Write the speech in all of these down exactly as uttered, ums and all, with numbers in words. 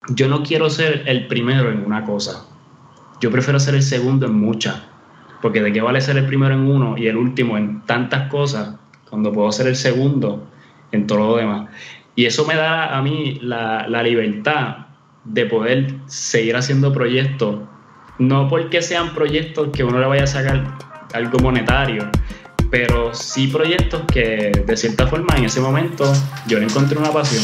yo no quiero ser el primero en una cosa. Yo prefiero ser el segundo en muchas. Porque de qué vale ser el primero en uno y el último en tantas cosas cuando puedo ser el segundo en todo lo demás. Y eso me da a mí la, la libertad de poder seguir haciendo proyectos, no porque sean proyectos que uno le vaya a sacar algo monetario, pero sí proyectos que de cierta forma en ese momento yo le encontré una pasión.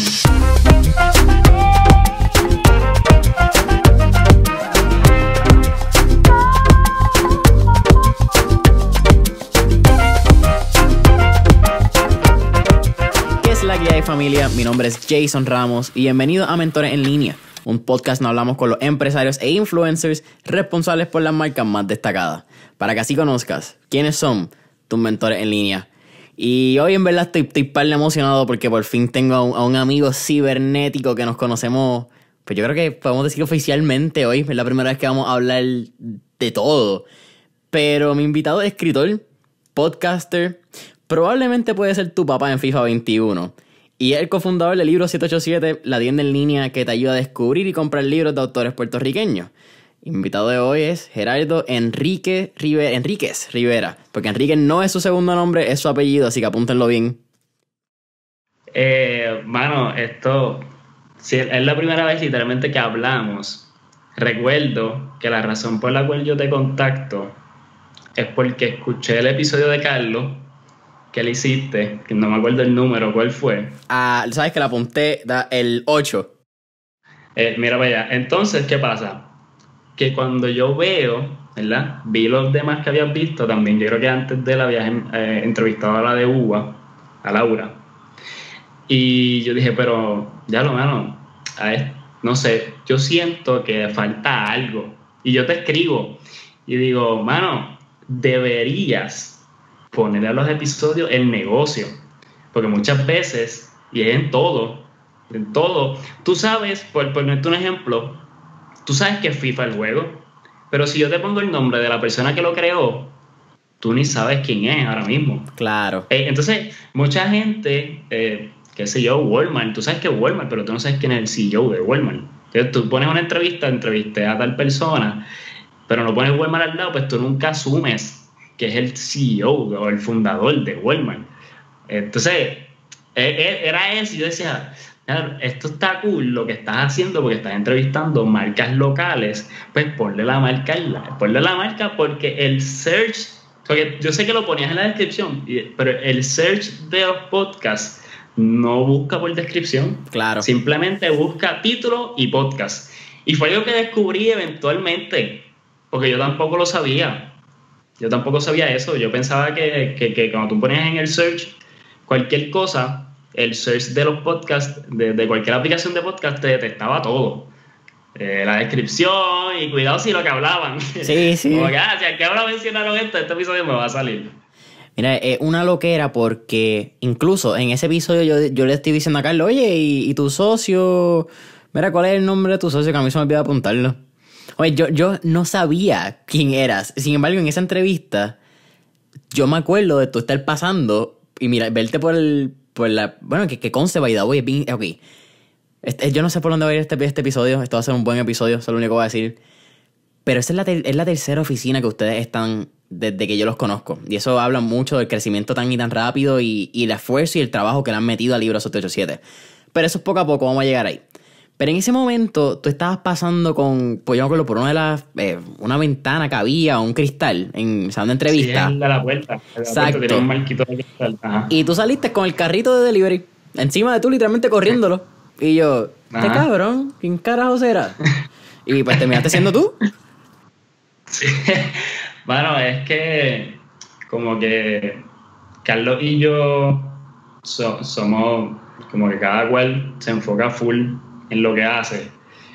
Familia, mi nombre es Jason Ramos y bienvenido a Mentores en Línea, un podcast donde hablamos con los empresarios e influencers responsables por las marcas más destacadas, para que así conozcas quiénes son tus mentores en línea. Y hoy en verdad estoy, estoy par de emocionado porque por fin tengo a un, a un amigo cibernético que nos conocemos, pues yo creo que podemos decir oficialmente hoy, es la primera vez que vamos a hablar de todo. Pero mi invitado es escritor, podcaster, probablemente puede ser tu papá en FIFA veintiuno. Y es el cofundador del Libro siete ocho siete, la tienda en línea que te ayuda a descubrir y comprar libros de autores puertorriqueños. Invitado de hoy es Gerardo Enrique Rivera, Enríquez Rivera, porque Enrique no es su segundo nombre, es su apellido, así que apúntenlo bien. Eh, mano, esto si es la primera vez literalmente que hablamos. Recuerdo que la razón por la cual yo te contacto es porque escuché el episodio de Carlos que le hiciste, que no me acuerdo el número, ¿cuál fue? Ah, sabes que le apunté da, el ocho. Eh, mira para allá. Entonces, ¿qué pasa? Que cuando yo veo, ¿verdad? Vi los demás que habías visto también. Yo creo que antes de él habías eh, entrevistado a la de Uva, a Laura. Y yo dije, pero ya lo mano, a ver, no sé, yo siento que falta algo. Y yo te escribo y digo, mano, deberías ponerle a los episodios el negocio, porque muchas veces, y es en todo, en todo, tú sabes, por ponerte un ejemplo, tú sabes que es FIFA el juego, pero si yo te pongo el nombre de la persona que lo creó, tú ni sabes quién es ahora mismo. Claro. Eh, entonces, mucha gente, eh, qué sé yo, Walmart, tú sabes que es Walmart, pero tú no sabes quién es el C E O de Walmart. Entonces, tú pones una entrevista, entrevisté a tal persona, pero no pones Walmart al lado, pues tú nunca asumes que es el C E O o el fundador de Walmart. Entonces, era eso. Y yo decía, esto está cool lo que estás haciendo porque estás entrevistando marcas locales. Pues ponle la marca, ponle la marca porque el search, porque yo sé que lo ponías en la descripción, pero el search de los podcasts no busca por descripción. Claro. Simplemente busca título y podcast. Y fue algo que descubrí eventualmente, porque yo tampoco lo sabía. Yo tampoco sabía eso. Yo pensaba que, que, que cuando tú ponías en el search cualquier cosa, el search de los podcasts, de, de cualquier aplicación de podcast, te detectaba todo. Eh, la descripción y cuidado si lo que hablaban. Sí, sí. Como que, ah, si aquí ahora mencionaron esto, este episodio me va a salir. Mira, es una loquera porque incluso en ese episodio yo, yo le estoy diciendo a Carlos, oye, ¿y, y tu socio? Mira, ¿cuál es el nombre de tu socio? Que a mí se me olvidó apuntarlo. Oye, yo, yo no sabía quién eras. Sin embargo, en esa entrevista, yo me acuerdo de tú estar pasando y mira, verte por el... Por la, bueno, que, que conste, by the way, bien, ok. Este, yo no sé por dónde va a ir este, este episodio. Esto va a ser un buen episodio, eso es lo único que voy a decir. Pero esa es la, ter, es la tercera oficina que ustedes están desde que yo los conozco. Y eso habla mucho del crecimiento tan y tan rápido y, y el esfuerzo y el trabajo que le han metido al Libro siete ocho siete. Pero eso es poco a poco, vamos a llegar ahí. Pero en ese momento tú estabas pasando con, pues yo me acuerdo, por una de las, eh, una ventana que había, un cristal, en esa entrevista. Sí, el de la puerta. El de la puerta tiene un marquito de cristal. Ajá. Y tú saliste con el carrito de delivery, encima de tú literalmente corriéndolo. Y yo, ¿qué Ajá. cabrón? ¿Quién carajo será? Y pues terminaste siendo tú. Sí. Bueno, es que como que Carlos y yo so, somos como que cada cual se enfoca full en lo que hace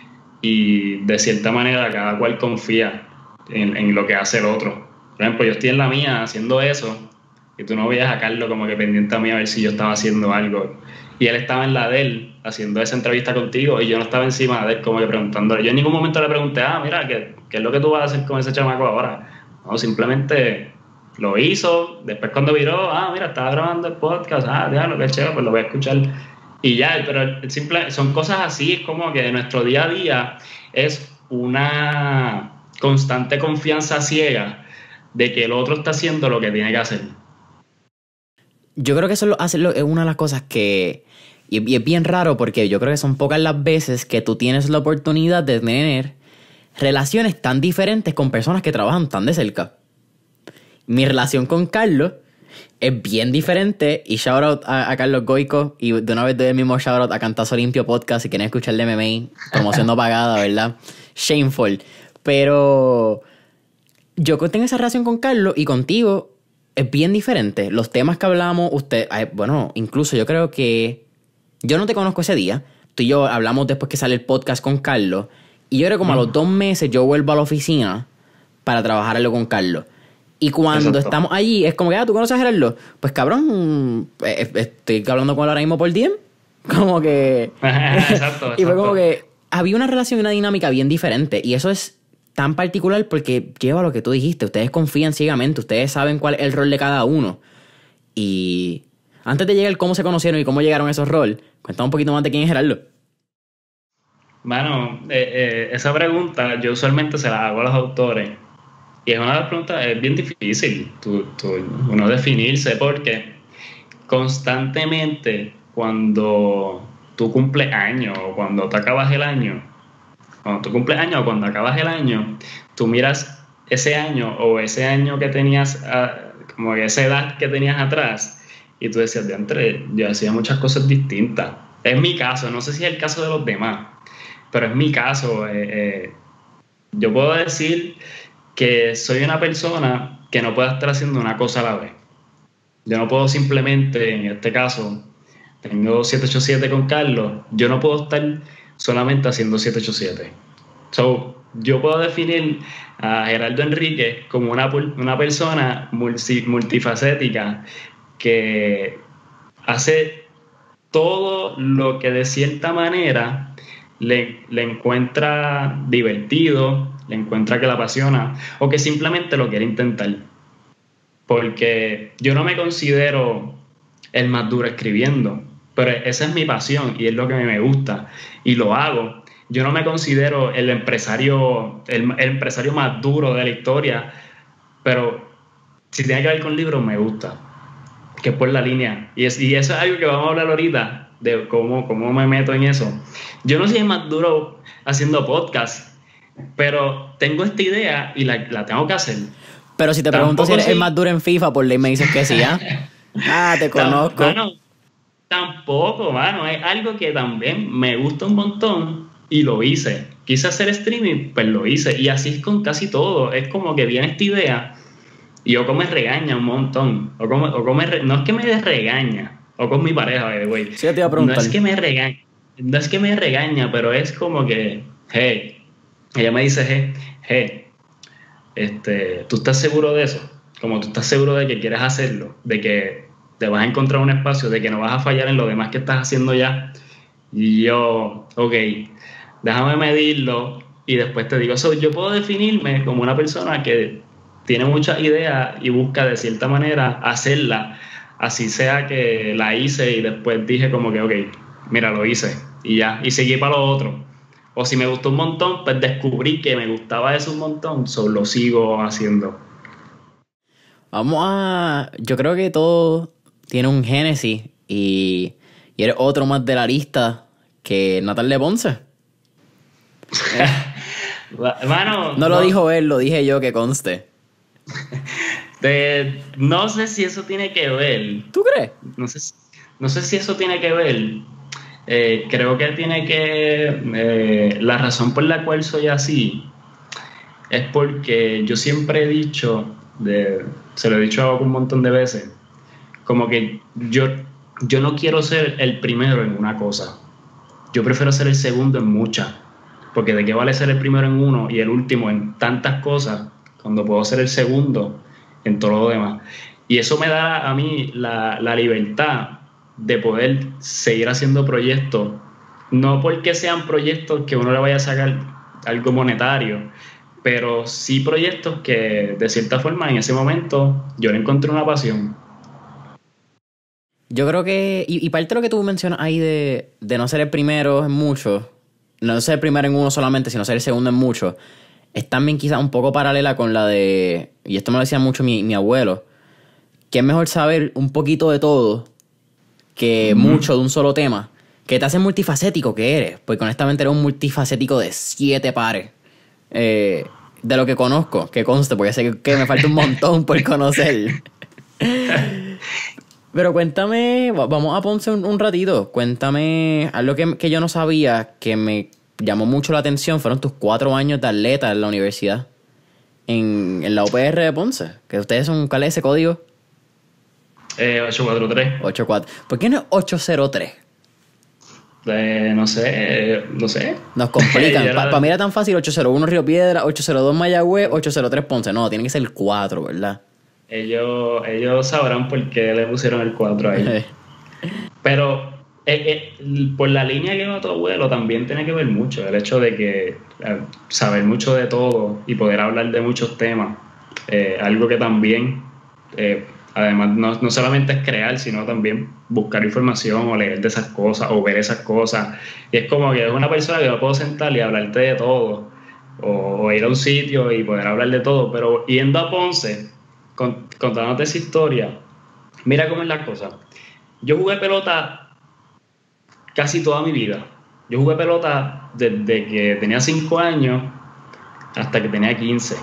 y de cierta manera cada cual confía en, en lo que hace el otro. Por ejemplo, yo estoy en la mía haciendo eso y tú no veías a Carlos como que pendiente a mí a ver si yo estaba haciendo algo y él estaba en la de él haciendo esa entrevista contigo y yo no estaba encima de él como que preguntándole. Yo en ningún momento le pregunté, ah, mira, ¿qué, qué es lo que tú vas a hacer con ese chamaco ahora? No, simplemente lo hizo. Después cuando viró, ah, mira, estaba grabando el podcast, ah, déjalo, que chévere, pues lo voy a escuchar. Y ya, pero simple, son cosas así, es como que nuestro día a día es una constante confianza ciega de que el otro está haciendo lo que tiene que hacer. Yo creo que eso lo hace, lo, es una de las cosas que... Y, y es bien raro porque yo creo que son pocas las veces que tú tienes la oportunidad de tener relaciones tan diferentes con personas que trabajan tan de cerca. Mi relación con Carlos es bien diferente. Y shout out a, a Carlos Goico. Y de una vez doy el mismo shout out a Cantazo Limpio Podcast. Si quieren escuchar el M M A, promoción no pagada, ¿verdad? Shameful. Pero yo tengo esa relación con Carlos y contigo es bien diferente. Los temas que hablamos, usted, bueno, incluso yo creo que yo no te conozco ese día. Tú y yo hablamos después que sale el podcast con Carlos. Y yo creo que como a los dos meses yo vuelvo a la oficina para trabajar algo con Carlos. Y cuando Exacto. estamos allí, es como que, ah, ¿tú conoces a Gerardo? Pues cabrón, estoy hablando con él ahora mismo por D M. Como que... exacto, exacto. Y fue como que había una relación y una dinámica bien diferente. Y eso es tan particular porque lleva lo que tú dijiste. Ustedes confían ciegamente. Ustedes saben cuál es el rol de cada uno. Y antes de llegar cómo se conocieron y cómo llegaron a esos roles, cuéntame un poquito más de quién es Gerardo. Mano, eh, eh, esa pregunta yo usualmente se la hago a los autores. Y es una de las preguntas, es bien difícil tú, tú, uno definirse porque constantemente cuando tú cumples años o cuando te acabas el año, cuando tú cumples años o cuando acabas el año, tú miras ese año o ese año que tenías, como esa edad que tenías atrás y tú decías, de entre, yo hacía muchas cosas distintas. Es mi caso, no sé si es el caso de los demás, pero es mi caso. Eh, eh, yo puedo decir que soy una persona que no puede estar haciendo una cosa a la vez. Yo no puedo simplemente, en este caso, tengo siete ocho siete con Carlos, yo no puedo estar solamente haciendo siete ocho siete. So, yo puedo definir a Gerardo Enríquez como una, una persona multi, multifacética que hace todo lo que de cierta manera le, le encuentra divertido, le encuentra que le apasiona o que simplemente lo quiere intentar. Porque yo no me considero el más duro escribiendo, pero esa es mi pasión y es lo que me gusta y lo hago. Yo no me considero el empresario, el, el empresario más duro de la historia, pero si tiene que ver con libros me gusta, que es por la línea. Y, es, y eso es algo que vamos a hablar ahorita, de cómo, cómo me meto en eso. Yo no soy el más duro haciendo podcast, pero tengo esta idea y la, la tengo que hacer. Pero si te pregunto si eres sí. el más duro en FIFA, por ley me dices que sí, ¿ah? ¿eh? Ah, te conozco. Mano, tampoco, mano. Es algo que también me gusta un montón y lo hice. Quise hacer streaming, pues lo hice. Y así es con casi todo. Es como que viene esta idea y Oco me regaña un montón. Oco me, Oco me re, no es que me regaña. Oco es mi pareja, güey. Sí, te iba a preguntar. No es que me regaña, no es que me regaña, pero es como que, hey, ella me dice, hey, hey. Este, ¿tú estás seguro de eso? Como tú estás seguro de que quieres hacerlo, de que te vas a encontrar un espacio, de que no vas a fallar en lo demás que estás haciendo ya. Y yo, ok, déjame medirlo y después te digo, so, yo puedo definirme como una persona que tiene muchas ideas y busca de cierta manera hacerla, así sea que la hice y después dije como que, ok, mira, lo hice y ya, y seguí para lo otro. O si me gustó un montón, pues descubrí que me gustaba eso un montón, solo lo sigo haciendo. Vamos a... Yo creo que todo tiene un génesis y, y eres otro más de la lista que Natalia Ponce. Mano, no lo no, dijo él, lo dije yo, que conste. De, no sé si eso tiene que ver. ¿Tú crees? No sé, no sé si eso tiene que ver. Eh, creo que tiene que... Eh, la razón por la cual soy así es porque yo siempre he dicho, de, se lo he dicho un montón de veces, como que yo, yo no quiero ser el primero en una cosa. Yo prefiero ser el segundo en muchas. Porque de qué vale ser el primero en uno y el último en tantas cosas cuando puedo ser el segundo en todo lo demás. Y eso me da a mí la, la libertad de poder seguir haciendo proyectos, no porque sean proyectos que uno le vaya a sacar algo monetario, pero sí proyectos que de cierta forma en ese momento yo le encontré una pasión. Yo creo que, y, y parte de lo que tú mencionas ahí de, de no ser el primero en mucho, no ser el primero en uno solamente, sino ser el segundo en mucho, es también quizás un poco paralela con la de, y esto me lo decía mucho mi, mi abuelo, que es mejor saber un poquito de todo que mm. mucho de un solo tema, que te hace multifacético que eres, porque honestamente eres un multifacético de siete pares. Eh, de lo que conozco, que conste, porque sé que, que me falta un montón por conocer. Pero cuéntame, vamos a Ponce un, un ratito. Cuéntame algo que, que yo no sabía, que me llamó mucho la atención. Fueron tus cuatro años de atleta en la universidad. En, en la U P R de Ponce. Que ustedes son, ¿cuál es ese código? Eh, ocho cuatro tres. ocho cuatro. ¿Por qué no es ocho cero tres? Eh, no sé, eh, no sé. Nos complican. Para pa mí era tan fácil: ocho cero uno Río Piedra, ocho cero dos Mayagüez, ocho cero tres Ponce. No, tiene que ser el cuatro, ¿verdad? Ellos, ellos sabrán por qué le pusieron el cuatro ahí. Pero eh, eh, por la línea que va tu abuelo también tiene que ver mucho. El hecho de que eh, saber mucho de todo y poder hablar de muchos temas. Eh, algo que también, eh, además, no, no solamente es crear, sino también buscar información o leer de esas cosas o ver esas cosas. Y es como que es una persona que yo puedo sentar y hablarte de todo. O, o ir a un sitio y poder hablar de todo. Pero yendo a Ponce, contándote esa historia, mira cómo es la cosa. Yo jugué pelota casi toda mi vida. Yo jugué pelota desde que tenía cinco años hasta que tenía quince.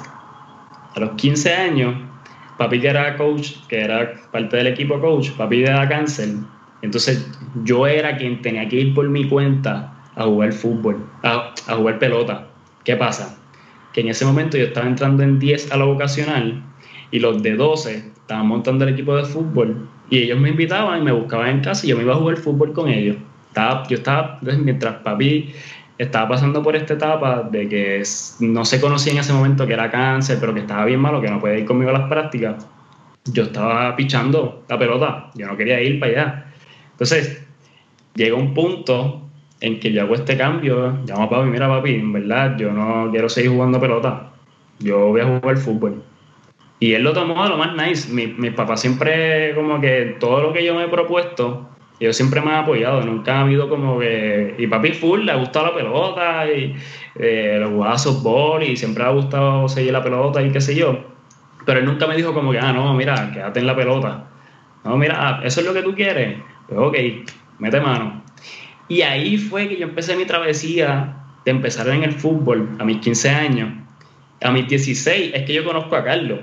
A los quince años, papi, que era coach, que era parte del equipo coach, papi le da cáncer. Entonces yo era quien tenía que ir por mi cuenta a jugar fútbol, a, a jugar pelota. ¿Qué pasa? Que en ese momento yo estaba entrando en diez a la vocacional y los de doce estaban montando el equipo de fútbol y ellos me invitaban y me buscaban en casa y yo me iba a jugar fútbol con ellos. Estaba, yo estaba, mientras papi estaba pasando por esta etapa de que no se conocía en ese momento que era cáncer, pero que estaba bien malo, que no podía ir conmigo a las prácticas, yo estaba pichando la pelota, yo no quería ir para allá. Entonces llega un punto en que yo hago este cambio, llamo a papi: mira papi, en verdad yo no quiero seguir jugando pelota, yo voy a jugar fútbol. Y él lo tomó a lo más nice. Mi, mis papás siempre, como que todo lo que yo me he propuesto, ellos siempre me han apoyado. Nunca ha habido como que... Y papi full, le ha gustado la pelota y eh, le jugaba softball y siempre le ha gustado seguir la pelota y qué sé yo. Pero él nunca me dijo como que, ah, no, mira, quédate en la pelota. No, mira, ah, eso es lo que tú quieres. Pues ok, mete mano. Y ahí fue que yo empecé mi travesía de empezar en el fútbol a mis quince años. A mis dieciséis es que yo conozco a Carlos.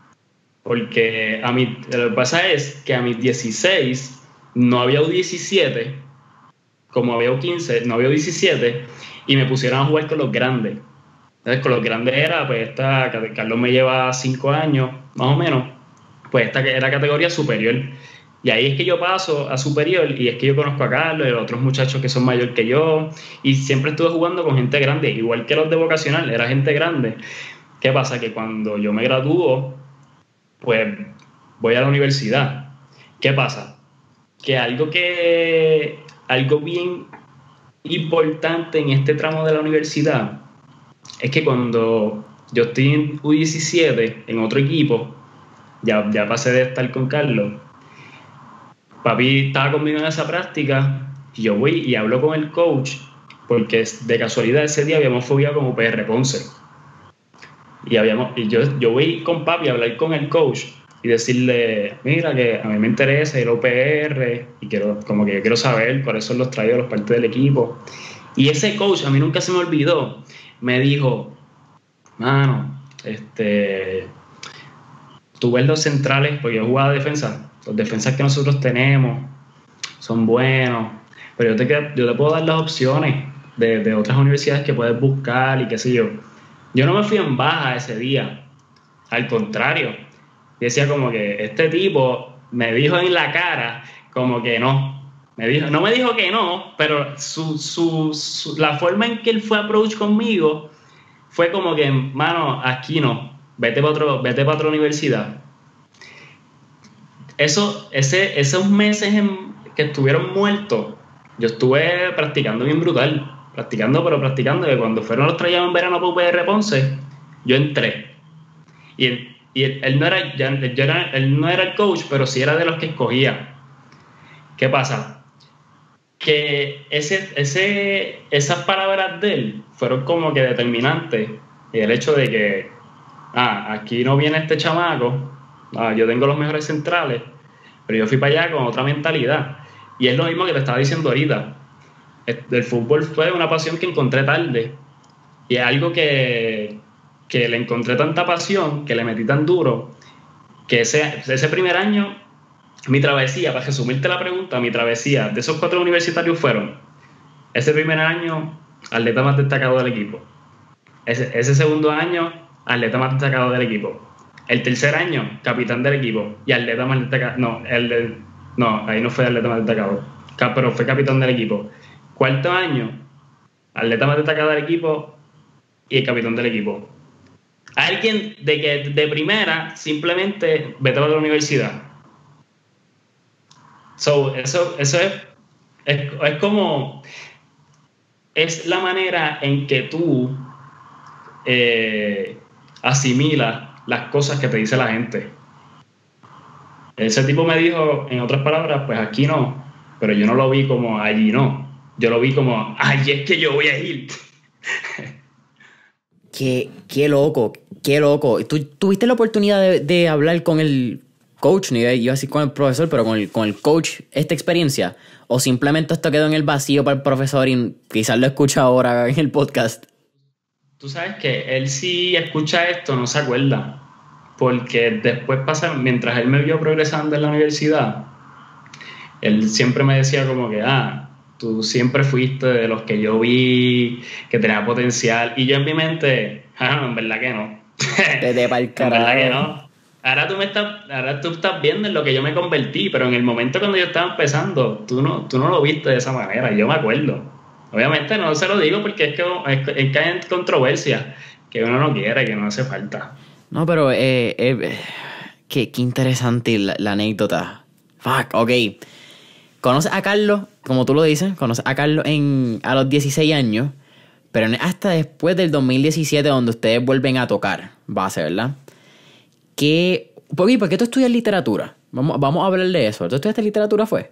Porque a mí, lo que pasa es que a mis dieciséis no había U diecisiete, como había U quince, no había U diecisiete, y me pusieron a jugar con los grandes. Entonces, con los grandes era, pues, esta, Carlos me lleva cinco años, más o menos, pues esta era categoría superior. Y ahí es que yo paso a superior, y es que yo conozco a Carlos y a los otros muchachos que son mayores que yo, y siempre estuve jugando con gente grande, igual que los de vocacional, era gente grande. ¿Qué pasa? Que cuando yo me gradúo, pues voy a la universidad. ¿Qué pasa? Que algo que algo bien importante en este tramo de la universidad es que cuando yo estoy en U diecisiete, en otro equipo, ya, ya pasé de estar con Carlos, papi estaba conmigo en esa práctica y yo voy y hablo con el coach porque de casualidad ese día habíamos fogueado con U P R Ponce. Y, habíamos, y yo, yo voy con papi a hablar con el coach y decirle: mira, que a mí me interesa el U P R y quiero, como que yo quiero saber cuáles son los traídos, los partes del equipo. Y ese coach, a mí nunca se me olvidó, me dijo: mano, este, tú ves los centrales, porque yo jugaba defensa, los defensas que nosotros tenemos son buenos, pero yo te, yo te puedo dar las opciones de, de otras universidades que puedes buscar y qué sé yo. Yo no me fui en baja ese día, al contrario. Yo decía como que este tipo me dijo en la cara como que no. Me dijo, no me dijo que no, pero su, su, su, la forma en que él fue approach conmigo fue como que, mano, aquí no, vete para otro, vete para otra universidad. Eso, ese, esos meses en, que estuvieron muertos, yo estuve practicando bien brutal. Practicando, pero practicando, que cuando fueron los traídos en verano para U P R Ponce, yo entré. Y él, y él, él, no era, ya, yo era, él no era el coach, pero sí era de los que escogía. ¿Qué pasa? Que ese, ese, esas palabras de él fueron como que determinantes. Y el hecho de que, ah, aquí no viene este chamaco, ah, yo tengo los mejores centrales, pero yo fui para allá con otra mentalidad. Y es lo mismo que te estaba diciendo ahorita. El fútbol fue una pasión que encontré tarde. Y es algo que, que le encontré tanta pasión, que le metí tan duro, que ese, ese primer año, mi travesía, para resumirte la pregunta, mi travesía de esos cuatro universitarios fueron: ese primer año, atleta más destacado del equipo; ese, ese segundo año, atleta más destacado del equipo; el tercer año, capitán del equipo y atleta más destacado, no, el de, no, ahí no fue atleta más destacado, pero fue capitán del equipo; cuarto año, atleta más destacado del equipo y el capitán del equipo. Alguien de que de primera simplemente vete a la universidad. So, eso, eso es, es, es como, es la manera en que tú eh, asimilas las cosas que te dice la gente. Ese tipo me dijo, en otras palabras, pues aquí no, pero yo no lo vi como allí no, yo lo vi como, ay, es que yo voy a ir. Qué, qué loco, qué loco. ¿Tú tuviste la oportunidad de, de hablar con el coach, ni iba así con el profesor, pero con el, con el coach, esta experiencia? ¿O simplemente esto quedó en el vacío para el profesor y quizás lo escucha ahora en el podcast? Tú sabes que él, si escucha esto, no se acuerda, porque después pasa, mientras él me vio progresando en la universidad, él siempre me decía como que, ah, tú siempre fuiste de los que yo vi que tenía potencial, y yo en mi mente, ah, no, en verdad que no. Vete pa'l carajo. En verdad que no. Ahora tú, me estás, ahora tú estás viendo en lo que yo me convertí, pero en el momento cuando yo estaba empezando, tú no, tú no lo viste de esa manera, yo me acuerdo. Obviamente no se lo digo porque es que, es, es que hay controversia que uno no quiere, que no hace falta. No, pero eh, eh, qué, qué interesante la, la anécdota. Fuck, ok. Conoces a Carlos, como tú lo dices, conoces a Carlos en, a los dieciséis años, pero hasta después del dos mil diecisiete donde ustedes vuelven a tocar base, ¿verdad? ¿Qué, ¿Por qué, ¿por qué tú estudias literatura? Vamos, vamos a hablar de eso. ¿Tú estudiaste literatura, fue?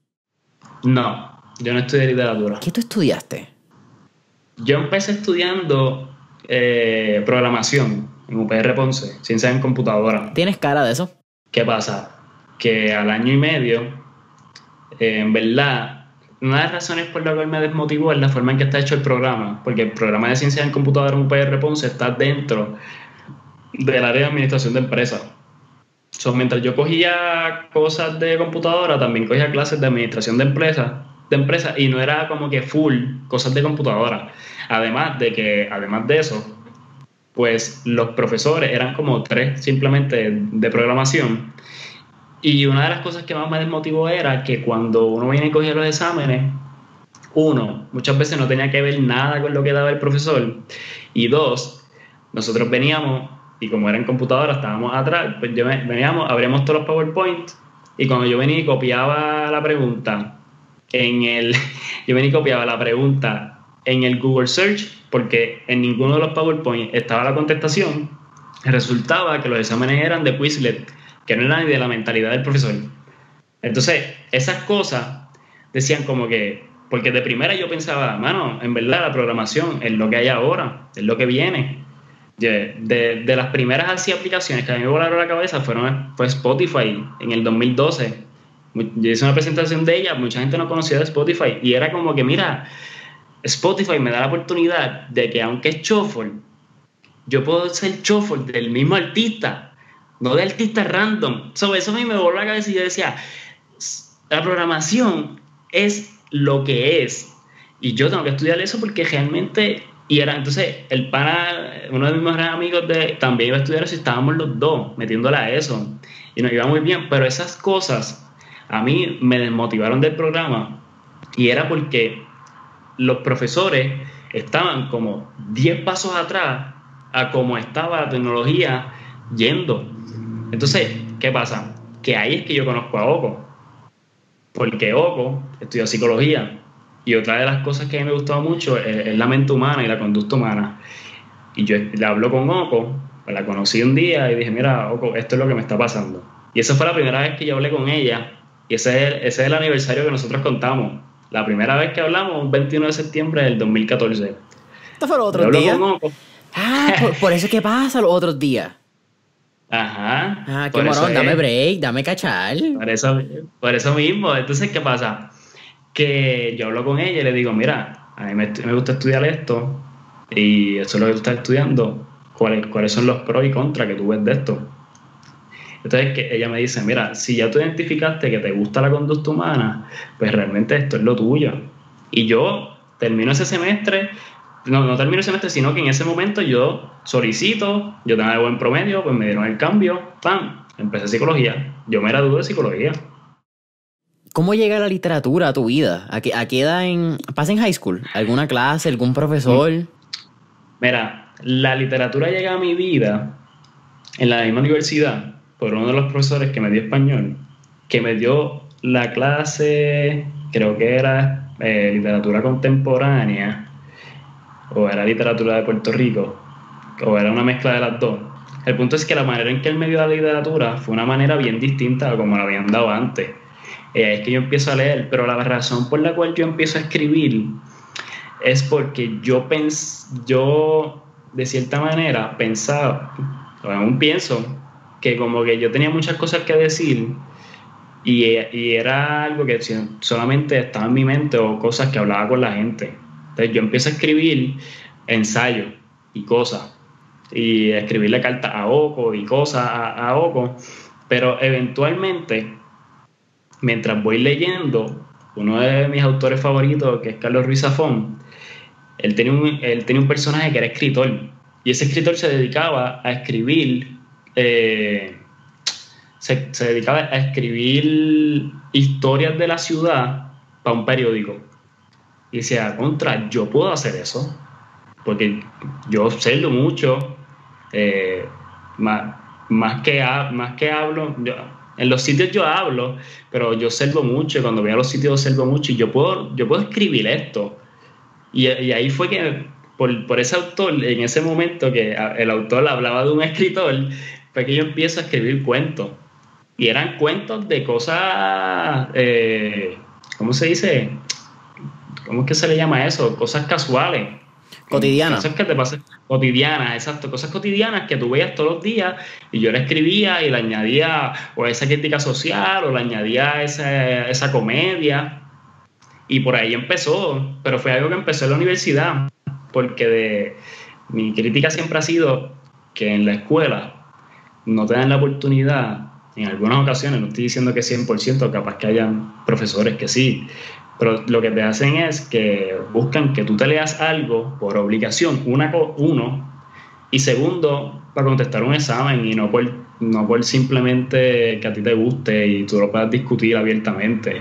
No, yo no estudié literatura. ¿Qué tú estudiaste? Yo empecé estudiando eh, programación en U P R Ponce, ciencias en computadora. ¿Tienes cara de eso? ¿Qué pasa? Que al año y medio, eh, en verdad, una de las razones por la cual me desmotivó es la forma en que está hecho el programa, porque el programa de ciencias en computadora en U P R Ponce está dentro del área de administración de empresas. So, mientras yo cogía cosas de computadora, también cogía clases de administración de empresas, de empresas, y no era como que full cosas de computadora. Además de que, además de eso, pues los profesores eran como tres simplemente de programación. Y una de las cosas que más me desmotivó era que cuando uno venía y cogía los exámenes, uno, muchas veces no tenía que ver nada con lo que daba el profesor, y dos, nosotros veníamos, y como era en computadora, estábamos atrás, pues yo veníamos, abríamos todos los PowerPoint, y cuando yo venía y copiaba la pregunta en el, yo venía y copiaba la pregunta en el Google Search, porque en ninguno de los PowerPoint estaba la contestación, resultaba que los exámenes eran de Quizlet, que no eran ni de la mentalidad del profesor. Entonces, esas cosas decían como que, porque de primera yo pensaba, mano, en verdad la programación es lo que hay ahora, es lo que viene. De, de, de las primeras así aplicaciones que a mí me volaron la cabeza fueron, fue Spotify en el dos mil doce. Yo hice una presentación de ella, mucha gente no conocía de Spotify, y era como que, mira, Spotify me da la oportunidad de que aunque es shuffle, yo puedo ser shuffle del mismo artista, no de artista random. So, eso a mí me voló la cabeza y yo decía, la programación es lo que es, y yo tengo que estudiar eso porque realmente... Y era entonces el pana, uno de mis mejores amigos de, también iba a estudiar eso, y estábamos los dos metiéndole a eso, y nos iba muy bien. Pero esas cosas a mí me desmotivaron del programa, y era porque los profesores estaban como diez pasos atrás a cómo estaba la tecnología yendo. Entonces, ¿qué pasa? Que ahí es que yo conozco a Oco, porque Oco estudió psicología. Y otra de las cosas que a mí me gustaba mucho es, es la mente humana y la conducta humana. Y yo le hablo con Oco, pues la conocí un día y dije, mira, Oco, esto es lo que me está pasando. Y esa fue la primera vez que yo hablé con ella Y ese es, el, ese es el aniversario que nosotros contamos. La primera vez que hablamos, un veintiuno de septiembre del dos mil catorce. ¿Esto fue los otros días? Ah, por, por eso es que pasa los otros días. Ajá. Ah, qué morón, dame es, break, dame cachar. Por eso, por eso mismo. Entonces, ¿qué pasa? Que yo hablo con ella y le digo, mira, a mí me, me gusta estudiar esto y eso es lo que tú estás estudiando. ¿Cuáles, cuáles son los pros y contras que tú ves de esto? Entonces que ella me dice, mira, si ya tú identificaste que te gusta la conducta humana, pues realmente esto es lo tuyo. Y yo termino ese semestre, no, no termino el semestre, sino que en ese momento yo solicito, yo tengo buen promedio, pues me dieron el cambio, ¡pam! Empecé psicología. Yo me gradué de psicología. ¿Cómo llega la literatura a tu vida? ¿A qué, a qué edad en, pasa en high school? ¿Alguna clase, algún profesor? Mira, la literatura llega a mi vida en la misma universidad por uno de los profesores que me dio español, que me dio la clase, creo que era eh, literatura contemporánea, o era literatura de Puerto Rico, o era una mezcla de las dos. El punto es que la manera en que él me dio la literatura fue una manera bien distinta a como la habían dado antes. Eh, es que yo empiezo a leer, pero la razón por la cual yo empiezo a escribir es porque yo, pens yo de cierta manera pensaba, o aún pienso, que como que yo tenía muchas cosas que decir y, y era algo que solamente estaba en mi mente o cosas que hablaba con la gente. Entonces yo empiezo a escribir ensayos y cosas y a escribirle cartas a Oco y cosas a, a Oco, pero eventualmente mientras voy leyendo, uno de mis autores favoritos, que es Carlos Ruiz Zafón, él tenía un, él tenía un personaje que era escritor y ese escritor se dedicaba a escribir Eh, se, se dedicaba a escribir historias de la ciudad para un periódico y decía, contra, yo puedo hacer eso porque yo observo mucho eh, más, más, que, más que hablo yo, en los sitios yo hablo, pero yo observo mucho, cuando voy a los sitios observo mucho y yo puedo, yo puedo escribir esto y, y ahí fue que por, por ese autor, en ese momento que el autor hablaba de un escritor, fue que yo empiezo a escribir cuentos. Y eran cuentos de cosas, eh, ¿cómo se dice? ¿Cómo es que se le llama eso? Cosas casuales. Cotidianas. Cosas que te pasan cotidianas, exacto. Cosas cotidianas que tú veías todos los días y yo la escribía y le añadía o esa crítica social o le añadía esa, esa comedia. Y por ahí empezó, pero fue algo que empezó en la universidad, porque de, mi crítica siempre ha sido que en la escuela no te dan la oportunidad, en algunas ocasiones, no estoy diciendo que cien por ciento, capaz que hayan profesores que sí, pero lo que te hacen es que buscan que tú te leas algo por obligación, una, uno, y segundo, para contestar un examen y no por, no por simplemente que a ti te guste y tú lo puedas discutir abiertamente.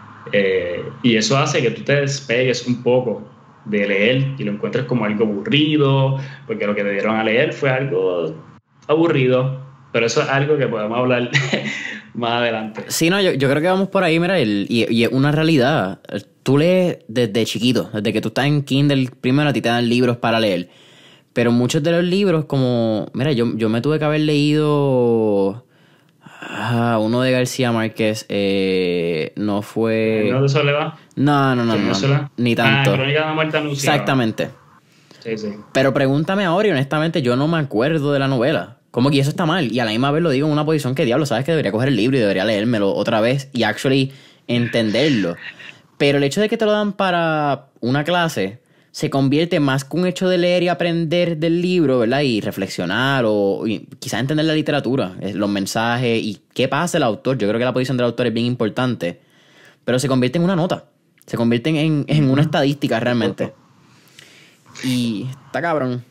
Eh, y eso hace que tú te despegues un poco de leer y lo encuentres como algo aburrido, porque lo que te dieron a leer fue algo aburrido. Pero eso es algo que podemos hablar más adelante. Sí, no, yo, yo creo que vamos por ahí, mira, el, y, y es una realidad. Tú lees desde chiquito, desde que tú estás en Kindle, primero a ti te dan libros para leer. Pero muchos de los libros, como, mira, yo, yo me tuve que haber leído ah, uno de García Márquez, eh, no fue... ¿No de Soledad? No, no, no, no, no, ni tanto. Ah, Crónica de una muerte anunciada. Exactamente. Sí, sí. Pero pregúntame ahora y honestamente yo no me acuerdo de la novela. Como que eso está mal. Y a la misma vez lo digo en una posición que, diablo, sabes que debería coger el libro y debería leérmelo otra vez y actually entenderlo. Pero el hecho de que te lo dan para una clase se convierte más que un hecho de leer y aprender del libro, ¿verdad? Y reflexionar o y quizás entender la literatura, los mensajes y qué pasa el autor. Yo creo que la posición del autor es bien importante. Pero se convierte en una nota. Se convierte en, en una estadística realmente. Y está cabrón.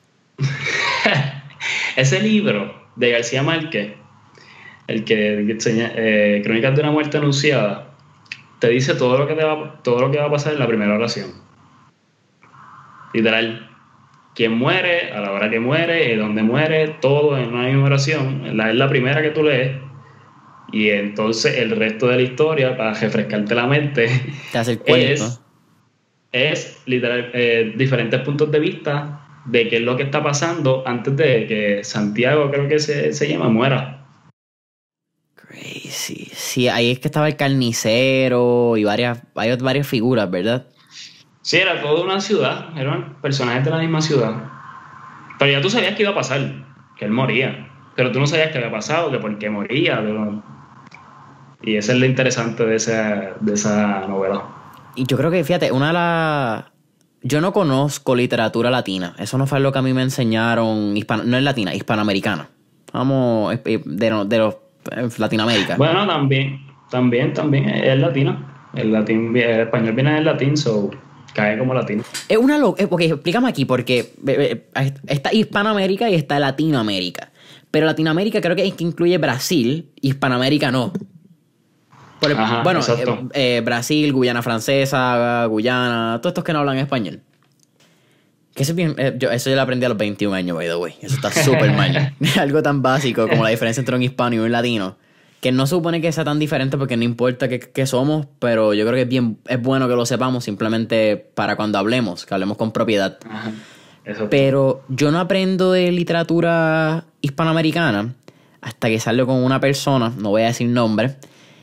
Ese libro de García Márquez, el que enseña eh, Crónicas de una muerte anunciada, te dice todo lo que te va, todo lo que va a pasar en la primera oración. Literal, quién muere, a la hora que muere, dónde muere, todo en una misma oración. Es la, es la primera que tú lees. Y entonces el resto de la historia, para refrescarte la mente, te hace el cuento. es, es literal, eh, diferentes puntos de vista de qué es lo que está pasando antes de que Santiago, creo que se, se llama, muera. Crazy. sí, sí, ahí es que estaba el carnicero y varias, hay varias figuras, ¿verdad? Sí, era toda una ciudad, eran personajes de la misma ciudad. Pero ya tú sabías que iba a pasar, que él moría. Pero tú no sabías qué había pasado, que por qué moría. Pero... Y eso es lo interesante de esa, de esa novela. Y yo creo que, fíjate, una de las... Yo no conozco literatura latina. Eso no fue lo que a mí me enseñaron. Hispano... No es latina, hispanoamericana. Vamos, eh, eh, de, de los... eh, Latinoamérica. Bueno, también, también, también es latino. El latín, el español viene del latín, so cae como latino. Es una lo... eh, Ok, explícame aquí, porque eh, eh, está Hispanoamérica y está Latinoamérica. Pero Latinoamérica creo que es que incluye Brasil, Hispanoamérica no. Por el- Ajá, bueno, exacto. eh, eh, Brasil, Guyana Francesa, Guyana, todos estos que no hablan español. Que eso, es bien, eh, yo, eso yo lo aprendí a los veintiún años, by the way. Eso está súper mal. Algo tan básico como la diferencia entre un hispano y un latino. Que no supone que sea tan diferente porque no importa qué, qué somos, pero yo creo que es bien, es bueno que lo sepamos simplemente para cuando hablemos, que hablemos con propiedad. Ajá, exacto. Pero yo no aprendo de literatura hispanoamericana hasta que salgo con una persona, no voy a decir nombre,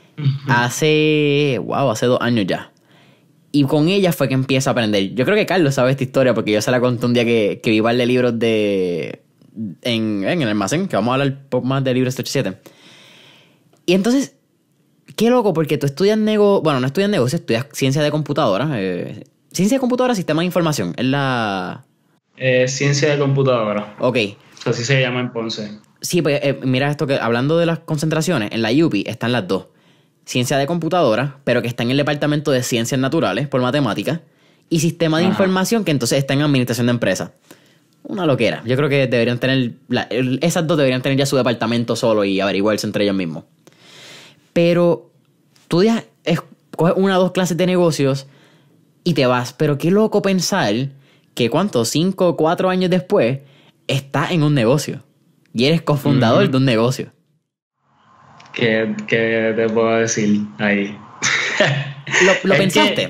hace, wow, hace dos años ya. Y con ella fue que empiezo a aprender. Yo creo que Carlos sabe esta historia porque yo se la conté un día que, que vi par de libros de... En, en el almacén, que vamos a hablar poco más de libros ochenta y siete. Y entonces, qué loco, porque tú estudias negocio... Bueno, no estudias negocio, estudias ciencia de computadora. Eh, ciencia de computadora, sistema de información. Es la... Eh, ciencia de computadora. Ok. Así se llama en Ponce. Sí, pues eh, mira esto que hablando de las concentraciones, en la U P I están las dos. Ciencia de computadora, pero que está en el departamento de ciencias naturales por matemáticas. Y sistema de Ajá. información, que entonces está en administración de empresas. Una loquera. Yo creo que deberían tener... la- el- esas dos deberían tener ya su departamento solo y averiguarse entre ellos mismos. Pero tú ya coges una o dos clases de negocios y te vas. Pero qué loco pensar que cuánto, cinco o cuatro años después, estás en un negocio. Y eres cofundador Ujú. de un negocio. ¿Qué, qué te puedo decir ahí? ¿Lo, lo Es pensaste? que,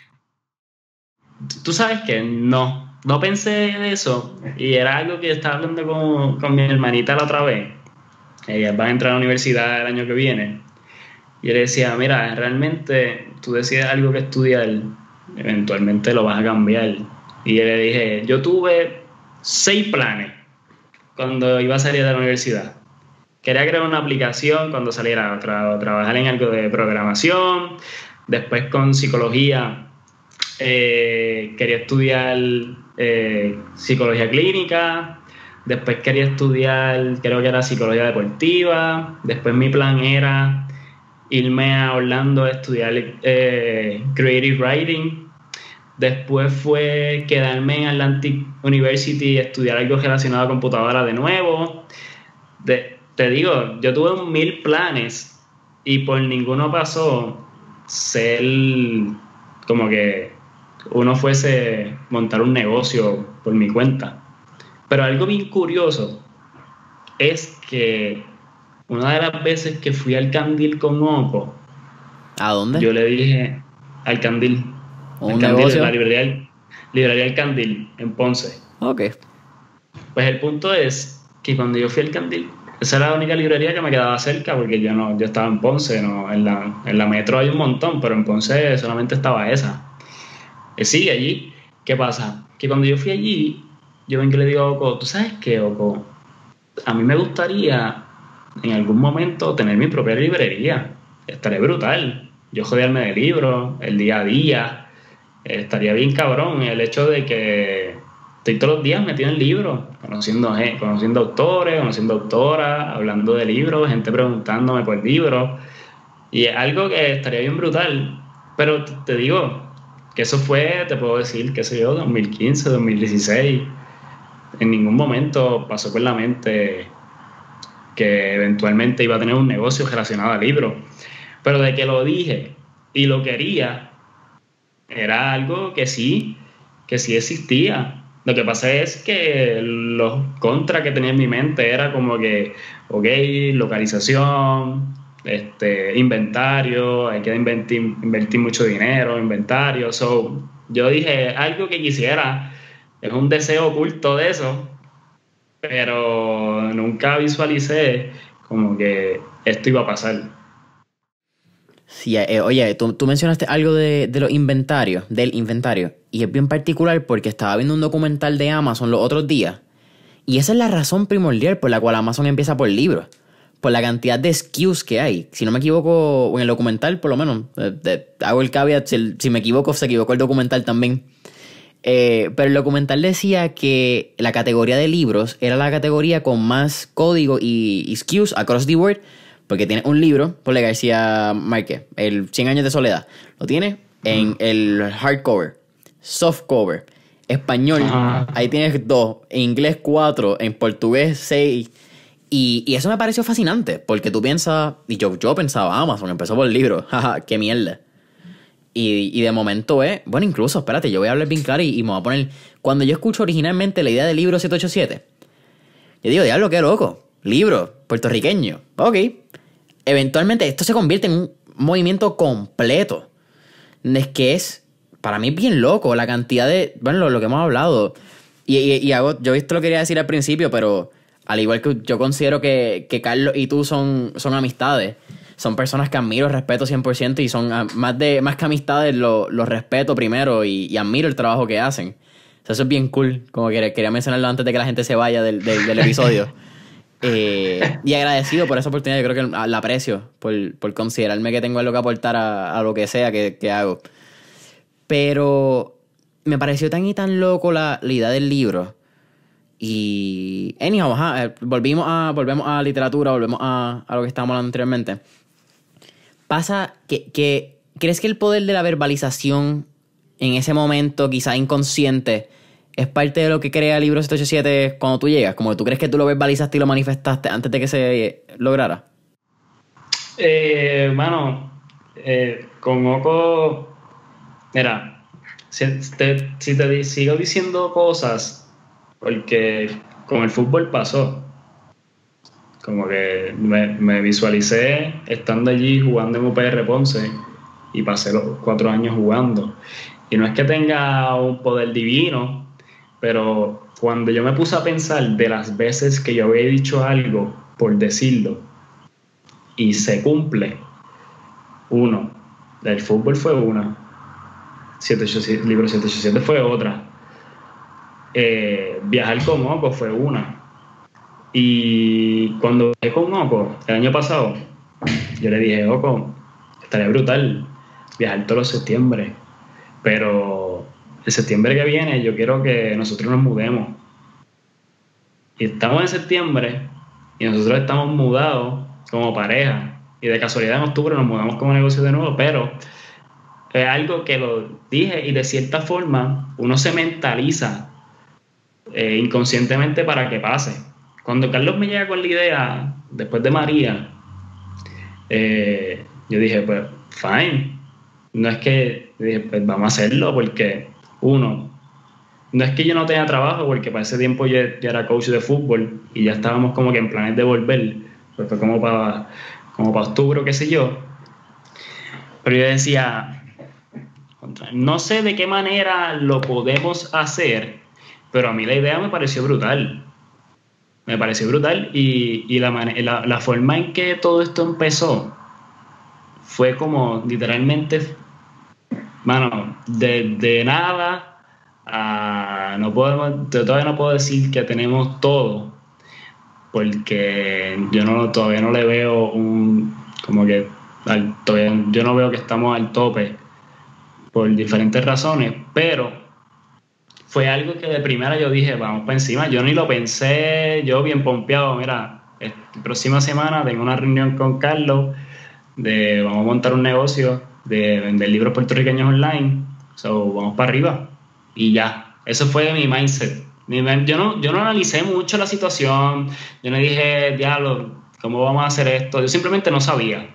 tú sabes que no, no pensé en eso. Y era algo que estaba hablando con, con mi hermanita la otra vez. Ellas van a entrar a la universidad el año que viene. Y yo le decía, mira, realmente tú decides algo que estudiar, eventualmente lo vas a cambiar. Y yo le dije, yo tuve seis planes cuando iba a salir de la universidad. Quería crear una aplicación cuando saliera, tra- trabajar en algo de programación, después con psicología, eh, quería estudiar eh, psicología clínica, después quería estudiar, creo que era psicología deportiva, después mi plan era irme a Orlando a estudiar eh, Creative Writing, después fue quedarme en Atlantic University y estudiar algo relacionado a computadora de nuevo. De, te digo, yo tuve mil planes y por ninguno pasó ser como que uno fuese montar un negocio por mi cuenta. Pero algo bien curioso es que una de las veces que fui al Candil con Oco, ¿A dónde? yo le dije al Candil, al ¿Un Candil, negocio? la librería, librería El Candil en Ponce. Ok. Pues el punto es que cuando yo fui al Candil, esa era la única librería que me quedaba cerca porque yo no, yo estaba en Ponce, no, en la, en la metro hay un montón, pero en Ponce solamente estaba esa. Eh, sí, allí. ¿Qué pasa? Que cuando yo fui allí, yo ven que le digo a Oco, ¿tú sabes qué, Oco? A mí me gustaría en algún momento tener mi propia librería. Estaría brutal. Yo joderme de libros, el día a día. Eh, estaría bien cabrón el hecho de que estoy todos los días metido en libros, conociendo, eh, conociendo autores, conociendo autoras, hablando de libros, gente preguntándome por libros. Y es algo que estaría bien brutal. Pero te, te digo que eso fue, te puedo decir, qué sé yo, dos mil quince, dos mil dieciséis. En ningún momento pasó por la mente que eventualmente iba a tener un negocio relacionado a libros. Pero de que lo dije y lo quería, era algo que sí, que sí existía. Lo que pasa es que los contras que tenía en mi mente era como que, ok, localización, este, inventario, hay que invertir, invertir mucho dinero, inventario. So, yo dije, algo que quisiera, es un deseo oculto de eso, pero nunca visualicé como que esto iba a pasar. Sí, eh, oye, tú, tú mencionaste algo de, de los inventarios, del inventario, y es bien particular porque estaba viendo un documental de Amazon los otros días, y esa es la razón primordial por la cual Amazon empieza por libros, por la cantidad de S K Us que hay. Si no me equivoco, en el documental por lo menos, eh, de, hago el caveat, si, si me equivoco, se equivocó el documental también. Eh, pero el documental decía que la categoría de libros era la categoría con más código y, y S K Us across the board, porque tiene un libro, por García Márquez, el cien años de soledad. Lo tiene en mm. el hardcover, softcover, español. Ajá. Ahí tienes dos, en inglés cuatro, en portugués seis. Y, y eso me pareció fascinante, porque tú piensas, y yo, yo pensaba, Amazon empezó por el libro, jaja, qué mierda. Y, y de momento es, bueno, incluso, espérate, yo voy a hablar bien claro y, y me voy a poner, cuando yo escucho originalmente la idea del libro siete ocho siete, yo digo, diablo, qué loco, libro puertorriqueño, ok. Eventualmente esto se convierte en un movimiento completo. Es que es, para mí, bien loco la cantidad de, bueno, lo, lo que hemos hablado. Y, y, y hago, yo esto lo quería decir al principio, pero al igual que yo considero que, que Carlos y tú son, son amistades, son personas que admiro, respeto cien por ciento y son más, de, más que amistades, los lo respeto primero y, y admiro el trabajo que hacen. O sea, eso es bien cool, como que quería mencionarlo antes de que la gente se vaya del, del, del episodio. Eh, y agradecido por esa oportunidad. Yo creo que la aprecio por, por considerarme que tengo algo que aportar a, a lo que sea que, que hago. Pero me pareció tan y tan loco la, la idea del libro. Y anyhow, ajá, volvimos a, volvemos a literatura, volvemos a, a lo que estábamos hablando anteriormente. Pasa que, que ¿crees que el poder de la verbalización en ese momento, quizás inconsciente, es parte de lo que crea el libro siete ocho siete cuando tú llegas? Como que tú crees que tú lo verbalizaste y lo manifestaste antes de que se lograra. Eh, mano, eh, con Oco, mira, si te, si te sigo diciendo cosas, porque con el fútbol pasó. Como que me, me visualicé estando allí jugando en U P R Ponce y pasé los cuatro años jugando. Y no es que tenga un poder divino, pero cuando yo me puse a pensar de las veces que yo había dicho algo por decirlo y se cumple, uno, el fútbol fue una, siete ocho siete, libro siete ocho siete fue otra, eh, viajar con Oco fue una, y cuando viajé con Oco el año pasado, yo le dije, Oco, estaría brutal viajar todos los septiembre, pero el septiembre que viene yo quiero que nosotros nos mudemos. Y estamos en septiembre y nosotros estamos mudados como pareja. Y de casualidad en octubre nos mudamos como negocio de nuevo, pero es algo que lo dije y de cierta forma uno se mentaliza eh, inconscientemente para que pase. Cuando Carlos me llega con la idea, después de María, eh, yo dije, pues, fine. No es que, dije, pues vamos a hacerlo porque... Uno, no es que yo no tenga trabajo, porque para ese tiempo yo ya era coach de fútbol y ya estábamos como que en planes de volver, pues fue como para, como para octubre o qué sé yo. Pero yo decía, no sé de qué manera lo podemos hacer, pero a mí la idea me pareció brutal. Me pareció brutal y, y la, la, la forma en que todo esto empezó fue como literalmente... Mano, de, de nada a, no podemos, todavía no puedo decir que tenemos todo, porque yo no todavía no le veo un como que al, todavía, yo no veo que estamos al tope por diferentes razones, pero fue algo que de primera yo dije, vamos para encima. Yo ni lo pensé, yo bien pompeado, mira, la próxima semana tengo una reunión con Carlos de vamos a montar un negocio de vender libros puertorriqueños online, so vamos para arriba y ya, eso fue mi mindset. Yo no, yo no analicé mucho la situación, yo no dije, diablo, ¿cómo vamos a hacer esto? Yo simplemente no sabía,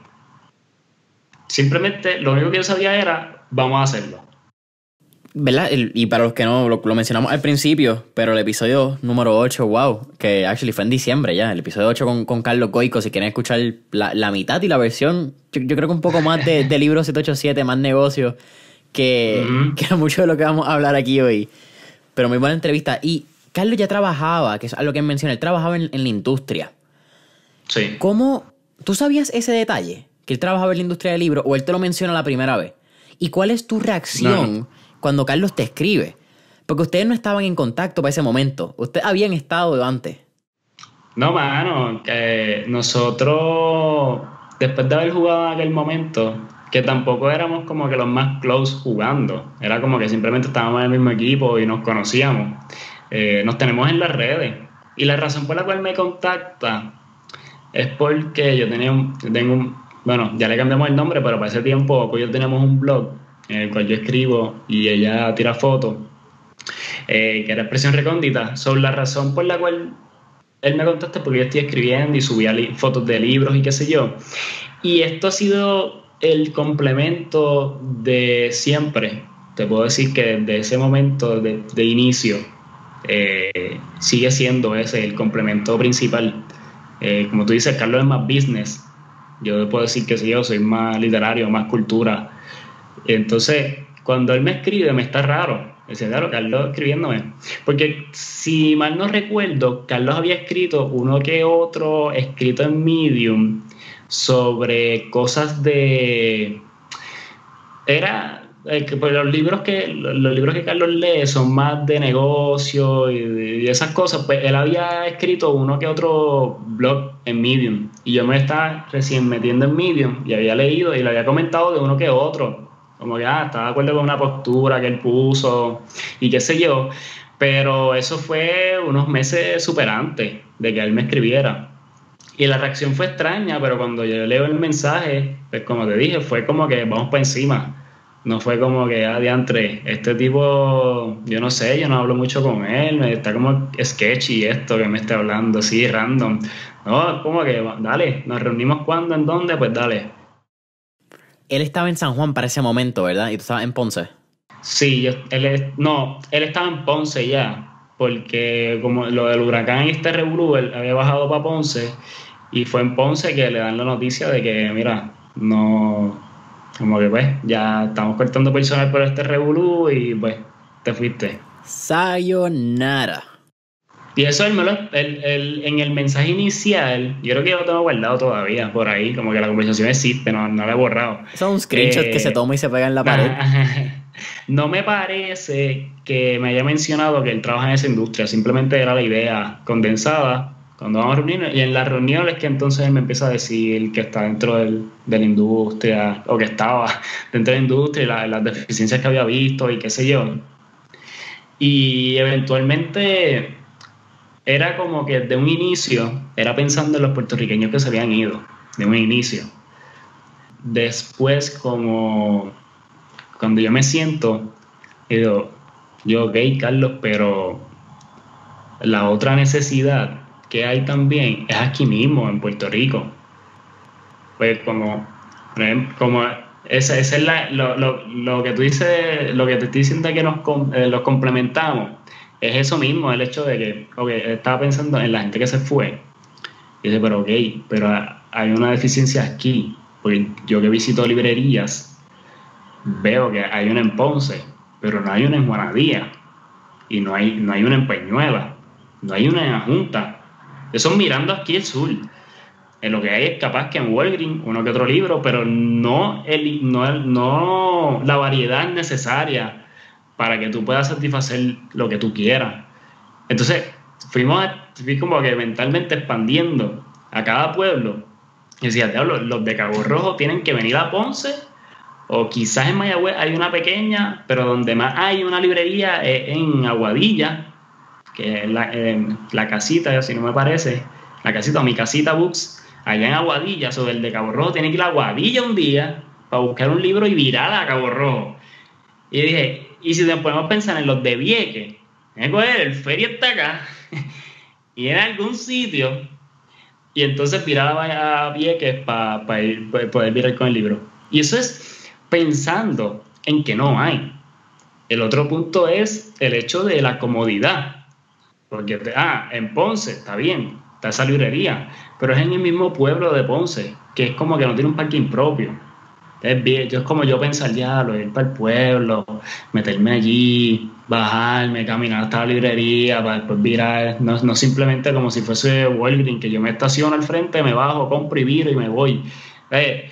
simplemente lo único que yo sabía era, vamos a hacerlo. ¿Verdad? El, y para los que no, lo, lo mencionamos al principio, pero el episodio número ocho, wow, que actually fue en diciembre ya, el episodio ocho con, con Carlos Goico, si quieren escuchar la, la mitad y la versión, yo, yo creo que un poco más de, de libro siete ocho siete, más negocio, que, uh-huh. que mucho de lo que vamos a hablar aquí hoy. Pero muy buena entrevista. Y Carlos ya trabajaba, que es algo que él menciona, él trabajaba en, en la industria. Sí. ¿Cómo? ¿Tú sabías ese detalle? que él trabajaba en la industria del libro o él te lo menciona la primera vez? ¿Y cuál es tu reacción No. cuando Carlos te escribe? Porque ustedes no estaban en contacto para ese momento. Ustedes habían estado antes. No, mano, que nosotros, después de haber jugado en aquel momento, que tampoco éramos como que los más close jugando, era como que simplemente estábamos en el mismo equipo y nos conocíamos, eh, nos tenemos en las redes. Y la razón por la cual me contacta es porque yo tenía un, yo tengo un, bueno, ya le cambiamos el nombre, pero para ese tiempo pues yo teníamos un blog en el cual yo escribo y ella tira fotos, eh, que era Expresión Recóndita. Sobre la razón por la cual él me contacta, porque yo estoy escribiendo y subía li- fotos de libros y qué sé yo. Y esto ha sido el complemento de siempre. Te puedo decir que desde ese momento de, de inicio eh, sigue siendo ese el complemento principal. Eh, como tú dices, Carlos es más business. Yo puedo decir que sí, yo soy más literario, más cultura. Entonces, cuando él me escribe, me está raro. Dice, claro, Carlos escribiéndome. Porque si mal no recuerdo, Carlos había escrito uno que otro escrito en Medium sobre cosas de... Era... eh, que, pues, los libros que los, los libros que Carlos lee son más de negocio y, de- y esas cosas. Pues él había escrito uno que otro blog en Medium. Y yo me estaba recién metiendo en Medium y había leído y le había comentado de uno que otro. Como que ah, estaba de acuerdo con una postura que él puso y qué sé yo. Pero eso fue unos meses super antes de que él me escribiera. Y la reacción fue extraña, pero cuando yo leo el mensaje, pues como te dije, fue como que vamos para encima. No fue como que, ah, diantre, este tipo, yo no sé, yo no hablo mucho con él, me- está como sketchy esto que me esté hablando, así, random. No, como que, dale, nos reunimos cuando, en dónde, pues dale. Él estaba en San Juan para ese momento, ¿verdad? Y tú estabas en Ponce. Sí, yo, él es- no, él estaba en Ponce ya, porque como lo del huracán y este revolú, él había bajado para Ponce y fue en Ponce que le dan la noticia de que, mira, no, como que pues, ya estamos cortando personal por este revolú y pues, te fuiste. Sayonara. Y eso él me lo, él- él- en el mensaje inicial, yo creo que yo lo tengo guardado todavía por ahí, como que la conversación existe, no, no la he borrado. Eso es un screenshot que se Eh, toma y se pega en la pared. Ajá. No me parece que me haya mencionado que él trabaja en esa industria, simplemente era la idea condensada cuando vamos a reunirnos. Y en las reuniones que entonces él me empieza a decir que está dentro del- de la industria, o que estaba dentro de la industria, y la- las deficiencias que había visto y qué sé yo. Y eventualmente era como que de un inicio, era pensando en los puertorriqueños que se habían ido, de un inicio. Después, como cuando yo me siento, y digo, yo, ok, Carlos, pero la otra necesidad que hay también es aquí mismo, en Puerto Rico. Pues como, por ejemplo, como esa, esa es la, lo, lo, lo que tú dices, lo que te estoy diciendo que nos, com- eh, los complementamos, es eso mismo, el hecho de que, ok, estaba pensando en la gente que se fue, y dice, pero ok, pero hay una deficiencia aquí, porque yo que visito librerías, veo que hay una en Ponce, pero no hay una en Juanadía, y no hay, no hay una en Peñuela, no hay una en la Junta. Eso mirando aquí el sur. En lo que hay es capaz que en Walgreens, uno que otro libro, pero no, el, no, el- no la variedad necesaria para que tú puedas satisfacer lo que tú quieras. Entonces, fuimos a- fui como que mentalmente expandiendo a cada pueblo. Y decía, diablo, los de Cabo Rojo tienen que venir a Ponce, o quizás en Mayagüez hay una pequeña, pero donde más hay una librería es en Aguadilla, que es la, eh, la casita, si no me parece, la casita o mi casita Books, allá en Aguadilla, sobre el de Cabo Rojo, tiene que ir a Aguadilla un día para buscar un libro y virar a Cabo Rojo. Y dije, y si nos podemos pensar en los de Vieques, el feria está acá, y en algún sitio, y entonces virar a Vieques para pa ir, pa poder virar con el libro. Y eso es pensando en que no hay. El otro punto es el hecho de la comodidad. Porque, ah, en Ponce, está bien, está esa librería, pero es en el mismo pueblo de Ponce, que es como que no tiene un parking propio. Es bien, yo es como yo pensar, ya, lo ir para el pueblo, meterme allí, bajarme, caminar hasta la librería, para después virar, no, no simplemente como si fuese Walgreens, que yo me estaciono al frente, me bajo, compro y viro y me voy. Eh,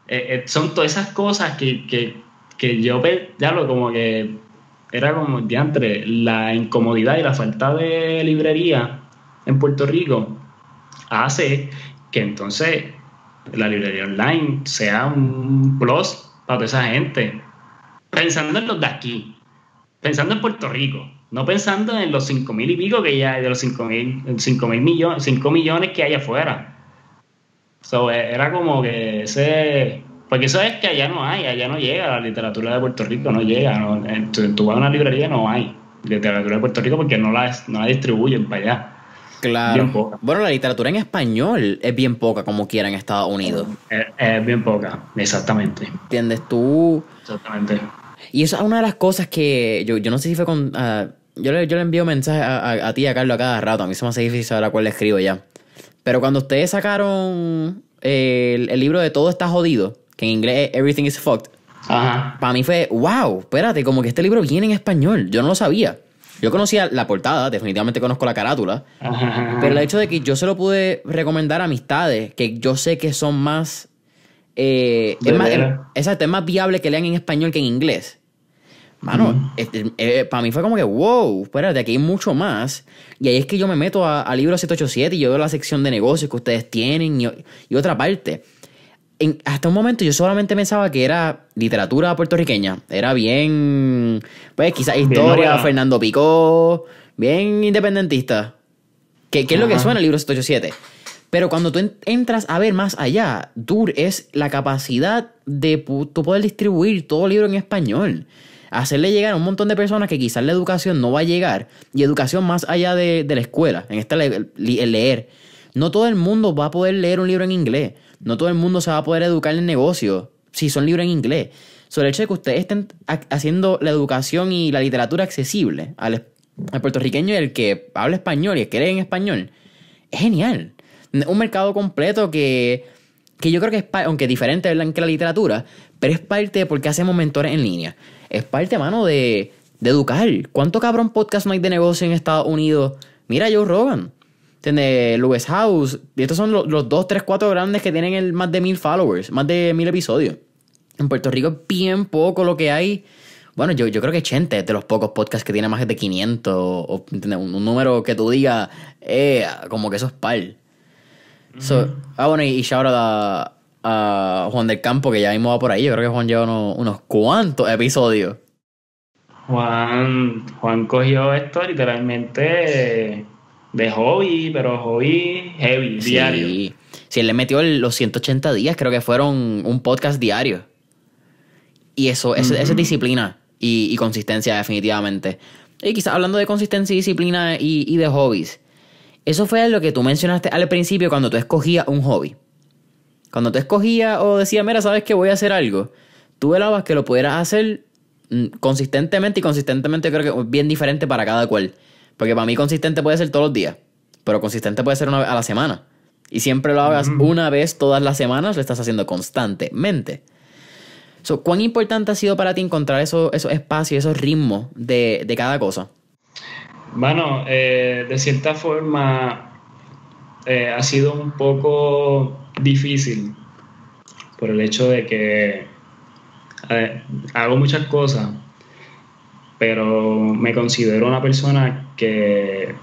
eh, eh, son todas esas cosas que, que, que yo ya lo como que era como diantre, la incomodidad y la falta de librería en Puerto Rico hace que entonces la librería online sea un plus para toda esa gente, pensando en los de aquí, pensando en Puerto Rico, no pensando en los cinco mil y pico que ya hay, de los cinco mil, cinco mil millones, cinco millones que hay afuera. So, era como que ese, porque eso es que allá no hay, allá no llega la literatura de Puerto Rico, no llega, no, tú, tú vas a una librería, no hay literatura de Puerto Rico porque no la, no la distribuyen para allá. Claro. Bien poca. Bueno, la literatura en español es bien poca, como quiera, en Estados Unidos. Es, es bien poca, exactamente. ¿Entiendes? Tú... Exactamente. Y eso es una de las cosas que... Yo, yo no sé si fue con... Uh, yo, le, yo le envío mensajes a, a, a ti y a Carlos a cada rato. A mí se me hace difícil saber a cuál le escribo ya. Pero cuando ustedes sacaron el, el libro de Todo está jodido, que en inglés es Everything is fucked, ajá, para mí fue, wow, espérate, como que este libro viene en español. Yo no lo sabía. Yo conocía la portada, definitivamente conozco la carátula, ajá, pero el hecho de que yo se lo pude recomendar a amistades que yo sé que son más... Eh, es más es, exacto, es más viable que lean en español que en inglés. Mano, mm. este, eh, para mí fue como que, wow, espérate, aquí hay mucho más. Y ahí es que yo me meto a, a Libro siete ochenta y siete y yo veo la sección de negocios que ustedes tienen y, y otra parte. En, hasta un momento yo solamente pensaba que era literatura puertorriqueña. Era bien, pues quizás historia, Fernando Picó, bien independentista. ¿Qué, qué es lo que suena el Libro siete ochenta y siete? Pero cuando tú entras a ver más allá, Dur es la capacidad de tú poder distribuir todo libro en español. Hacerle llegar a un montón de personas que quizás la educación no va a llegar. Y educación más allá de, de la escuela. En este el, el leer. No todo el mundo va a poder leer un libro en inglés. No todo el mundo se va a poder educar en negocio si son libros en inglés. Sobre el hecho de que ustedes estén haciendo la educación y la literatura accesible al, al puertorriqueño y el que habla español y el que lee en español. Es genial. Un mercado completo que, que yo creo que es, aunque es diferente que la literatura, pero es parte de por qué hacemos mentores en línea. Es parte, mano, de, de educar. ¿Cuánto cabrón podcast no hay de negocio en Estados Unidos? Mira Joe Rogan, ¿entiendes? Lewis House. Y estos son los, los dos, tres, cuatro grandes que tienen el, más de mil followers, más de mil episodios. En Puerto Rico es bien poco lo que hay. Bueno, yo, yo creo que Chente es de los pocos podcasts que tiene más de quinientos. O, ¿entiendes? Un, un número que tú digas, eh, como que eso es par. Mm-hmm. So, ah, bueno, y, y shout out a... a Juan del Campo, que ya mismo va por ahí. Yo creo que Juan lleva unos, unos cuantos episodios. Juan, Juan cogió esto literalmente de hobby, pero hobby heavy, sí. diario. Sí, él le metió el, los ciento ochenta días, creo que fueron un podcast diario. Y eso, uh-huh. esa es disciplina y, y consistencia, definitivamente. Y quizás hablando de consistencia y disciplina y, y de hobbies, eso fue lo que tú mencionaste al principio cuando tú escogías un hobby. Cuando tú escogías o decías, mira, sabes que voy a hacer algo, tú velabas que lo pudieras hacer consistentemente, y consistentemente creo que es bien diferente para cada cual. Porque para mí consistente puede ser todos los días, pero consistente puede ser una vez a la semana. Y siempre lo hagas uh-huh. una vez todas las semanas, lo estás haciendo constantemente. So, ¿cuán importante ha sido para ti encontrar esos, esos espacios, esos ritmos de, de cada cosa? Bueno, eh, de cierta forma eh, ha sido un poco difícil por el hecho de que eh, hago muchas cosas, pero me considero una persona que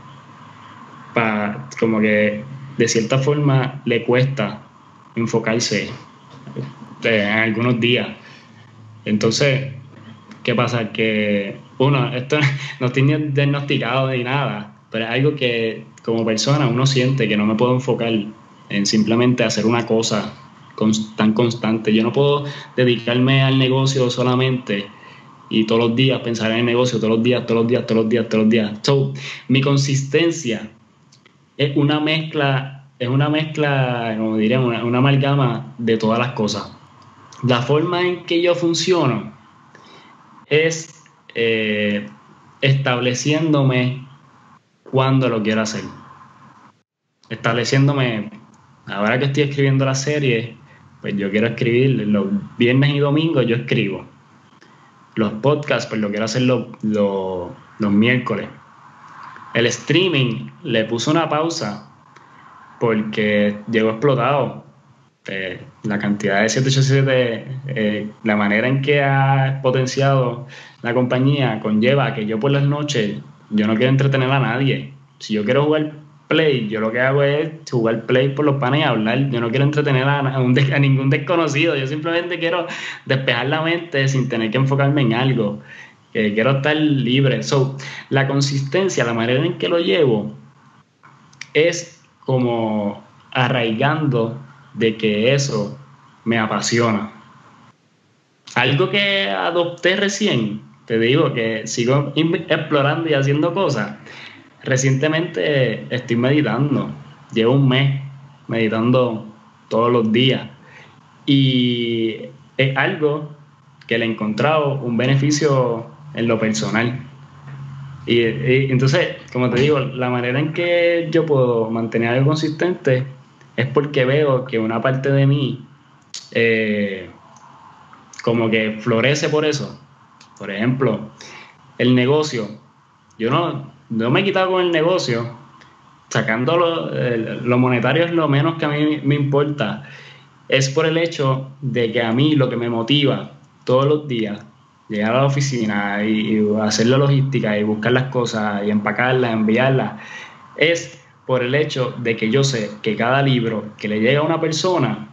pa, como que de cierta forma le cuesta enfocarse eh, en algunos días. Entonces, ¿qué pasa? Que uno, esto no estoy ni diagnosticado ni nada, pero es algo que como persona uno siente que no me puedo enfocar en simplemente hacer una cosa tan constante. Yo no puedo dedicarme al negocio solamente y todos los días pensar en el negocio, todos los días, todos los días, todos los días, todos los días. So, mi consistencia es una mezcla, es una mezcla, como diríamos, una, una amalgama de todas las cosas. La forma en que yo funciono es eh, estableciéndome cuando lo quiero hacer. Estableciéndome, ahora que estoy escribiendo la serie, pues yo quiero escribir los viernes y domingos, yo escribo. Los podcasts, pues lo quiero hacer los, los, los miércoles. El streaming le puse una pausa porque llegó explotado. eh, la cantidad de siete ocho siete, eh, la manera en que ha potenciado la compañía conlleva a que yo por las noches, yo no quiero entretener a nadie. Si yo quiero jugar Play, yo lo que hago es jugar Play por los panes y hablar. Yo no quiero entretener a, a, un de, a ningún desconocido. Yo simplemente quiero despejar la mente sin tener que enfocarme en algo. Eh, quiero estar libre. So, la consistencia, la manera en que lo llevo, es como arraigando de que eso me apasiona. Algo que adopté recién, te digo que sigo explorando y haciendo cosas. Recientemente estoy meditando, llevo un mes meditando todos los días y es algo que le he encontrado un beneficio en lo personal. Y, y entonces, como te digo, la manera en que yo puedo mantener algo consistente es porque veo que una parte de mí eh, como que florece por eso. Por ejemplo, el negocio. Yo no... No me he quitado con el negocio, sacando lo, eh, lo monetario es lo menos que a mí me importa. Es por el hecho de que a mí lo que me motiva todos los días, llegar a la oficina y, y hacer la logística y buscar las cosas y empacarlas, enviarlas, es por el hecho de que yo sé que cada libro que le llega a una persona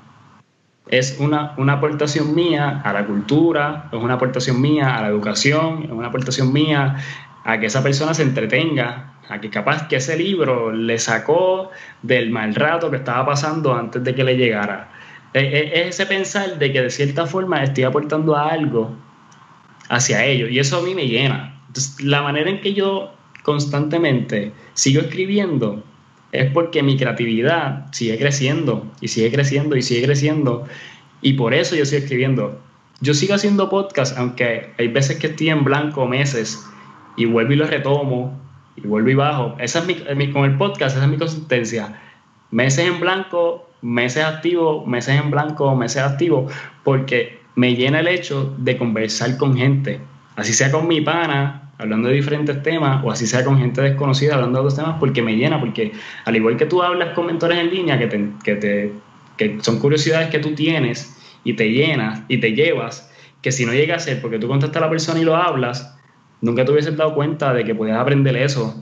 es una, una aportación mía a la cultura, es una aportación mía a la educación, es una aportación mía a que esa persona se entretenga, a que capaz que ese libro le sacó del mal rato que estaba pasando antes de que le llegara. Es ese pensar de que de cierta forma estoy aportando a algo hacia ellos y eso a mí me llena. Entonces, la manera en que yo constantemente sigo escribiendo es porque mi creatividad sigue creciendo y sigue creciendo y sigue creciendo y por eso yo sigo escribiendo. Yo sigo haciendo podcast aunque hay veces que estoy en blanco meses y vuelvo y lo retomo, y vuelvo y bajo. Esa es mi, mi, con el podcast, esa es mi consistencia. Meses en blanco, meses activo, meses en blanco, meses activo, porque me llena el hecho de conversar con gente. Así sea con mi pana, hablando de diferentes temas, o así sea con gente desconocida, hablando de otros temas, porque me llena, porque al igual que tú hablas con mentores en línea, que, te, que, te, que son curiosidades que tú tienes, y te llenas, y te llevas, que si no llega a ser porque tú contactas a la persona y lo hablas, nunca te hubieses dado cuenta de que podías aprender eso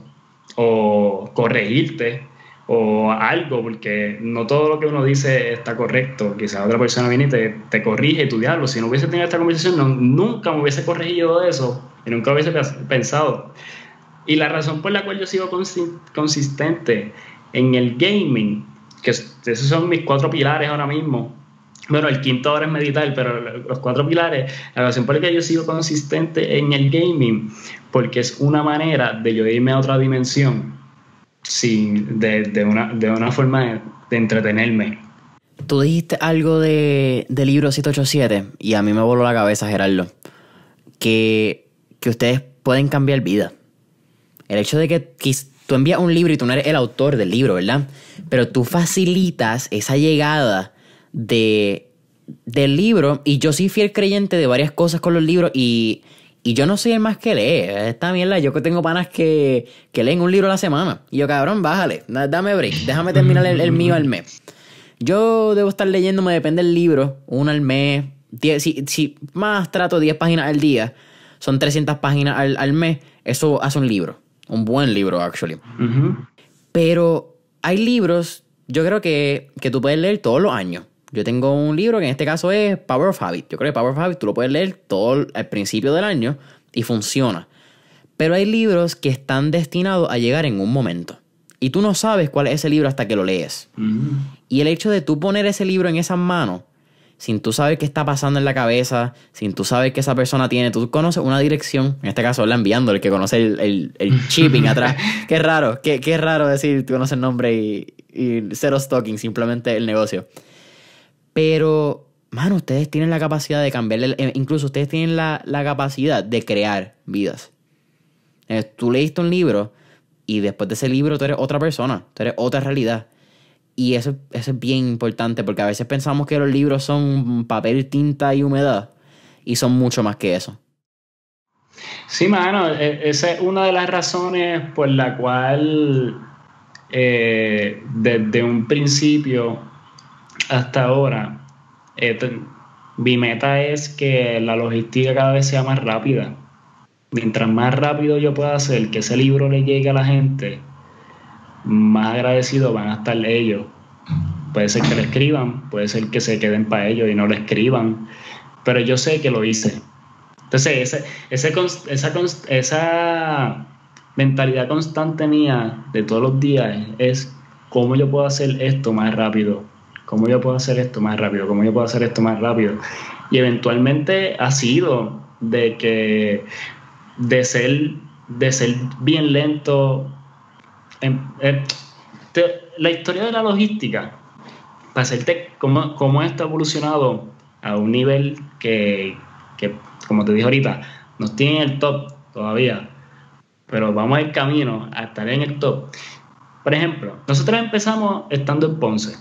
o corregirte o algo, porque no todo lo que uno dice está correcto. Quizás otra persona viene y te, te corrige y tú diablo, si no hubiese tenido esta conversación no, nunca me hubiese corregido de eso y nunca hubiese pensado. Y la razón por la cual yo sigo consistente en el gaming, que esos son mis cuatro pilares ahora mismo. Bueno, el quinto ahora es meditar, pero los cuatro pilares, la razón por la que yo sigo consistente en el gaming, porque es una manera de yo irme a otra dimensión, sin, de, de, una, de una forma de, de entretenerme. Tú dijiste algo de, de libro siete ocho siete y a mí me voló la cabeza, Gerardo, que, que ustedes pueden cambiar vida. El hecho de que, que tú envías un libro y tú no eres el autor del libro, ¿verdad? Pero tú facilitas esa llegada de del libro, y yo soy fiel creyente de varias cosas con los libros y, y yo no soy el más que lee esta mierda. Yo que tengo panas que, que leen un libro a la semana y yo, cabrón, bájale, dame break, déjame terminar el, el mío al mes. Yo debo estar leyéndome, depende del libro, uno al mes, diez, si, si más trato diez páginas al día, son trescientas páginas al, al mes. Eso hace un libro, un buen libro actually. Uh-huh. Pero hay libros, yo creo que, que tú puedes leer todos los años. Yo tengo un libro que en este caso es Power of Habit. Yo creo que Power of Habit tú lo puedes leer todo al principio del año y funciona. Pero hay libros que están destinados a llegar en un momento. Y tú no sabes cuál es ese libro hasta que lo lees. Mm. Y el hecho de tú poner ese libro en esas manos, sin tú saber qué está pasando en la cabeza, sin tú saber qué esa persona tiene, tú conoces una dirección, en este caso la enviando, el que conoce el, el, el shipping atrás. Qué raro, qué, qué raro decir, tú conoces el nombre y, y cero stalking, simplemente el negocio. Pero, mano, ustedes tienen la capacidad de cambiarle, incluso ustedes tienen la, la capacidad de crear vidas. Eh, tú leíste un libro y después de ese libro tú eres otra persona, tú eres otra realidad. Y eso, eso es bien importante porque a veces pensamos que los libros son papel, tinta y humedad y son mucho más que eso. Sí, mano, esa es una de las razones por la cual eh, desde un principio hasta ahora, eh, mi meta es que la logística cada vez sea más rápida. Mientras más rápido yo pueda hacer que ese libro le llegue a la gente, más agradecidos van a estar ellos. Puede ser que lo escriban, puede ser que se queden para ellos y no lo escriban, pero yo sé que lo hice. Entonces, ese, ese, esa, esa mentalidad constante mía de todos los días es cómo yo puedo hacer esto más rápido, cómo yo puedo hacer esto más rápido, cómo yo puedo hacer esto más rápido. Y eventualmente ha sido de que de ser, de ser bien lento. En, en, te, la historia de la logística, para hacerte cómo, cómo esto ha evolucionado a un nivel que, que, como te dije ahorita, no tiene en el top todavía, pero vamos al camino a estar en el top. Por ejemplo, nosotros empezamos estando en Ponce,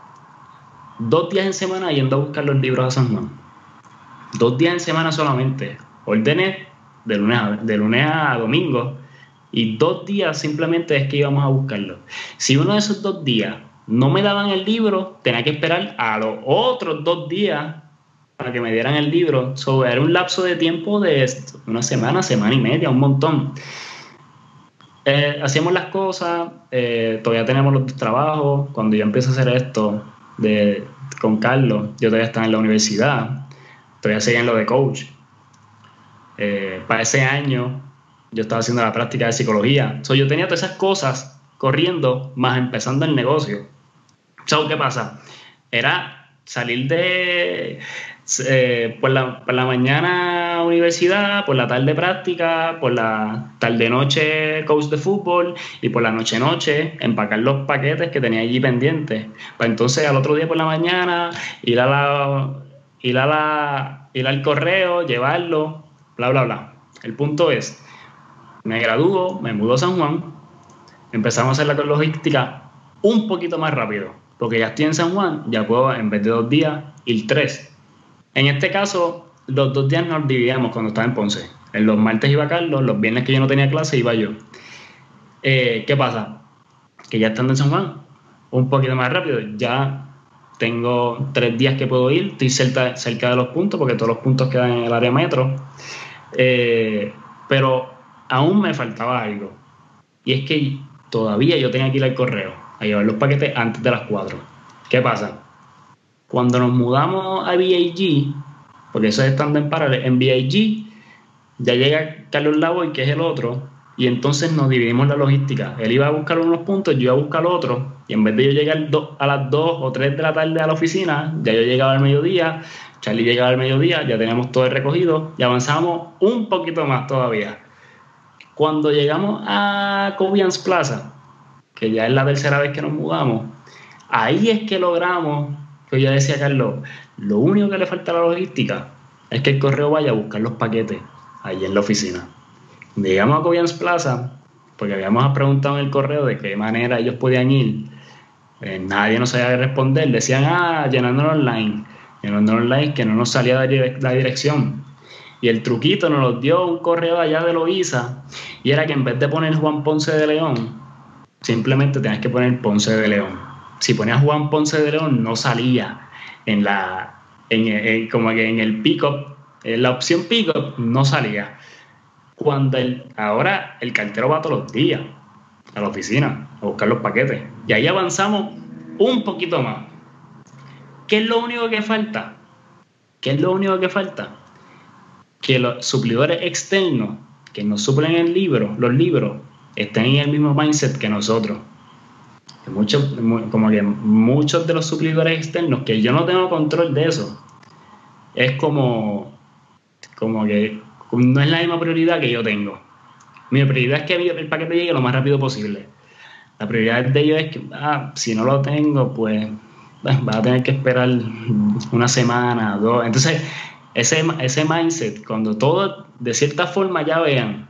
dos días en semana yendo a buscar los libros a San Juan, dos días en semana solamente, órdenes de lunes a, de lunes a domingo, y dos días simplemente es que íbamos a buscarlo. Si uno de esos dos días no me daban el libro, tenía que esperar a los otros dos días para que me dieran el libro. So, era un lapso de tiempo de una semana, semana y media, un montón. Eh, hacíamos las cosas, eh, todavía tenemos los trabajos. Cuando yo empecé a hacer esto de, con Carlos, yo todavía estaba en la universidad, todavía seguía en lo de coach. Eh, para ese año yo estaba haciendo la práctica de psicología. So, yo tenía todas esas cosas corriendo, más empezando el negocio. So, ¿qué pasa? Era salir de eh, por, la, por la mañana universidad, por la tarde práctica, por la tarde noche coach de fútbol y por la noche noche empacar los paquetes que tenía allí pendientes. Pues entonces al otro día por la mañana ir a la, ir a la, ir al correo, llevarlo, bla bla bla. El punto es, me gradúo, me mudo a San Juan, empezamos a hacer la logística un poquito más rápido, porque ya estoy en San Juan, ya puedo en vez de dos días ir tres. En este caso, los dos días nos dividíamos cuando estaba en Ponce. En los martes iba Carlos, los viernes que yo no tenía clase iba yo. Eh, ¿Qué pasa? Que ya estando en San Juan, un poquito más rápido, ya tengo tres días que puedo ir, estoy cerca, cerca de los puntos, porque todos los puntos quedan en el área metro. Eh, pero aún me faltaba algo, y es que todavía yo tenía que ir al correo a llevar los paquetes antes de las cuatro. ¿Qué pasa? Cuando nos mudamos a B I G, porque eso es estando en paralelo, en B I G ya llega Carlos Lavoy, que es el otro, y entonces nos dividimos la logística. Él iba a buscar unos puntos, yo iba a buscar otros, y en vez de yo llegar a las dos o tres de la tarde a la oficina, ya yo llegaba al mediodía, Charlie llegaba al mediodía, ya teníamos todo el recogido y avanzamos un poquito más todavía. Cuando llegamos a Cobians Plaza, que ya es la tercera vez que nos mudamos, ahí es que logramos, que yo decía a Carlos, lo único que le falta a la logística es que el correo vaya a buscar los paquetes allí en la oficina. Llegamos a Cobians Plaza, porque habíamos preguntado en el correo de qué manera ellos podían ir, eh, nadie nos sabía responder, decían, ah, llenándolo online, llenándolo online, que no nos salía la dirección. Y el truquito nos lo dio un correo allá de Loíza, y era que en vez de poner Juan Ponce de León, simplemente tenías que poner Ponce de León. Si ponías Juan Ponce de León, no salía en la, en, en, como que en el pick-up, en la opción pick-up no salía. Cuando el, ahora el cartero va todos los días a la oficina a buscar los paquetes, y ahí avanzamos un poquito más. ¿Qué es lo único que falta? ¿Qué es lo único que falta? Que los suplidores externos que nos suplen el libro, los libros, estén en el mismo mindset que nosotros. Muchos, como que muchos de los suplidores externos, que yo no tengo control de eso, es como, como que no es la misma prioridad que yo tengo. Mi prioridad es que el paquete llegue lo más rápido posible. La prioridad de ellos es que, ah, si no lo tengo, pues vas a tener que esperar una semana, dos. Entonces, ese, ese mindset, cuando todo de cierta forma ya vean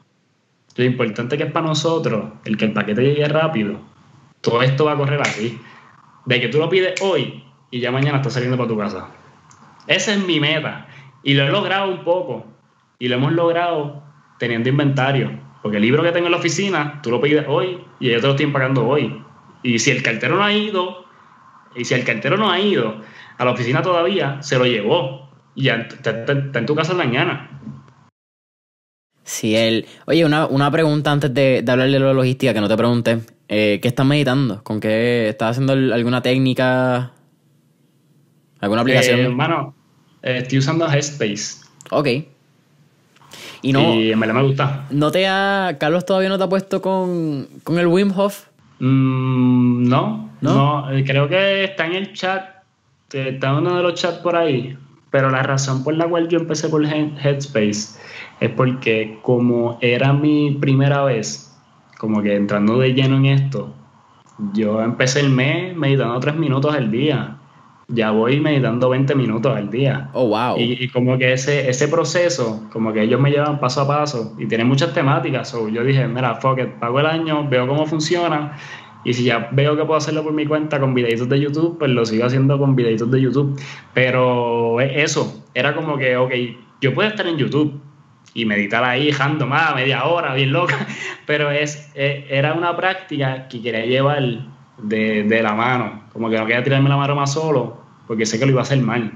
lo importante que es para nosotros el que el paquete llegue rápido, todo esto va a correr así, de que tú lo pides hoy y ya mañana está saliendo para tu casa. Esa es mi meta, y lo he logrado un poco, y lo hemos logrado teniendo inventario, porque el libro que tengo en la oficina tú lo pides hoy y yo te lo estoy empacando hoy, y si el cartero no ha ido Y si el cartero no ha ido a la oficina todavía, se lo llevó. Y ya está, está- está en tu casa mañana. Sí, el... Oye, una, una pregunta antes de, de hablar de la logística que no te pregunté. Eh, ¿qué estás meditando? ¿Con qué? ¿Estás haciendo el- alguna técnica? ¿Alguna Eh, aplicación? hermano, eh, estoy usando Headspace Ok. Y no, y en verdad me gusta. no te ha... Carlos todavía no te ha puesto con, con el Wim Hof, Mm, no, ¿no? no, eh, creo que está en el chat, eh, está en uno de los chats por ahí, pero la razón por la cual yo empecé por Head- Headspace es porque como era mi primera vez, como que entrando de lleno en esto, yo empecé el mes meditando tres minutos al día, ya voy meditando veinte minutos al día. Oh, wow. Y, y como que ese, ese proceso, como que ellos me llevan paso a paso y tienen muchas temáticas. So, yo dije, mira, fuck it, pago el año, veo cómo funciona y si ya veo que puedo hacerlo por mi cuenta con videitos de YouTube, pues lo sigo haciendo con videitos de YouTube. Pero e- eso, era como que, ok, yo puedo estar en YouTube y meditar ahí, random, ah, media hora, bien loca, pero es, eh, era una práctica que quería llevar de, de la mano, como que no quería tirarme la mano más solo, porque sé que lo iba a hacer mal.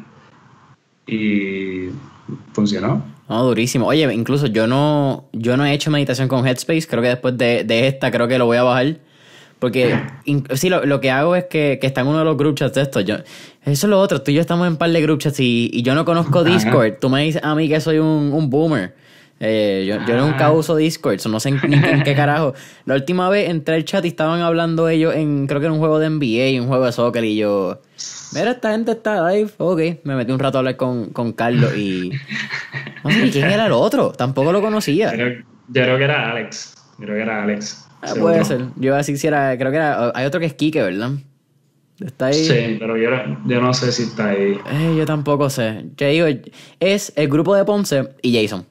Y funcionó. No, durísimo. Oye, incluso yo no, yo no he hecho meditación con Headspace. Creo que después de, de esta creo que lo voy a bajar. Porque in- sí, lo, lo que hago es que, que está en uno de los group chats de estos. Yo, eso es lo otro. Tú y yo estamos en un par de group chats y, y yo no conozco Ajá. Discord. Tú me dices a mí que soy un, un boomer. Eh, yo, yo nunca Ah, uso Discord, so no sé en, ni en qué carajo. La última vez entré al chat y estaban hablando ellos en, creo que era un juego de N B A, un juego de soccer y yo, mira, esta gente está live. Ok, me metí un rato a hablar con, con Carlos y no sé ni quién era el otro, tampoco lo yo conocía. creo, yo creo que era Alex. Yo creo que era Alex. Ah, Ese puede otro. ser. Yo así si era, creo que era, hay otro que es Kike, ¿verdad? Está ahí. Sí, pero yo, yo no sé si está ahí. Eh, yo tampoco sé. Yo digo, es el grupo de Ponce y Jason.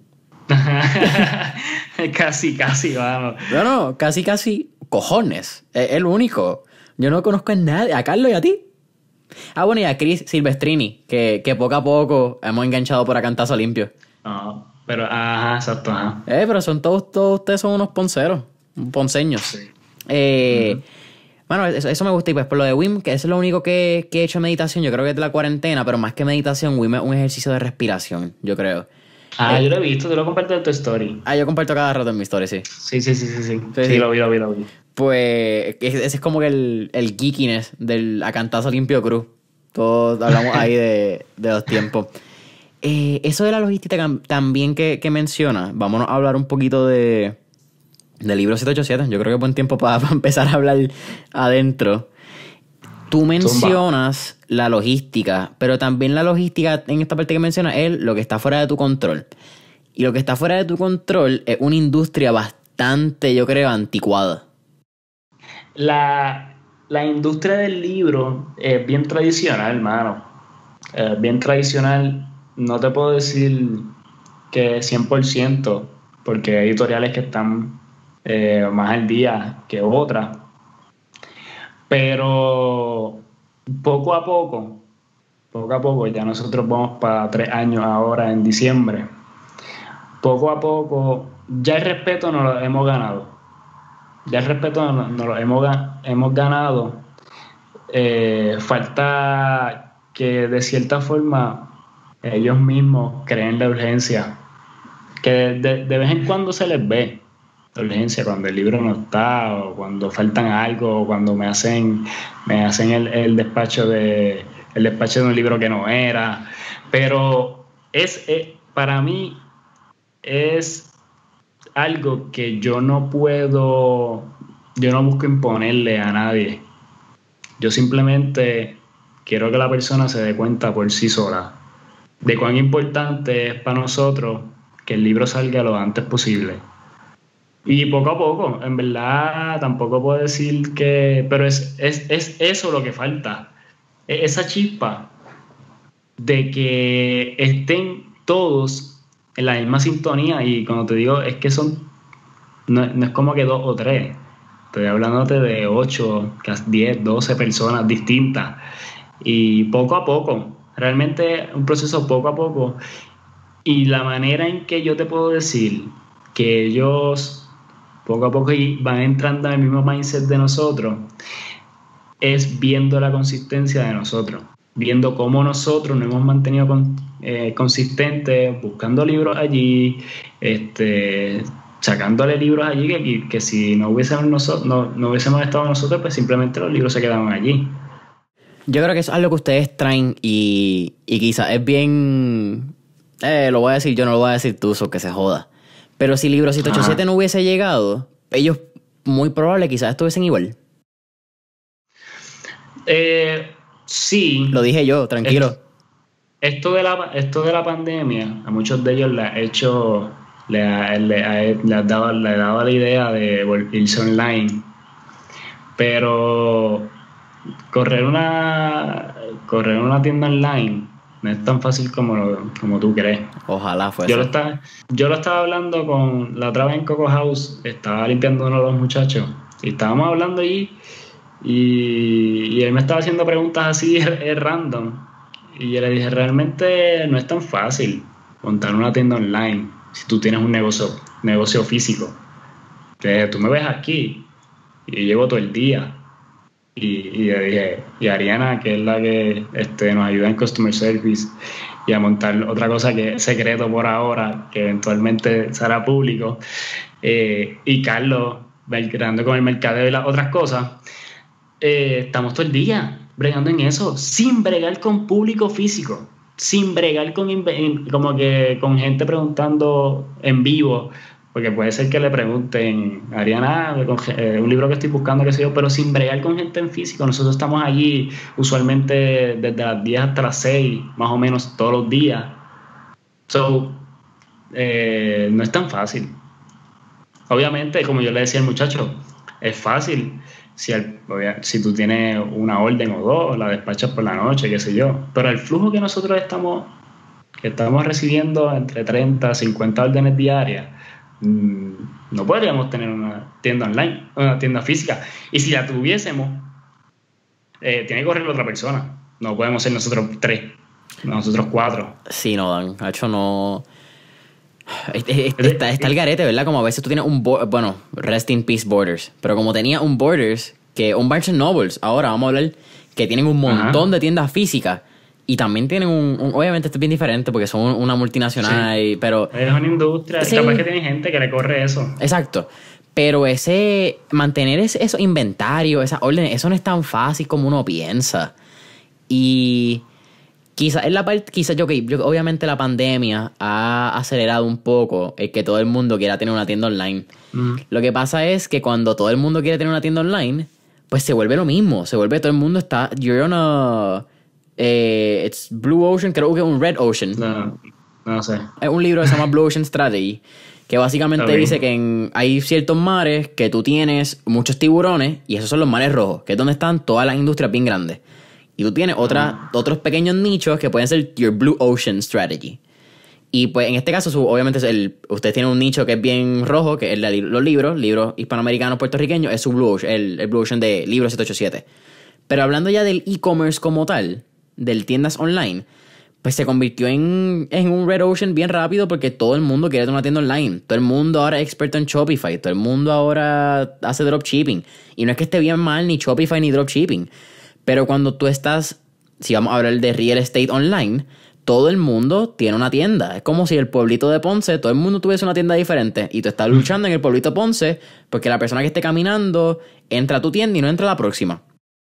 Casi, casi, vamos. No, no, casi, casi cojones. Es el único. Yo no conozco a nadie, a Carlos y a ti. Ah, bueno, y a Chris Silvestrini, que, que poco a poco hemos enganchado por a cantazo limpio. No, pero, ajá, exacto, ajá. Eh, pero son todos, todos ustedes son unos ponceros, ponceños. Sí. Eh, Ujú. Bueno, eso, eso me gusta. Y pues por lo de Wim, que eso es lo único que, que he hecho en meditación, yo creo que es de la cuarentena, pero más que meditación, Wim es un ejercicio de respiración, yo creo. Ah, Eh, yo lo he visto, tú lo compartes en tu story. ah, yo comparto cada rato en mi story, sí. Sí, sí, sí, sí, sí. Sí, Sí, sí. lo vi, lo vi, lo vi. Pues ese ese es como que el, el geekiness del a cantazo limpio cruz. Todos hablamos ahí de, de los tiempos. Eh, eso de la logística cam- también que, que menciona, vámonos a hablar un poquito de, del libro siete ocho siete. Yo creo que es buen tiempo para empezar a hablar adentro. Tú mencionas la logística, pero también la logística en esta parte que mencionas es lo que está fuera de tu control. Y lo que está fuera de tu control es una industria bastante, yo creo, anticuada. La, la industria del libro es bien tradicional, hermano. Eh, bien tradicional. No te puedo decir que cien por ciento, porque hay editoriales que están eh, más al día que otras. Pero poco a poco, poco a poco, ya nosotros vamos para tres años ahora en diciembre. Poco a poco, ya el respeto nos lo hemos ganado. Ya el respeto nos, nos lo hemos, ga- hemos ganado. Eh, falta que de cierta forma ellos mismos creen la urgencia. Que de, de vez en cuando se les ve la urgencia cuando el libro no está o cuando faltan algo o cuando me hacen me hacen el, el despacho de el despacho de un libro que no era, pero es, eh, para mí es algo que yo no puedo, yo no busco imponerle a nadie. Yo simplemente quiero que la persona se dé cuenta por sí sola de cuán importante es para nosotros que el libro salga lo antes posible. Y poco a poco, en verdad, tampoco puedo decir que, pero es, es, es eso lo que falta, e- esa chispa de que estén todos en la misma sintonía y cuando te digo es que son, no, no es como que dos o tres, estoy hablándote de ocho, casi diez, doce personas distintas y poco a poco, realmente un proceso poco a poco y la manera en que yo te puedo decir que ellos poco a poco y van entrando en el mismo mindset de nosotros es viendo la consistencia de nosotros, viendo cómo nosotros nos hemos mantenido con, eh, consistentes, buscando libros allí, este, sacándole libros allí que, que si no hubiésemos, nosotros, no, no hubiésemos estado nosotros, pues simplemente los libros se quedaban allí. Yo creo que eso es algo que ustedes traen y, y quizás es bien... Eh, lo voy a decir yo, no lo voy a decir tú, so que se joda. Pero si Libro siete ochenta y siete no hubiese llegado, ellos muy probable quizás estuviesen igual. Eh, sí. Lo dije yo, tranquilo. Esto, esto, de la, esto de la pandemia, a muchos de ellos le ha hecho... Le ha, le ha, le ha dado, le ha dado la idea de irse online. Pero... Correr una correr una tienda online no es tan fácil como, lo, como tú crees. Ojalá fuese. Yo lo, estaba, yo lo estaba hablando con la otra vez en Coco House, estaba limpiando uno de los muchachos y estábamos hablando allí y, y él me estaba haciendo preguntas así es random y yo le dije, realmente no es tan fácil montar una tienda online si tú tienes un negocio, negocio físico. Que tú me ves aquí y yo llevo todo el día. Y, y le dije, y Ariana, que es la que este, nos ayuda en Customer Service y a montar otra cosa que es secreto por ahora, que eventualmente será público, eh, y Carlos, creando con el mercadeo y las otras cosas, eh, estamos todo el día bregando en eso, sin bregar con público físico, sin bregar con, como que, con gente preguntando en vivo. Porque puede ser que le pregunten, Ariana, un libro que estoy buscando, qué sé yo, pero sin bregar con gente en físico. Nosotros estamos allí usualmente desde las diez hasta las seis, más o menos todos los días. So, eh, no es tan fácil. Obviamente, como yo le decía al muchacho, es fácil si, el, si tú tienes una orden o dos, la despachas por la noche, qué sé yo. Pero el flujo que nosotros estamos, que estamos recibiendo entre treinta, cincuenta órdenes diarias, no podríamos tener una tienda online, una tienda física, y si la tuviésemos eh, tiene que correr otra persona, no podemos ser nosotros tres, nosotros cuatro. Sí, no, Dan, de hecho no está, está el garete, ¿verdad? Como a veces tú tienes un bo- bueno, rest in peace Borders, pero como tenía un Borders, que un Barnes and Nobles, ahora vamos a hablar, que tienen un montón Ajá. de tiendas físicas. Y también tienen un, un... Obviamente esto es bien diferente porque son una multinacional, sí. pero... Es una industria, sí. Capaz que tiene gente que le corre eso. Exacto. Pero ese... Mantener ese, esos inventarios, esas órdenes, eso no es tan fácil como uno piensa. Y... Quizás es la parte... Quizás yo, okay, yo... Obviamente la pandemia ha acelerado un poco el que todo el mundo quiera tener una tienda online. Mm. Lo que pasa es que cuando todo el mundo quiere tener una tienda online, pues se vuelve lo mismo. Se vuelve... Todo el mundo está... You're on a... Eh, it's Blue Ocean, creo que es un Red Ocean. No, no sé. Es un libro que se llama Blue Ocean Strategy, que básicamente okay. dice que en, hay ciertos mares que tú tienes muchos tiburones y esos son los mares rojos, que es donde están todas las industrias bien grandes. Y tú tienes otra, oh. otros pequeños nichos que pueden ser your Blue Ocean Strategy. Y pues en este caso, su, obviamente, el, ustedes tienen un nicho que es bien rojo, que es la, los libros, libros hispanoamericanos, puertorriqueños, es su Blue Ocean, el, el Blue Ocean de Libros siete ochenta y siete. Pero hablando ya del e-commerce como tal, del tiendas online, pues se convirtió en, en un Red Ocean bien rápido porque todo el mundo quiere tener una tienda online. Todo el mundo ahora es experto en Shopify. Todo el mundo ahora hace dropshipping. Y no es que esté bien mal ni Shopify ni dropshipping. Pero cuando tú estás, si vamos a hablar de real estate online, todo el mundo tiene una tienda. Es como si el pueblito de Ponce, todo el mundo tuviese una tienda diferente. Y tú estás luchando en el pueblito de Ponce porque la persona que esté caminando entra a tu tienda y no entra a la próxima.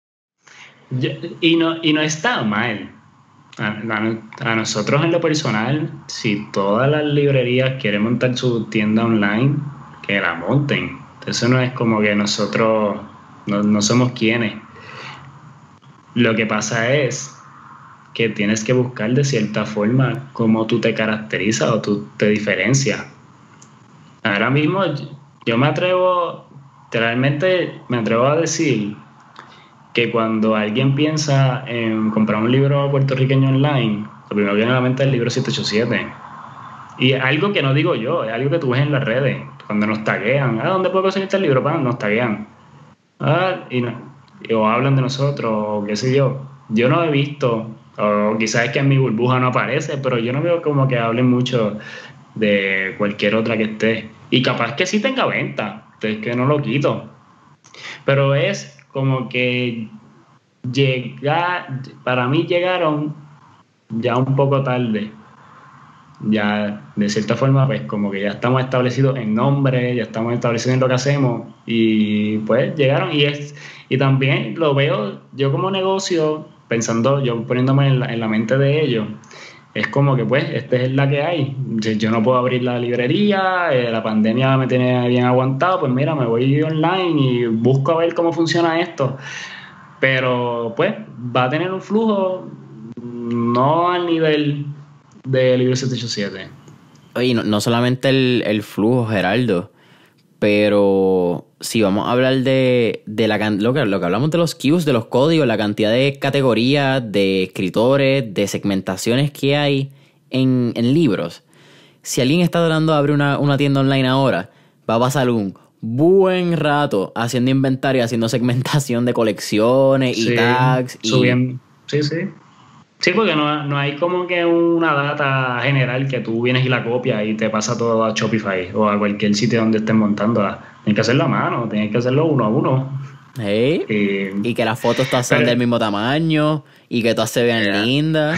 Y no, y no está mal. A, a, a nosotros en lo personal, si todas las librerías quieren montar su tienda online, que la monten. Eso no es como que nosotros no, no somos quienes. Lo que pasa es que tienes que buscar de cierta forma cómo tú te caracterizas o tú te diferencias. Ahora mismo yo me atrevo, realmente me atrevo a decir que cuando alguien piensa en comprar un libro puertorriqueño online, lo primero que viene a la mente es el libro siete ochenta y siete. Y es algo que no digo yo, es algo que tú ves en las redes, cuando nos taguean. Ah, ¿dónde puedo conseguir este libro? Pues nos taguean. Ah, y, no, o hablan de nosotros, o qué sé yo. Yo no he visto, o quizás es que en mi burbuja no aparece, pero yo no veo como que hablen mucho de cualquier otra que esté. Y capaz que sí tenga venta, es que no lo quito. Pero es como que llega, para mí llegaron ya un poco tarde. Ya de cierta forma pues como que ya estamos establecidos en nombre, ya estamos establecidos en lo que hacemos y pues llegaron y es y también lo veo yo como negocio pensando, yo poniéndome en la, en la mente de ellos, es como que pues esta es la que hay, yo no puedo abrir la librería, eh, la pandemia me tiene bien aguantado, pues mira, me voy online y busco a ver cómo funciona esto, pero pues va a tener un flujo no al nivel de Libro setecientos ochenta y siete. Oye, no, no solamente el, el flujo, Geraldo, pero si vamos a hablar de, de la, lo, que, lo que hablamos de los queues, de los códigos, la cantidad de categorías, de escritores, de segmentaciones que hay en, en libros. Si alguien está tratando de abrir una, una tienda online ahora, va a pasar un buen rato haciendo inventario, haciendo segmentación de colecciones y Sí, tags. Y... subiendo. Sí, sí. Sí, porque no, no hay como que una data general que tú vienes y la copias y te pasa todo a Shopify o a cualquier sitio donde estés montándola. Tienes que hacerlo a mano, tienes que hacerlo uno a uno. ¿Eh? Y, y que las fotos todas sean del mismo tamaño y que todas se vean yeah. lindas.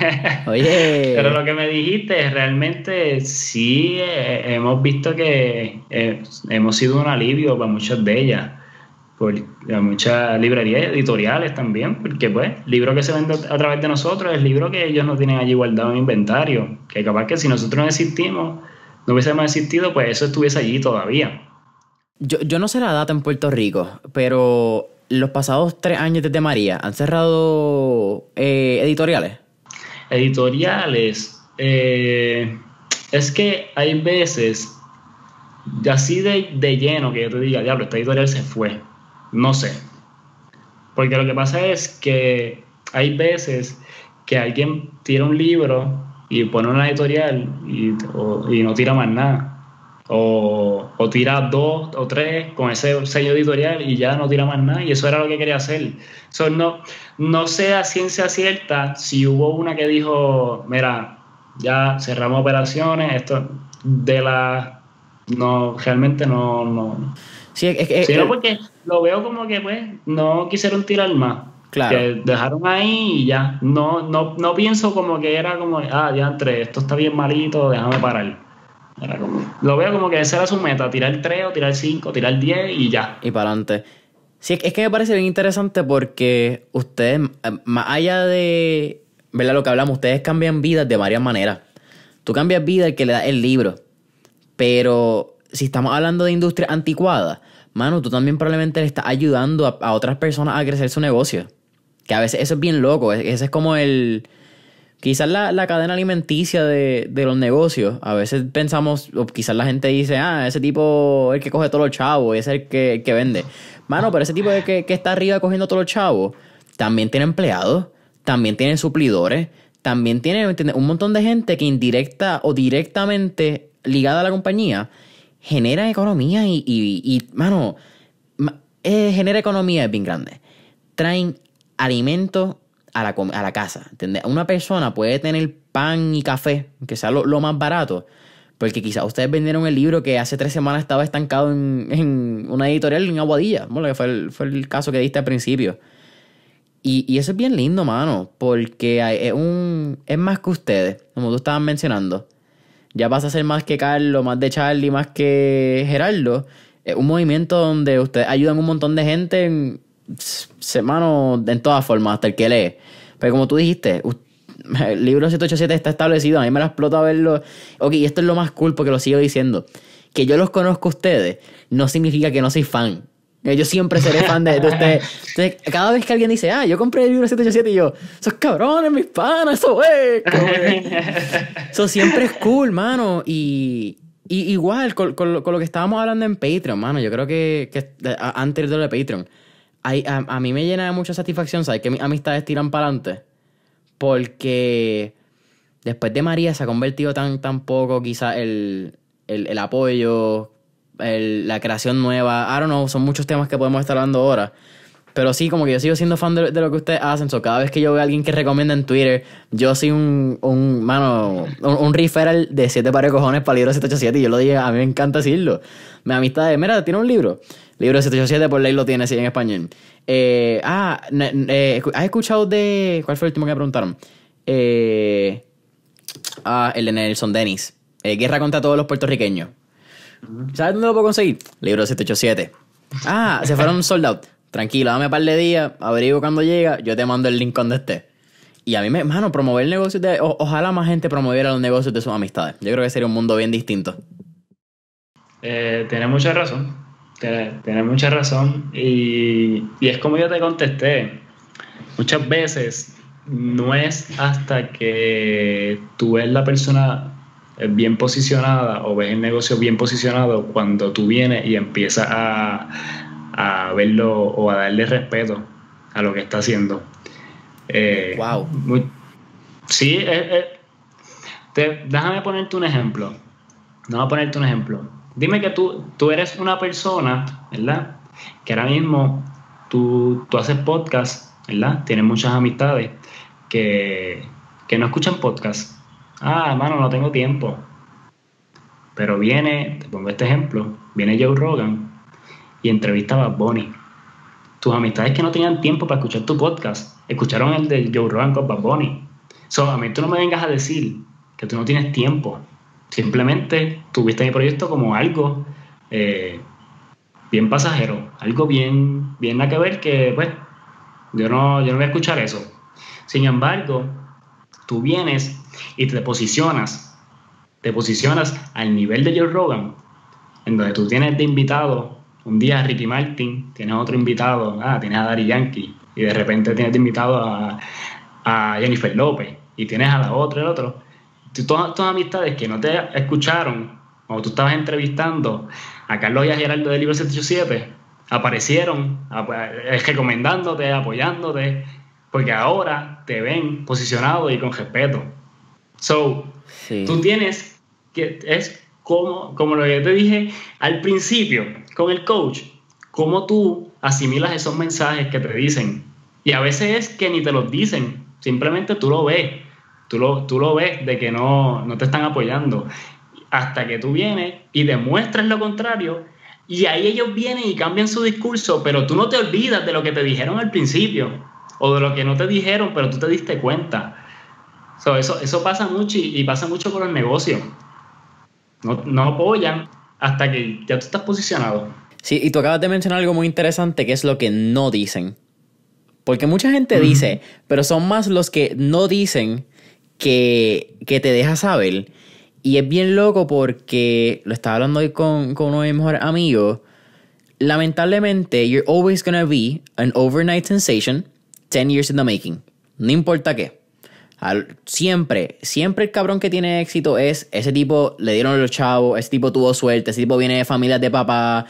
Oye. Pero lo que me dijiste, realmente sí eh, hemos visto que eh, hemos sido un alivio para muchas de ellas. Por muchas librerías editoriales también, porque pues libro que se vende a través de nosotros es libro que ellos no tienen allí guardado en inventario, que capaz que si nosotros no existimos, no hubiésemos existido, pues eso estuviese allí todavía. Yo, yo no sé la data en Puerto Rico, pero los pasados tres años desde María, ¿han cerrado eh, editoriales? Editoriales, eh, es que hay veces, así de, de lleno, que yo te diga, diablo, esta editorial se fue. No sé, porque lo que pasa es que hay veces que alguien tira un libro y pone una editorial y, o, y no tira más nada, o, o tira dos o tres con ese sello editorial y ya no tira más nada, y eso era lo que quería hacer. So, no, no sé a ciencia cierta si hubo una que dijo, mira, ya cerramos operaciones, esto de la... no, realmente no... no. Sí, es que... Sí, no, porque lo veo como que, pues, no quisieron tirar más. Claro. Que dejaron ahí y ya. No, no, no pienso como que era como, ah, ya entre, esto está bien malito, déjame parar. Era como, lo veo como que esa era su meta, tirar tres o tirar cinco, tirar diez y ya. Y para adelante. Sí, es que me parece bien interesante porque ustedes, más allá de, ¿verdad? Lo que hablamos, ustedes cambian vidas de varias maneras. Tú cambias vida el que le da el libro, pero... si estamos hablando de industria anticuada, mano, tú también probablemente le estás ayudando a, a otras personas a crecer su negocio. Que a veces eso es bien loco. Ese es como el... quizás la, la cadena alimenticia de, de los negocios. A veces pensamos, o quizás la gente dice, ah, ese tipo es el que coge todos los chavos, ese es el que, el que vende. Mano, pero ese tipo es el que, que está arriba cogiendo todos los chavos, también tiene empleados, también tiene suplidores, también tiene un montón de gente que indirecta o directamente ligada a la compañía genera economía y, y, y mano, eh, genera economía es bien grande. Traen alimentos a la, a la casa, ¿entiendes? Una persona puede tener pan y café, que sea lo, lo más barato, porque quizás ustedes vendieron el libro que hace tres semanas estaba estancado en, en una editorial en Aguadilla, bueno, que fue el, fue el caso que diste al principio. Y, y eso es bien lindo, mano, porque es, un, es más que ustedes, como tú estabas mencionando. Ya pasa a ser más que Carlos, más de Charlie, más que Gerardo. Es un movimiento donde ustedes ayudan a un montón de gente, en, mano, en todas formas, hasta el que lee. Pero como tú dijiste, el libro setecientos ochenta y siete está establecido, a mí me la explota verlo. Ok, y esto es lo más cool porque lo sigo diciendo. Que yo los conozco a ustedes no significa que no soy fan. Yo siempre seré fan de, de ustedes. Entonces, cada vez que alguien dice, ah, yo compré el libro setecientos ochenta y siete, y yo, esos cabrones, mis panas, eso es. Eso siempre es cool, mano. Y, y igual, con, con, lo, con lo que estábamos hablando en Patreon, mano, yo creo que, que antes de lo de Patreon, hay, a, a mí me llena de mucha satisfacción, ¿sabes? Que mis amistades tiran para adelante. Porque después de María se ha convertido tan, tan poco, quizás, el, el, el apoyo... El, la creación nueva, I don't know, son muchos temas que podemos estar hablando ahora, pero sí, como que yo sigo siendo fan de, de lo que ustedes hacen. So, cada vez que yo veo a alguien que recomienda en Twitter, yo soy un, un mano, un, un referral de siete pares de cojones para el libro setecientos ochenta y siete, y yo lo dije, a mí me encanta decirlo. Mi amistad es, mira, tiene un libro, Libro setecientos ochenta y siete por ley lo tiene, sí, en español. Eh, ah, eh, ¿has escuchado de... ¿Cuál fue el último que me preguntaron? Eh, ah, el de Nelson Dennis. Eh, Guerra contra todos los puertorriqueños. ¿Sabes dónde lo puedo conseguir? Libro setecientos ochenta y siete. Ah, se fueron sold out. Tranquilo, dame un par de días, averiguo cuando llega, yo te mando el link cuando esté. Y a mí, me, mano, promover negocios de... O, ojalá más gente promoviera los negocios de sus amistades. Yo creo que sería un mundo bien distinto. Eh, tienes mucha razón. Tienes, tienes mucha razón. Y, y es como yo te contesté. Muchas veces no es hasta que tú ves la persona bien posicionada o ves el negocio bien posicionado cuando tú vienes y empiezas a, a verlo o a darle respeto a lo que está haciendo. Eh, wow. Muy, sí, eh, eh, te, déjame ponerte un ejemplo. Déjame ponerte un ejemplo. Dime que tú, tú eres una persona, ¿verdad? Que ahora mismo tú, tú haces podcast, ¿verdad? Tienes muchas amistades que, que no escuchan podcast. Ah, hermano, no tengo tiempo. Pero viene, te pongo este ejemplo, viene Joe Rogan y entrevista a Bad Bunny. Tus amistades que no tenían tiempo para escuchar tu podcast, escucharon el de Joe Rogan con Bad Bunny. So, a mí tú no me vengas a decir que tú no tienes tiempo. Simplemente tuviste mi proyecto como algo eh, bien pasajero, algo bien, bien nada que ver que, pues, yo no, yo no voy a escuchar eso. Sin embargo, tú vienes y te posicionas, te posicionas al nivel de Joe Rogan, en donde tú tienes de invitado un día a Ricky Martin, tienes otro invitado, ah, tienes a Daddy Yankee, y de repente tienes de invitado a, a Jennifer López, y tienes a la otra, el otro. Todas tus amistades que no te escucharon cuando tú estabas entrevistando a Carlos y a Gerardo del Libro setecientos ochenta y siete, aparecieron recomendándote, apoyándote, porque ahora te ven posicionado y con respeto. So, sí. Tú tienes que, es como, como lo que te dije al principio con el coach, cómo tú asimilas esos mensajes que te dicen. Y a veces es que ni te los dicen, simplemente tú lo ves. Tú lo, tú lo ves de que no, no te están apoyando hasta que tú vienes y demuestras lo contrario y ahí ellos vienen y cambian su discurso, pero tú no te olvidas de lo que te dijeron al principio o de lo que no te dijeron, pero tú te diste cuenta. So, eso, eso pasa mucho y, y pasa mucho con los negocios. No, no apoyan hasta que ya tú estás posicionado. Sí, y tú acabas de mencionar algo muy interesante que es lo que no dicen. Porque mucha gente uh-huh. dice, pero son más los que no dicen que, que te deja saber. Y es bien loco porque lo estaba hablando hoy con, con uno de mis mejores amigos. Lamentablemente, you're always gonna be an overnight sensation ten years in the making. No importa qué. Al, siempre, siempre el cabrón que tiene éxito es ese tipo, le dieron los chavos, ese tipo tuvo suerte, ese tipo viene de familias de papá.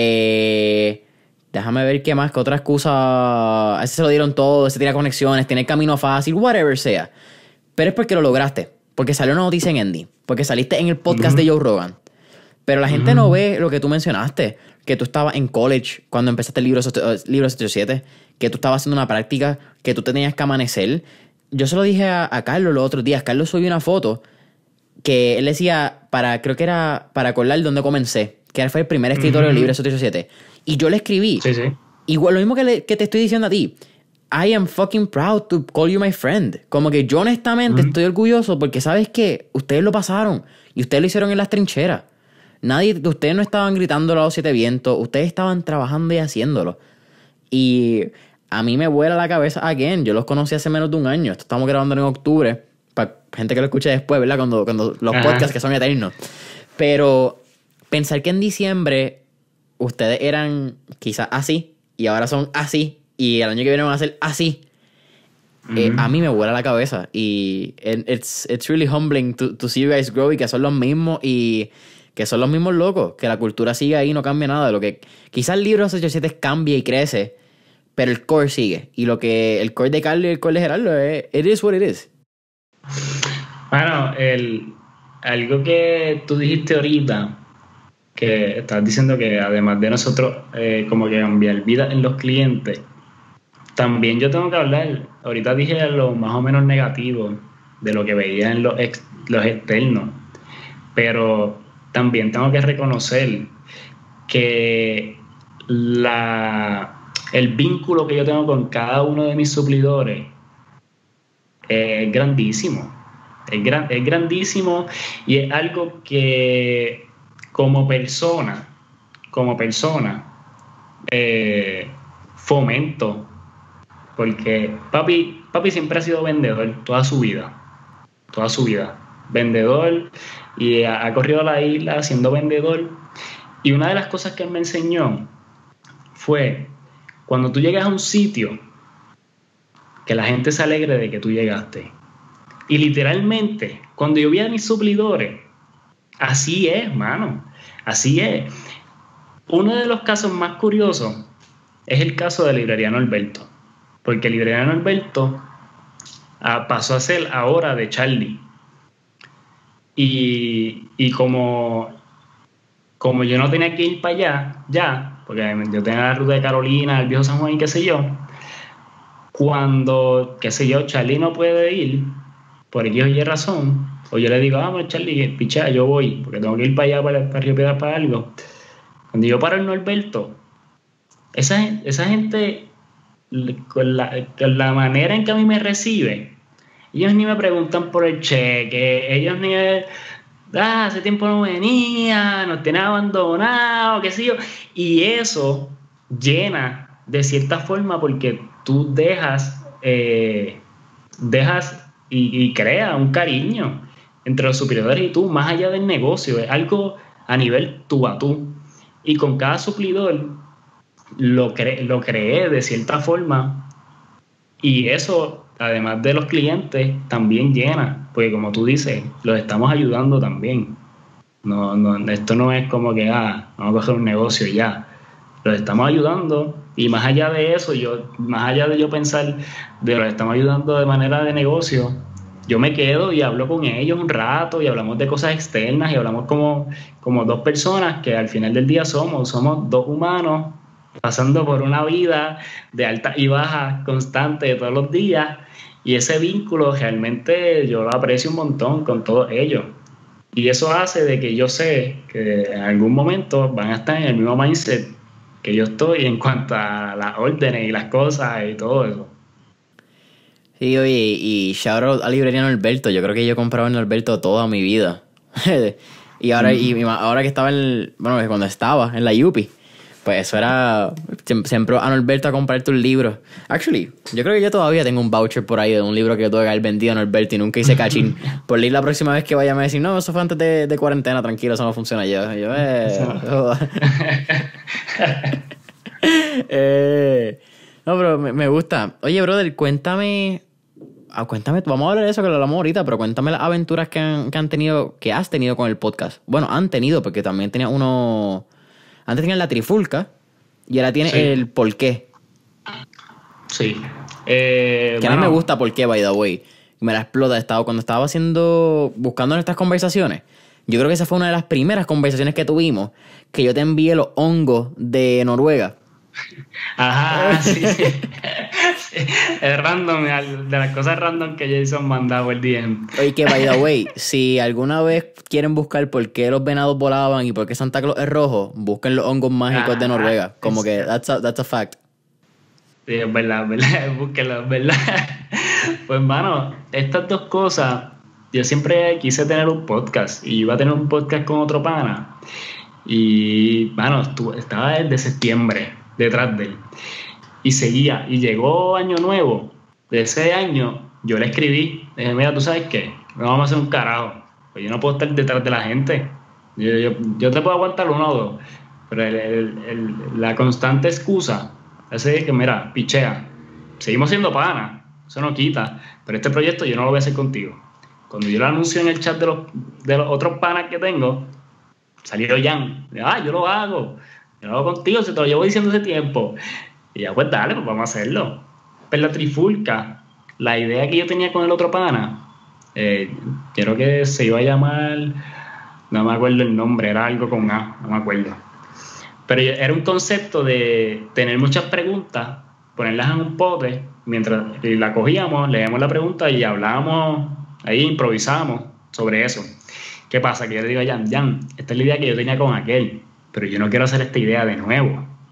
Eh, déjame ver qué más, que otra excusa. A ese se lo dieron todo, ese tiene conexiones, tiene el camino fácil, whatever sea. Pero es porque lo lograste. Porque salió una noticia en Andy. Porque saliste en el podcast uh-huh. de Joe Rogan. Pero la gente uh-huh. no ve lo que tú mencionaste. Que tú estabas en college cuando empezaste el libro, libro setecientos ochenta y siete. Que tú estabas haciendo una práctica. Que tú te tenías que amanecer. Yo se lo dije a, a Carlos los otros días. Carlos subió una foto. Que él decía, para creo que era para acordar dónde comencé. Que fue el primer escritorio uh-huh. del libro setecientos ochenta y siete. Y yo le escribí. Sí, sí. Igual, lo mismo que, le, que te estoy diciendo a ti. I am fucking proud to call you my friend. Como que yo honestamente mm. estoy orgulloso porque ¿sabes qué? Ustedes lo pasaron y ustedes lo hicieron en las trincheras. Nadie, ustedes no estaban gritando a los siete vientos, ustedes estaban trabajando y haciéndolo. Y a mí me vuela la cabeza again. Yo los conocí hace menos de un año. Esto estamos grabando en octubre. Para gente que lo escuche después, ¿verdad? Cuando, cuando los Ajá. podcasts que son eternos. Pero pensar que en diciembre ustedes eran quizás así y ahora son así. Y el año que viene van a ser así. Mm-hmm. Eh, a mí me vuela la cabeza. Y it's, it's really humbling to, to see you guys grow y que son los mismos y que son los mismos locos. Que la cultura sigue ahí y no cambia nada. Lo que quizás el libro setecientos ochenta y siete cambia y crece, pero el core sigue. Y lo que el core de Carlos y el core de Gerardo es it is what it is. Bueno, el, algo que tú dijiste ahorita, que estás diciendo que además de nosotros eh, como que cambiar vida en los clientes, también yo tengo que hablar, ahorita dije lo más o menos negativo de lo que veía en los, ex, los externos, pero también tengo que reconocer que la, el vínculo que yo tengo con cada uno de mis suplidores es grandísimo. Es, gran, es grandísimo y es algo que como persona, como persona, eh, fomento. Porque papi, papi siempre ha sido vendedor toda su vida. Toda su vida. Vendedor y ha, ha corrido la isla siendo vendedor. Y una de las cosas que él me enseñó fue cuando tú llegas a un sitio, que la gente se alegre de que tú llegaste. Y literalmente, cuando yo vi a mis suplidores, así es, mano. Así es. Uno de los casos más curiosos es el caso de Librería Norberto. Porque Librería Norberto ah, pasó a ser ahora de Charlie. Y, y como, como yo no tenía que ir para allá, ya, porque yo tenía la ruta de Carolina, el viejo San Juan y qué sé yo, cuando, qué sé yo, Charlie no puede ir, por X o Y razón, o yo le digo, vamos, Charlie, picha, yo voy, porque tengo que ir para allá, para, para Río Piedras, para algo. Cuando yo paro en Norberto, esa, esa gente, con la, con la manera en que a mí me recibe, ellos ni me preguntan por el cheque, ellos ni me, ah, hace tiempo no venía, nos tienen abandonado, qué sé yo, y eso llena de cierta forma porque tú dejas, eh, dejas y, y creas un cariño entre los suplidores y tú, más allá del negocio, es algo a nivel tú a tú. Y con cada suplidor lo, cre lo creé de cierta forma y eso, además de los clientes, también llena, porque como tú dices, los estamos ayudando también. No, no, esto no es como que, ah, vamos a coger un negocio y ya. Los estamos ayudando y más allá de eso, yo, más allá de yo pensar de los estamos ayudando de manera de negocio, yo me quedo y hablo con ellos un rato y hablamos de cosas externas y hablamos como, como dos personas que al final del día somos, somos dos humanos pasando por una vida de alta y baja constante de todos los días y ese vínculo realmente yo lo aprecio un montón con todos ellos. Y eso hace de que yo sé que en algún momento van a estar en el mismo mindset que yo estoy en cuanto a las órdenes y las cosas y todo eso. Sí, oye, y shout out a Librería Norberto. Yo creo que yo he comprado en Norberto toda mi vida. y ahora mm. y ahora que estaba en, bueno, cuando estaba en la Yupi, pues eso era siempre a Norberto a comprar tus libros. Actually, yo creo que yo todavía tengo un voucher por ahí de un libro que tuve que haber vendido a Norberto y nunca hice cachín. Por leer la próxima vez que vaya me decir, no, eso fue antes de, de cuarentena, tranquilo, eso no funciona ya. Y yo, eh, eh, no, pero me, me gusta. Oye, brother, cuéntame, ah, cuéntame, vamos a hablar de eso que lo hablamos ahorita, pero cuéntame las aventuras que han, que han tenido, que has tenido con el podcast. Bueno, han tenido, porque también tenía uno. Antes tenían la trifulca y ahora tiene sí. el por qué. Sí. Eh, que bueno. A mí me gusta por qué, by the way. Me la explota. Estaba, cuando estaba haciendo, buscando nuestras conversaciones, yo creo que esa fue una de las primeras conversaciones que tuvimos, que yo te envié los hongos de Noruega. Ajá, sí, sí. Sí. Es random, de las cosas random que Jason mandaba el D M. Oye, que by the way, si alguna vez quieren buscar por qué los venados volaban y por qué Santa Claus es rojo, busquen los hongos mágicos ah, de Noruega. Como es, que that's a, that's a fact. Sí, es verdad, es verdad, búsquenlo, es verdad. Pues, hermano, estas dos cosas, yo siempre quise tener un podcast y iba a tener un podcast con otro pana. Y, mano, estaba desde septiembre detrás de él. Y seguía, y llegó Año Nuevo de ese año, yo le escribí, le dije, mira, ¿tú sabes qué? No vamos a hacer un carajo, pues yo no puedo estar detrás de la gente, yo, yo, yo te puedo aguantar uno o dos, pero el, el, el, la constante excusa es que, mira, pichea, seguimos siendo panas, eso no quita, pero este proyecto yo no lo voy a hacer contigo. Cuando yo lo anuncio en el chat de los, de los otros panas que tengo, salió Jan, ah, yo lo hago, yo lo hago contigo, se te lo llevo diciendo hace tiempo. Y ya pues dale, pues vamos a hacerlo. Pero la trifulca, la idea que yo tenía con el otro pana, eh, creo que se iba a llamar, no me acuerdo el nombre, era algo con A, no me acuerdo. Pero era un concepto de tener muchas preguntas, ponerlas en un pote, mientras la cogíamos, leíamos la pregunta y hablábamos, ahí improvisábamos sobre eso. ¿Qué pasa? Que yo le digo a Jan, Jan, esta es la idea que yo tenía con aquel, pero yo no quiero hacer esta idea de nuevo.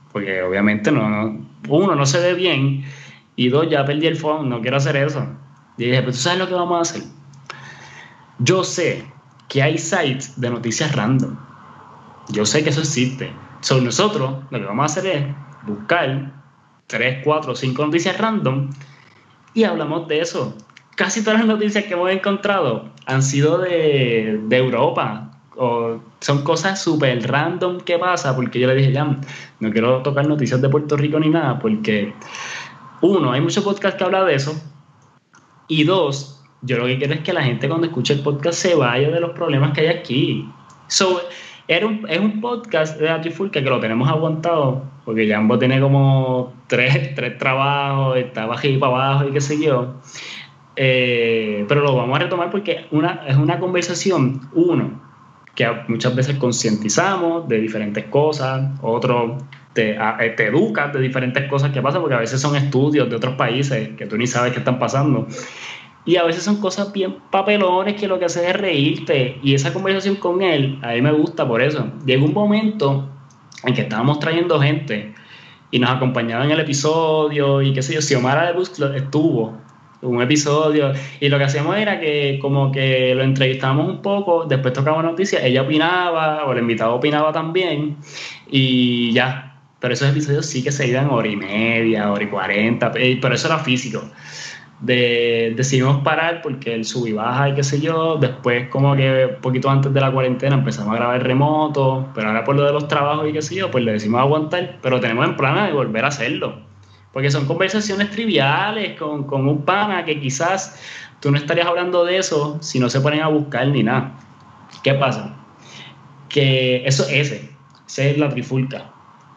porque obviamente no, no, uno, no se ve bien, y dos, ya perdí el phone, no quiero hacer eso. Y dije, pero tú sabes lo que vamos a hacer. Yo sé que hay sites de noticias random. Yo sé que eso existe. So, nosotros lo que vamos a hacer es buscar tres, cuatro, cinco noticias random y hablamos de eso. Casi todas las noticias que hemos encontrado han sido de, de Europa. O son cosas súper random que pasa, porque yo le dije, ya, no quiero tocar noticias de Puerto Rico ni nada, porque uno, hay muchos podcasts que hablan de eso, y dos, yo lo que quiero es que la gente cuando escuche el podcast se vaya de los problemas que hay aquí. So, era un, es un podcast de la Trifulca que lo tenemos aguantado, porque Jambo tiene como tres, tres trabajos, está bajito y para abajo y qué sé yo. Eh, pero lo vamos a retomar porque una, es una conversación, uno, que muchas veces concientizamos de diferentes cosas, otro, te, te educas de diferentes cosas que pasan, porque a veces son estudios de otros países que tú ni sabes qué están pasando, y a veces son cosas bien papelones que lo que hace es reírte, y esa conversación con él, a mí me gusta por eso. Llegó un momento en que estábamos trayendo gente y nos acompañaba en el episodio, y qué sé yo, Xiomara de Bus estuvo un episodio, y lo que hacíamos era que como que lo entrevistábamos un poco, después tocaba noticias, ella opinaba, o el invitado opinaba también, y ya. Pero esos episodios sí que se iban hora y media, hora y cuarenta, pero eso era físico. De, decidimos parar porque el sub y baja y qué sé yo. Después, como que poquito antes de la cuarentena, empezamos a grabar remoto, pero ahora por lo de los trabajos y qué sé yo, pues le decimos aguantar, pero tenemos en plan de volver a hacerlo, porque son conversaciones triviales con, con un pana que quizás tú no estarías hablando de eso si no se ponen a buscar ni nada. ¿Qué pasa? Que eso es ese, ese es la Trifulca.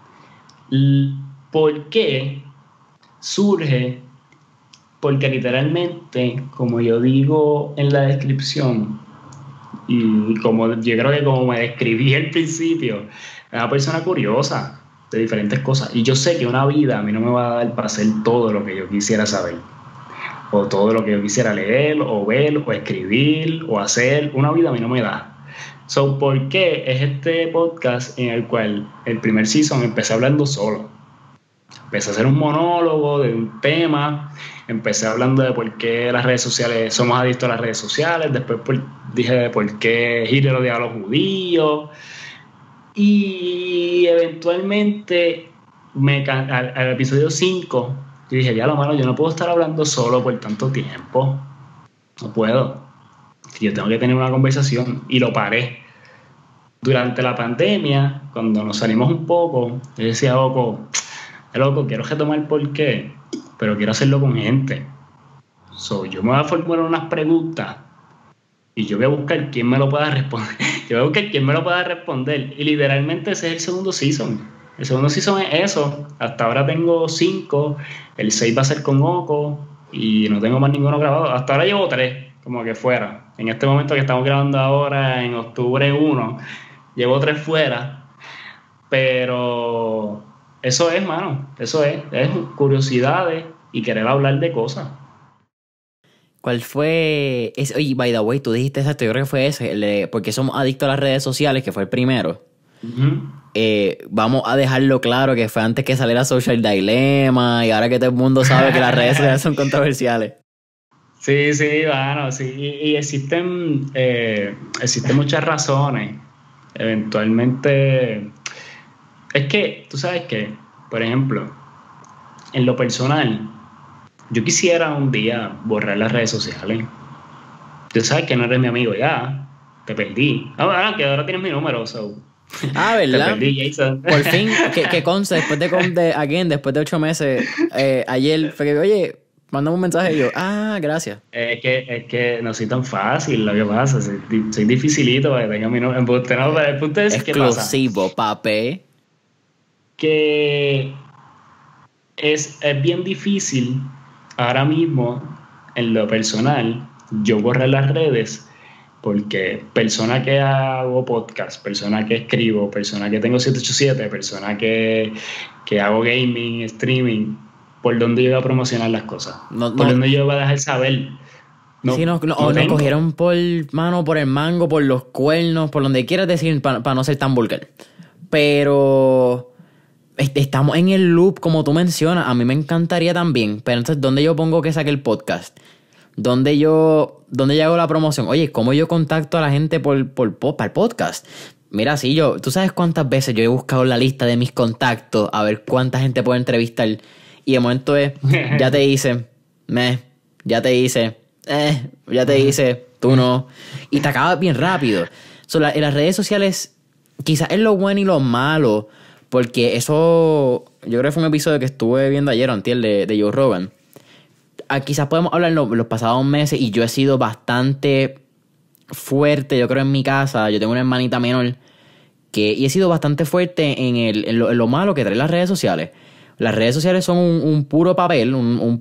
¿Por qué surge? Porque literalmente, como yo digo en la descripción, y como yo creo que como me describí al principio, es una persona curiosa de diferentes cosas, y yo sé que una vida a mí no me va a dar para hacer todo lo que yo quisiera saber, o todo lo que yo quisiera leer, o ver, o escribir, o hacer. Una vida a mí no me da. So, ¿por qué es este podcast en el cual el primer season empecé hablando solo? Empecé a hacer un monólogo de un tema, empecé hablando de por qué las redes sociales, somos adictos a las redes sociales, después por, dije de por qué Hitler odiaba a los judíos, y eventualmente me, al, al episodio cinco yo dije, ya lo malo, yo no puedo estar hablando solo por tanto tiempo, no puedo, yo tengo que tener una conversación, y lo paré. Durante la pandemia, cuando nos salimos un poco, yo decía, Oco, loco, quiero retomar por qué, pero quiero hacerlo con gente. So, yo me voy a formular unas preguntas y yo voy a buscar quién me lo pueda responder. Yo voy a buscar quién me lo pueda responder. Y literalmente ese es el segundo season. El segundo season es eso. Hasta ahora tengo cinco. El seis va a ser con Oco y no tengo más ninguno grabado. Hasta ahora llevo tres, como que fuera. En este momento que estamos grabando ahora, en octubre uno, llevo tres fuera. Pero eso es, mano. Eso es. Es curiosidades y querer hablar de cosas. ¿Cuál fue ese? Oye, by the way, tú dijiste exacto, yo creo que fue ese, el de porque somos adictos a las redes sociales, que fue el primero. Uh-huh. Eh, vamos a dejarlo claro que fue antes que saliera Social Dilemma y ahora que todo el mundo sabe que las redes sociales son controversiales. Sí, sí, bueno, sí. Y, y existen, eh, existen muchas razones. Eventualmente, es que, tú sabes que, por ejemplo, en lo personal, yo quisiera un día borrar las redes sociales. Tú sabes que no eres mi amigo ya. Te perdí. Ahora que ahora tienes mi número, so. Ah, ¿verdad? Te perdí, Jason. Por fin, que, que conste, después de, de again, después de ocho meses, eh, ayer fue que, oye, mandame un mensaje y yo, ah, gracias. Es que, es que no soy tan fácil lo que pasa. Soy, soy dificilito para que tenga mi número. No, pero el punto es que pasa. Exclusivo, papi. Que es, es bien difícil ahora mismo, en lo personal, yo borrar las redes, porque persona que hago podcast, persona que escribo, persona que tengo siete ocho siete, persona que, que hago gaming, streaming, ¿por dónde yo voy a promocionar las cosas? No, ¿Por no. dónde yo voy a dejar saber? No, sí, no, no, no nos cogieron por mano, por el mango, por los cuernos, por donde quieras decir, para pa no ser tan vulgar. Pero Est- Estamos en el loop, como tú mencionas. A mí me encantaría también. Pero entonces, ¿dónde yo pongo que saque el podcast? ¿Dónde yo, dónde yo hago la promoción? Oye, ¿cómo yo contacto a la gente por, por, por- para el podcast? Mira, sí, yo... ¿Tú sabes cuántas veces yo he buscado la lista de mis contactos a ver cuánta gente puedo entrevistar? Y de momento es... Ya te hice. Meh. Ya te hice. Eh. Ya te hice. Tú no. Y te acabas bien rápido. So, la, en las redes sociales... Quizás es lo bueno y lo malo... Porque eso, yo creo que fue un episodio que estuve viendo ayer o antier de, de Joe Rogan. Ah, quizás podemos hablar en lo- los pasados meses y yo he sido bastante fuerte, yo creo, en mi casa. Yo tengo una hermanita menor que, y he sido bastante fuerte en, el, en, lo, en lo malo que traen las redes sociales. Las redes sociales son un, un puro papel, un, un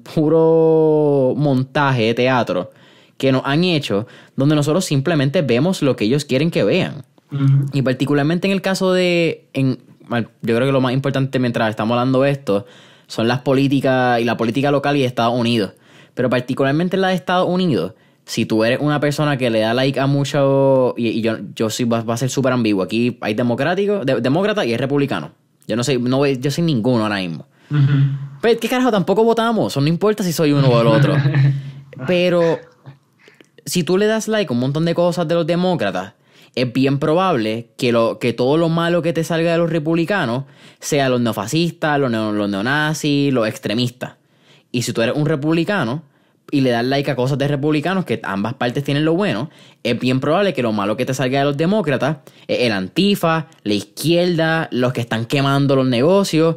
puro montaje de teatro que nos han hecho donde nosotros simplemente vemos lo que ellos quieren que vean. Uh-huh. Y particularmente en el caso de... En, bueno, yo creo que lo más importante mientras estamos hablando de esto son las políticas y la política local y de Estados Unidos. Pero particularmente en la de Estados Unidos, si tú eres una persona que le da like a mucho... Y, y yo, yo sí va, va a ser súper ambiguo. Aquí hay democráticos, de, demócrata y hay republicano. Yo no soy, no voy, yo soy ninguno ahora mismo. Uh-huh. Pero ¿qué carajo? Tampoco votamos. Eso no importa si soy uno o el otro. Pero si tú le das like a un montón de cosas de los demócratas, es bien probable que, lo, que todo lo malo que te salga de los republicanos sea los neofascistas, los, neo, los neonazis, los extremistas. Y si tú eres un republicano y le das like a cosas de republicanos, que ambas partes tienen lo bueno, es bien probable que lo malo que te salga de los demócratas es el antifa, la izquierda, los que están quemando los negocios.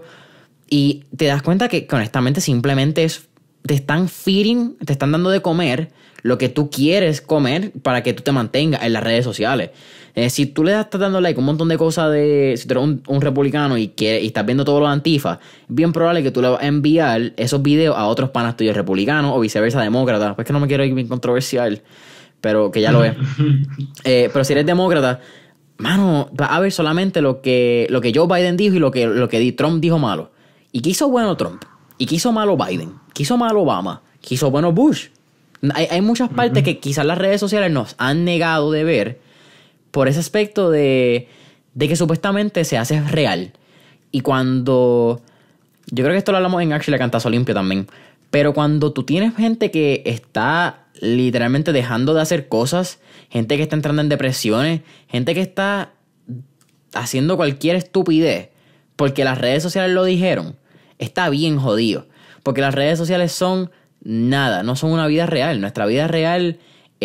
Y te das cuenta que honestamente simplemente es, te están feeding, te están dando de comer lo que tú quieres comer para que tú te mantengas en las redes sociales. Eh, si tú le das, estás dando like a un montón de cosas de... Si tú eres un, un republicano y, quieres, y estás viendo todos los antifas, es bien probable que tú le vas a enviar esos videos a otros panas tuyos republicanos o viceversa demócratas. Pues que no me quiero ir bien controversial, pero que ya lo es. eh, pero si eres demócrata, mano, vas a ver solamente lo que, lo que Joe Biden dijo y lo que, lo que Trump dijo malo. ¿Y qué hizo bueno Trump? ¿Y qué hizo malo Biden? ¿Qué hizo malo Obama? ¿Qué hizo bueno Bush? Hay, hay muchas partes uh-huh. que quizás las redes sociales nos han negado de ver por ese aspecto de, de que supuestamente se hace real. Y cuando... Yo creo que esto lo hablamos en Actually, la Cantazo Limpio también. Pero cuando tú tienes gente que está literalmente dejando de hacer cosas, gente que está entrando en depresiones, gente que está haciendo cualquier estupidez porque las redes sociales lo dijeron, está bien jodido. Porque las redes sociales son... Nada, no son una vida real. Nuestra vida real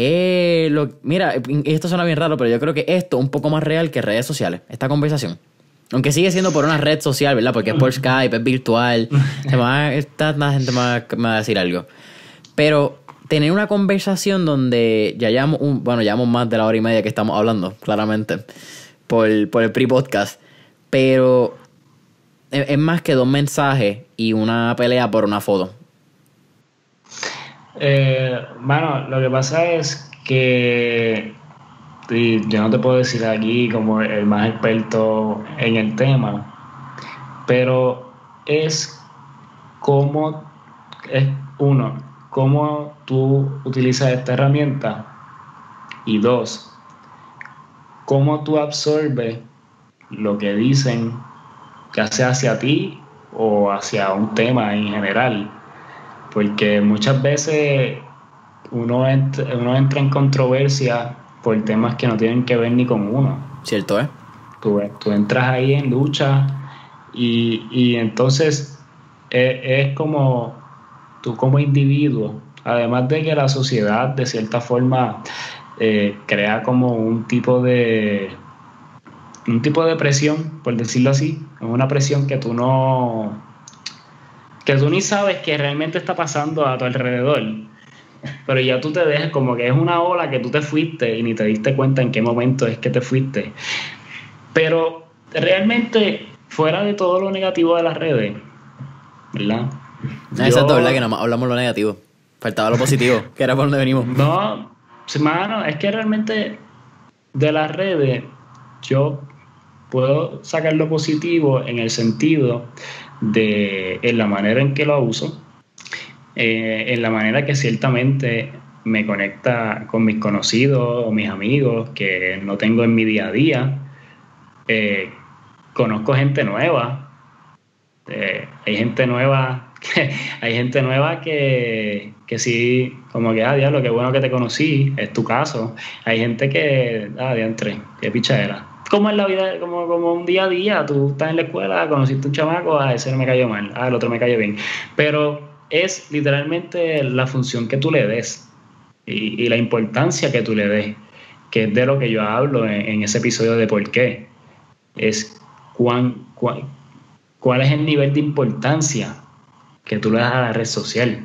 es lo... Mira, esto suena bien raro, pero yo creo que esto es un poco más real que redes sociales, esta conversación. Aunque sigue siendo por una red social, ¿verdad? Porque es por Skype, es virtual. Se va, esta, la gente me va, me va a decir algo. Pero tener una conversación donde ya llevamos, un, bueno, llevamos más de la hora y media que estamos hablando, claramente, por, por el pre-podcast. Pero es, es más que dos mensajes y una pelea por una foto. Eh, bueno, lo que pasa es que y yo no te puedo decir aquí como el más experto en el tema, pero es como es uno, cómo tú utilizas esta herramienta, y dos, cómo tú absorbes lo que dicen, ya sea hacia ti o hacia un tema en general. Porque muchas veces uno entra, uno entra en controversia por temas que no tienen que ver ni con uno. Cierto, ¿eh? Tú, tú entras ahí en lucha y, y entonces es, es como tú como individuo, además de que la sociedad de cierta forma eh, crea como un tipo de un tipo de presión, por decirlo así, es una presión que tú no... que tú ni sabes que realmente está pasando a tu alrededor, pero ya tú te dejas como que es una ola que tú te fuiste y ni te diste cuenta en qué momento es que te fuiste. Pero realmente, fuera de todo lo negativo de las redes, ¿verdad? No, exacto, ¿verdad? Que nada más hablamos lo negativo. Faltaba lo positivo, que era por donde venimos. No, mano, es que realmente de las redes yo puedo sacar lo positivo en el sentido de en la manera en que lo uso, eh, en la manera que ciertamente me conecta con mis conocidos o mis amigos que no tengo en mi día a día. Eh, conozco gente nueva Eh, hay gente nueva, que, hay gente nueva que, que sí, como que, ah, diablo, qué bueno que te conocí, es tu caso. Hay gente que, ah, diantre, qué pichadera. Como en la vida, como, como un día a día, tú estás en la escuela, conociste un chamaco, ah, ese no me cayó mal, ah, el otro me cayó bien. Pero es literalmente la función que tú le des y, y la importancia que tú le des, que es de lo que yo hablo en, en ese episodio de por qué. Es cuán, cuán, cuál es el nivel de importancia que tú le das a la red social.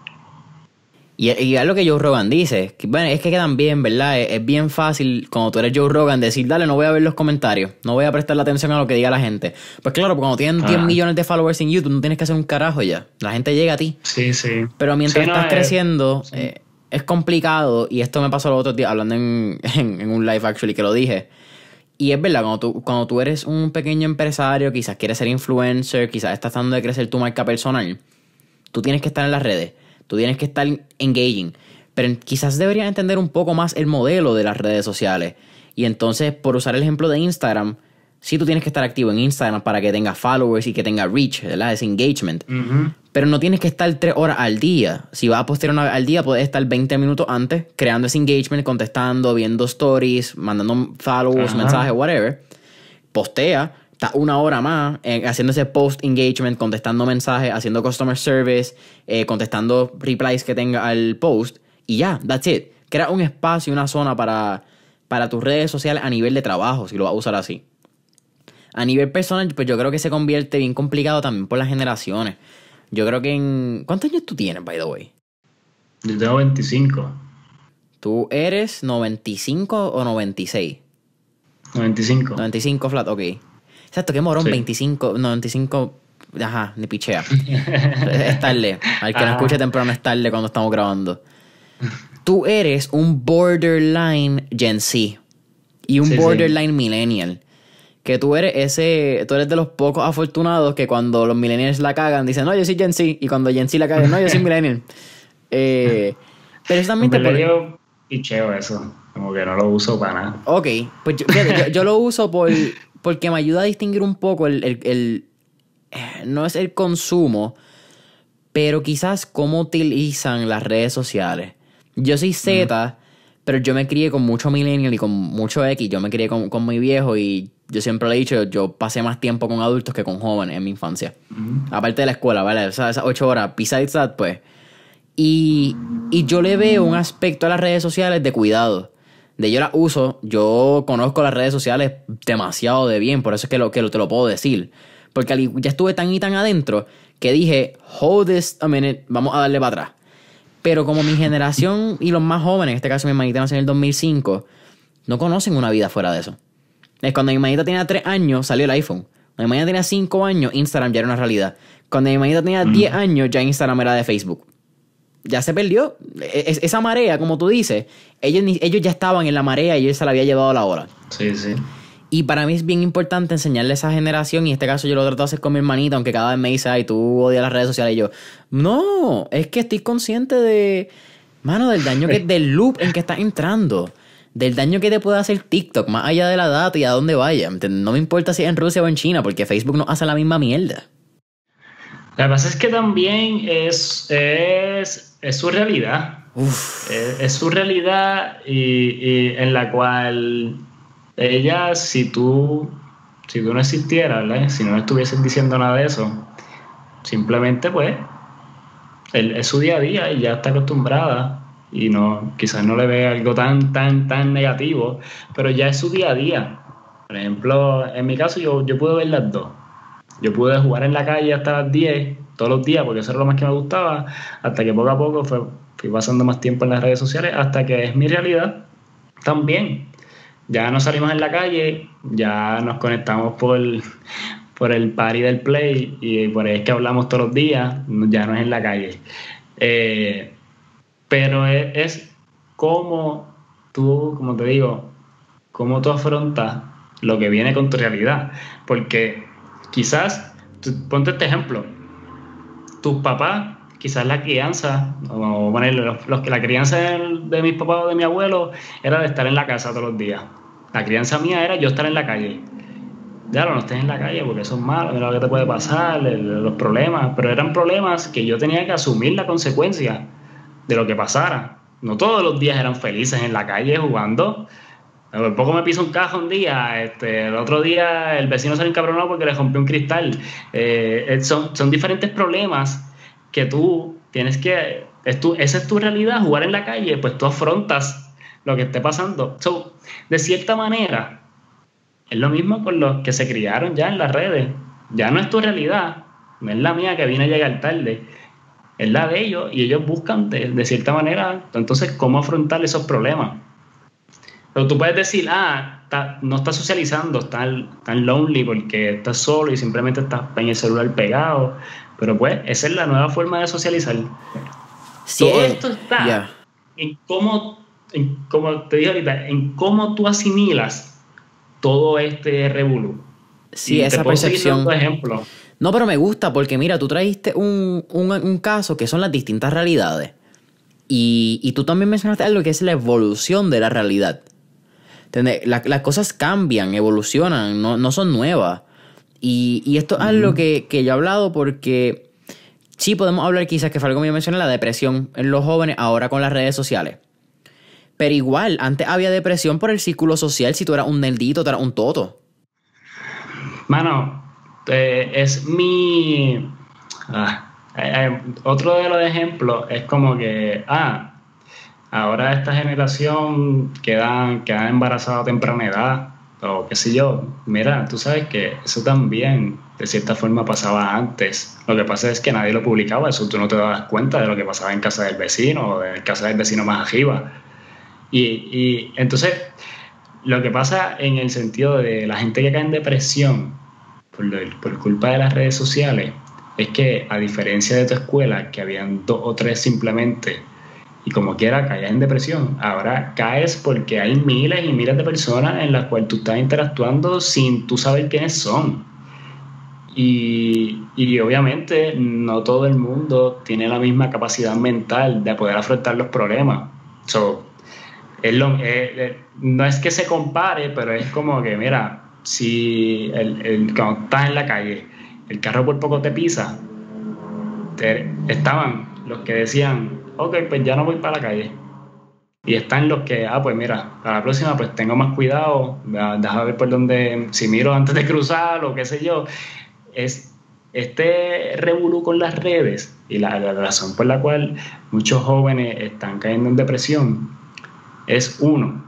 Y, y es lo que Joe Rogan dice. Que, bueno, es que quedan bien, ¿verdad? Es, es bien fácil, cuando tú eres Joe Rogan, decir, dale, no voy a ver los comentarios. No voy a prestarle atención a lo que diga la gente. Pues claro, cuando tienen ah. diez millones de followers en YouTube, no tienes que hacer un carajo ya. La gente llega a ti. Sí, sí. Pero mientras sí, estás no, creciendo, sí. eh, es complicado. Y esto me pasó los otros días, hablando en, en, en un live, actually, que lo dije. Y es verdad, cuando tú, cuando tú eres un pequeño empresario, quizás quieres ser influencer, quizás estás tratando de crecer tu marca personal, tú tienes que estar en las redes. Tú tienes que estar engaging. Pero quizás deberías entender un poco más el modelo de las redes sociales. Y entonces, por usar el ejemplo de Instagram, sí tú tienes que estar activo en Instagram para que tenga followers y que tenga reach, ¿verdad? Ese engagement. Uh-huh. Pero no tienes que estar tres horas al día. Si vas a postear una vez al día, puedes estar veinte minutos antes creando ese engagement, contestando, viendo stories, mandando followers, uh-huh. mensajes, whatever. Postea, está una hora más eh, haciendo ese post engagement, contestando mensajes, haciendo customer service, eh, contestando replies que tenga al post. Y ya, that's it. Crea un espacio, una zona para, para tus redes sociales a nivel de trabajo, si lo vas a usar así. A nivel personal, pues yo creo que se convierte bien complicado también por las generaciones. Yo creo que en... ¿Cuántos años tú tienes, by the way? Yo tengo veinticinco. ¿Tú eres noventa y cinco o noventa y seis? noventa y cinco. noventa y cinco flat, ok. Exacto, qué morón, sí. veinticinco, noventa y cinco... Ajá, ni pichea. Es tarde. Al que ah. no escuche temprano es tarde cuando estamos grabando. Tú eres un borderline Gen Z y un sí, borderline sí. millennial. Que tú eres ese, tú eres de los pocos afortunados que cuando los millennials la cagan dicen, no, yo soy Gen Z. Y cuando Gen Z la cagan, no, yo soy millennial. eh, pero eso también te pone... Yo picheo eso, como que no lo uso para nada. Ok, pues yo, fíjate, yo, yo lo uso por, porque me ayuda a distinguir un poco el, el, el... No es el consumo, pero quizás cómo utilizan las redes sociales. Yo soy Z, uh-huh. pero yo me crié con mucho millennial y con mucho X. Yo me crié con, con mi viejo y yo siempre lo he dicho, yo pasé más tiempo con adultos que con jóvenes en mi infancia. Uh-huh. Aparte de la escuela, ¿vale? O sea, esas ocho horas, besides that, pues. Y, y yo le veo un aspecto a las redes sociales de cuidado. De yo las uso, yo conozco las redes sociales demasiado de bien, por eso es que, lo, que lo, te lo puedo decir. Porque ya estuve tan y tan adentro que dije, hold this a minute, vamos a darle para atrás. Pero como mi generación y los más jóvenes, en este caso mi hermanita nació en el dos mil cinco, no conocen una vida fuera de eso. Es cuando mi hermanita tenía tres años, salió el iPhone. Cuando mi hermanita tenía cinco años, Instagram ya era una realidad. Cuando mi hermanita tenía diez años, ya Instagram era de Facebook. Ya se perdió. Es, esa marea, como tú dices, ellos, ellos ya estaban en la marea y ellos se la había llevado a la ola. Sí, sí. Y para mí es bien importante enseñarle a esa generación, y en este caso yo lo trato de hacer con mi hermanita, aunque cada vez me dice, ay, tú odias las redes sociales, y yo, no, es que estoy consciente de, mano, del daño que, del loop en que estás entrando, del daño que te puede hacer TikTok, más allá de la data y a dónde vaya. No me importa si es en Rusia o en China, porque Facebook nos hace la misma mierda. Lo que pasa es que también es, es, es su realidad. Uf. Es, es su realidad y, y en la cual... Ella, si tú, si tú no existieras, ¿verdad? Si no estuvieses diciendo nada de eso, simplemente pues él, es su día a día y ya está acostumbrada y no, quizás no le ve algo tan, tan, tan negativo, pero ya es su día a día. Por ejemplo, en mi caso yo, yo pude ver las dos. Yo pude jugar en la calle hasta las diez, todos los días, porque eso era lo más que me gustaba, hasta que poco a poco fue, fui pasando más tiempo en las redes sociales, hasta que es mi realidad también. Ya no salimos en la calle, ya nos conectamos por, por el party del Play y por ahí es que hablamos todos los días, ya no es en la calle. Eh, pero es, es como tú, como te digo, cómo tú afrontas lo que viene con tu realidad. Porque quizás, ponte este ejemplo, tus papás, quizás la crianza, o bueno, los, los, la crianza de, de mis papás o de mi abuelo era de estar en la casa todos los días. La crianza mía era yo estar en la calle. ya no estés en la calle porque eso es malo, mira lo que te puede pasar, el, los problemas, pero eran problemas que yo tenía que asumir la consecuencia de lo que pasara. No todos los días eran felices en la calle jugando. Por poco me piso un cajo un día, este, el otro día el vecino se le encabronó porque le rompió un cristal. Eh, son, son diferentes problemas que tú tienes que, es tu, esa es tu realidad, jugar en la calle, pues tú afrontas lo que esté pasando. So, de cierta manera, es lo mismo con los que se criaron ya en las redes. Ya no es tu realidad, no es la mía que vine a llegar tarde, es la de ellos y ellos buscan de, de cierta manera, entonces, cómo afrontar esos problemas. Pero tú puedes decir, ah, está, no estás socializando, estás tan lonely porque estás solo y simplemente estás en el celular pegado. Pero pues, esa es la nueva forma de socializar. Sí, Todo eh, esto está yeah. en cómo, en, como te dije ahorita, en cómo tú asimilas todo este revolú. Sí, Y te esa puedo seguir percepción. dando ejemplos. No, pero me gusta porque mira, tú trajiste un, un, un caso que son las distintas realidades. Y, y tú también mencionaste algo que es la evolución de la realidad. ¿Entiendes? La, las cosas cambian, evolucionan, no, no son nuevas. Y, y esto es Uh-huh. algo que, que yo he hablado porque sí podemos hablar quizás, que fue algo que yo mencioné, la depresión en los jóvenes ahora con las redes sociales. Pero igual, antes había depresión por el círculo social, si tú eras un nerdito, tú eras un toto. Mano, eh, es mi... ah, eh, eh, otro de los ejemplos es como que, ah, ahora esta generación queda, queda embarazada a temprana edad, o qué sé yo. Mira, tú sabes que eso también, de cierta forma, pasaba antes. Lo que pasa es que nadie lo publicaba, eso tú no te dabas cuenta de lo que pasaba en casa del vecino o en casa del vecino más arriba. Y, y entonces, lo que pasa en el sentido de la gente que cae en depresión por, lo, por culpa de las redes sociales es que, a diferencia de tu escuela, que habían dos o tres simplemente, y como quiera caías en depresión, ahora caes porque hay miles y miles de personas en las cuales tú estás interactuando sin tú saber quiénes son. Y, y obviamente no todo el mundo tiene la misma capacidad mental de poder afrontar los problemas. So, es lo, eh, no es que se compare, pero es como que, mira, si el, el, cuando estás en la calle, el carro por poco te pisa, te, estaban los que decían, ok, pues ya no voy para la calle. Y están los que, ah, pues mira, para la próxima pues tengo más cuidado, déjame ver por dónde, si miro antes de cruzar o qué sé yo. Es este revolú con las redes y la, la razón por la cual muchos jóvenes están cayendo en depresión es uno,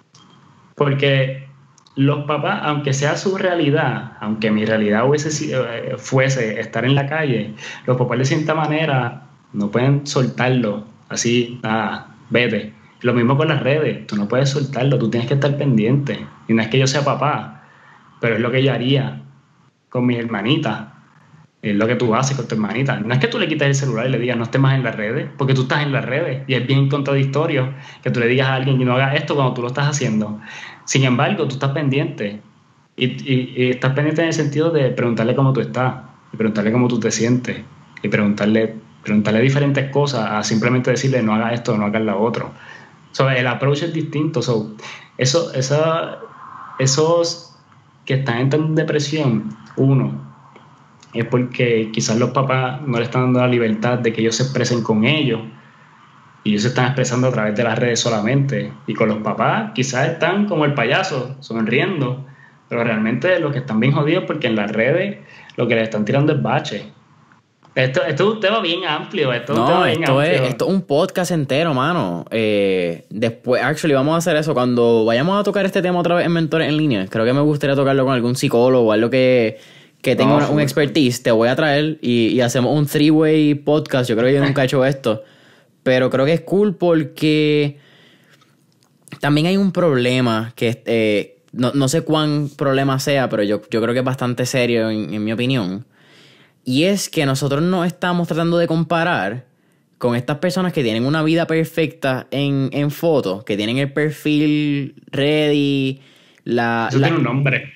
porque los papás, aunque sea su realidad, aunque mi realidad hubiese sido, eh, fuese estar en la calle, los papás de cierta manera no pueden soltarlo así, ah, vete. Lo mismo con las redes, tú no puedes soltarlo, tú tienes que estar pendiente. Y no es que yo sea papá, pero es lo que yo haría con mis hermanitas. Es lo que tú haces con tu hermanita. No es que tú le quites el celular y le digas no estés más en las redes, porque tú estás en las redes y es bien contradictorio que tú le digas a alguien que no haga esto cuando tú lo estás haciendo. Sin embargo, tú estás pendiente y, y, y estás pendiente en el sentido de preguntarle cómo tú estás y preguntarle cómo tú te sientes y preguntarle, preguntarle diferentes cosas a simplemente decirle no hagas esto, no hagas lo otro. So, el approach es distinto. So, eso, esa, esos que están en depresión, uno, es porque quizás los papás no le están dando la libertad de que ellos se expresen con ellos y ellos se están expresando a través de las redes solamente. Y con los papás quizás están como el payaso, sonriendo, pero realmente los que están bien jodidos porque en las redes lo que le están tirando es bache. Esto, esto es un tema bien amplio. Esto es un No, tema bien esto amplio. es, esto es un podcast entero, mano. Eh, después, actually, vamos a hacer eso. Cuando vayamos a tocar este tema otra vez en Mentores en Línea, creo que me gustaría tocarlo con algún psicólogo o algo que, que tenga No, una- un full. expertise. Te voy a traer y, y hacemos un three-way podcast. Yo creo que yo nunca he hecho esto. Pero creo que es cool porque también hay un problema que eh, no, no sé cuán problema sea, pero yo, yo creo que es bastante serio en, en mi opinión. Y es que nosotros nos estamos tratando de comparar con estas personas que tienen una vida perfecta en, en fotos, que tienen el perfil ready, la... Eso la tiene un nombre.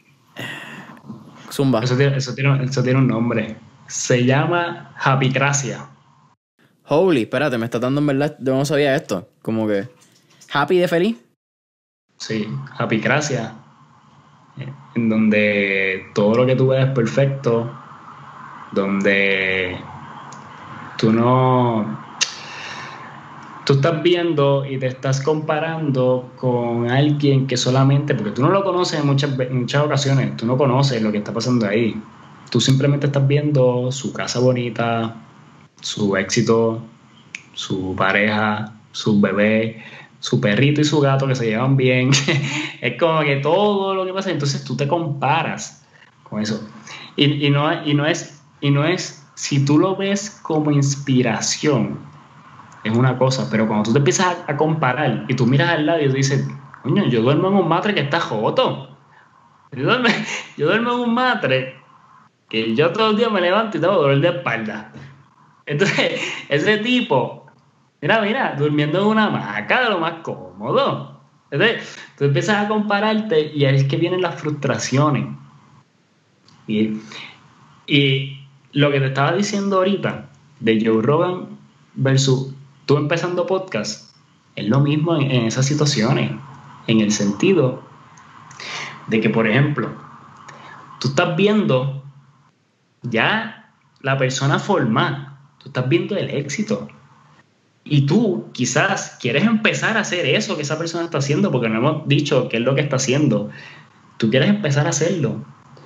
Zumba. Eso tiene, eso, tiene, eso tiene un nombre. Se llama Happycracia. Holy, espérate, me está dando en verdad... Yo no sabía esto. Como que... Happy de feliz. Sí, Happycracia. en donde todo lo que tú ves es perfecto, donde tú no... Tú estás viendo y te estás comparando con alguien que solamente, porque tú no lo conoces en muchas, en muchas ocasiones, tú no conoces lo que está pasando ahí. Tú simplemente estás viendo su casa bonita, su éxito, su pareja, su bebé, su perrito y su gato que se llevan bien. Es como que todo lo que pasa, entonces tú te comparas con eso. Y, y, no, y, no es, y no es, si tú lo ves como inspiración, es una cosa, pero cuando tú te empiezas a, a comparar y tú miras al lado y tú dices, coño, yo duermo en un matre que está joto. Yo duermo, yo duermo en un matre que yo todos los días me levanto y tengo dolor de espalda. Entonces, ese tipo, mira, mira, durmiendo en una hamaca de lo más cómodo. Entonces, tú empiezas a compararte y ahí es que vienen las frustraciones. Y, y lo que te estaba diciendo ahorita de Joe Rogan versus tú empezando podcast, es lo mismo en, en esas situaciones, en el sentido de que, por ejemplo, tú estás viendo ya la persona formada, tú estás viendo el éxito y tú quizás quieres empezar a hacer eso que esa persona está haciendo, porque no hemos dicho qué es lo que está haciendo. Tú quieres empezar a hacerlo,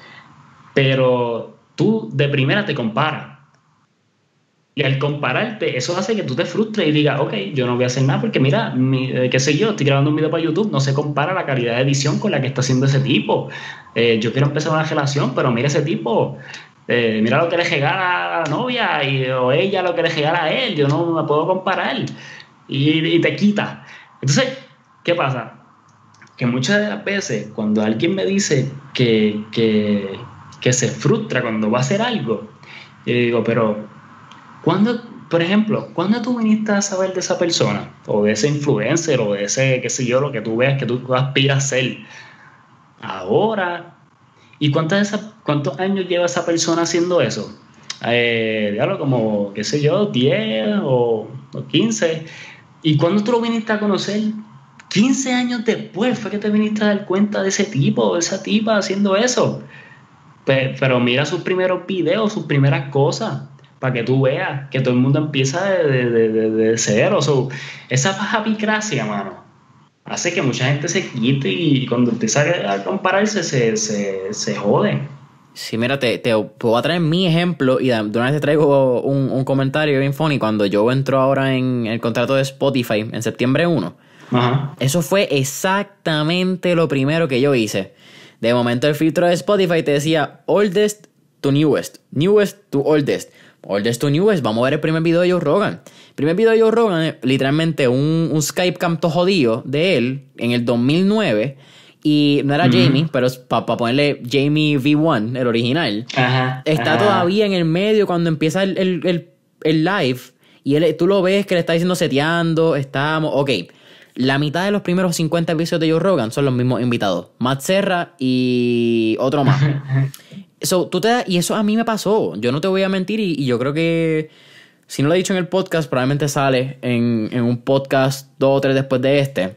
pero tú de primera te comparas. Y al compararte, eso hace que tú te frustres y digas, ok, yo no voy a hacer nada porque mira, mi, eh, qué sé yo, estoy grabando un video para YouTube, no se compara la calidad de edición con la que está haciendo ese tipo. Eh, yo quiero empezar una relación, pero mira ese tipo, eh, mira lo que le regala a la novia y, o ella lo que le regala a él, yo no me puedo comparar. Y, y te quita. Entonces, ¿qué pasa? Que muchas de las veces cuando alguien me dice que, que, que se frustra cuando va a hacer algo, yo digo, pero... ¿Cuándo, por ejemplo, cuándo tú viniste a saber de esa persona? O de ese influencer, o de ese, qué sé yo, lo que tú veas que tú aspiras a ser. Ahora. ¿Y cuántas de esas, cuántos años lleva esa persona haciendo eso? Eh, dígalo, como, qué sé yo, diez o, o quince. ¿Y cuándo tú lo viniste a conocer? quince años después fue que te viniste a dar cuenta de ese tipo, de esa tipa haciendo eso. Pero, pero mira sus primeros videos, sus primeras cosas, para que tú veas que todo el mundo empieza de, de, de, de cero. So, esa japicracia, mano, hace que mucha gente se quite y cuando empieza a compararse se, se, se jode. Sí, mira, te, te, te voy a traer mi ejemplo y de una vez te traigo un, un comentario bien funny. Cuando yo entro ahora en el contrato de Spotify en septiembre primero, Ajá. Eso fue exactamente lo primero que yo hice. De momento el filtro de Spotify te decía oldest to newest, newest to oldest. Oldest to newest, vamos a ver el primer video de Joe Rogan. El primer video de Joe Rogan, literalmente un, un Skype canto jodido de él en el dos mil nueve. Y no era uh-huh. Jamie, pero para pa ponerle Jamie V uno, el original. Ajá, está ajá. todavía en el medio cuando empieza el, el, el, el live. Y él, tú lo ves que le está diciendo seteando, estamos... Ok, la mitad de los primeros cincuenta episodios de Joe Rogan son los mismos invitados. Matt Serra y otro más. So, tú te das, y eso a mí me pasó. Yo no te voy a mentir y, y yo creo que... Si no lo he dicho en el podcast, probablemente sale en, en un podcast dos o tres después de este.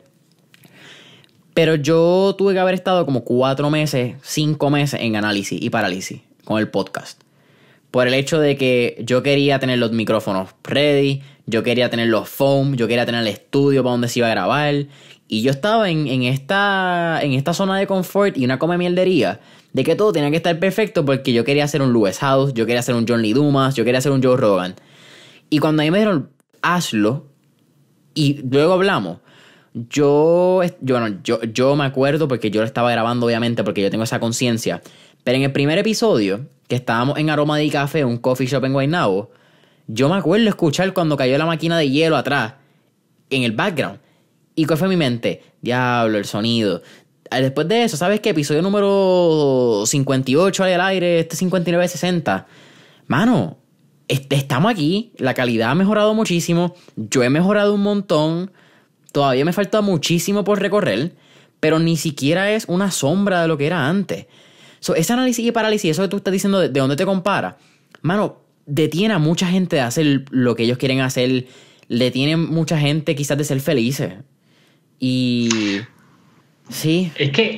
Pero yo tuve que haber estado como cuatro meses, cinco meses en análisis y parálisis con el podcast. Por el hecho de que yo quería tener los micrófonos ready, yo quería tener los foam, yo quería tener el estudio para donde se iba a grabar. Y yo estaba en, en, esta, en esta zona de confort y una come mierdería de que todo tenía que estar perfecto porque yo quería hacer un Lewis House, yo quería hacer un John Lee Dumas, yo quería hacer un Joe Rogan. Y cuando a mí me dijeron, hazlo, y luego hablamos, yo, yo, bueno, yo, yo me acuerdo porque yo lo estaba grabando obviamente porque yo tengo esa conciencia. Pero en el primer episodio, que estábamos en Aroma de Café, un coffee shop en Guaynabo, yo me acuerdo escuchar cuando cayó la máquina de hielo atrás, en el background. ¿Y cuál fue mi mente? Diablo, el sonido. Después de eso, ¿sabes qué? Episodio número cincuenta y ocho al aire, este cincuenta y nueve sesenta. Mano, este, estamos aquí. La calidad ha mejorado muchísimo. Yo he mejorado un montón. Todavía me falta muchísimo por recorrer. Pero ni siquiera es una sombra de lo que era antes. So, ese análisis y parálisis, eso que tú estás diciendo de, de dónde te compara, mano, detiene a mucha gente de hacer lo que ellos quieren hacer. Detiene a mucha gente quizás de ser felices. Y... sí. Es que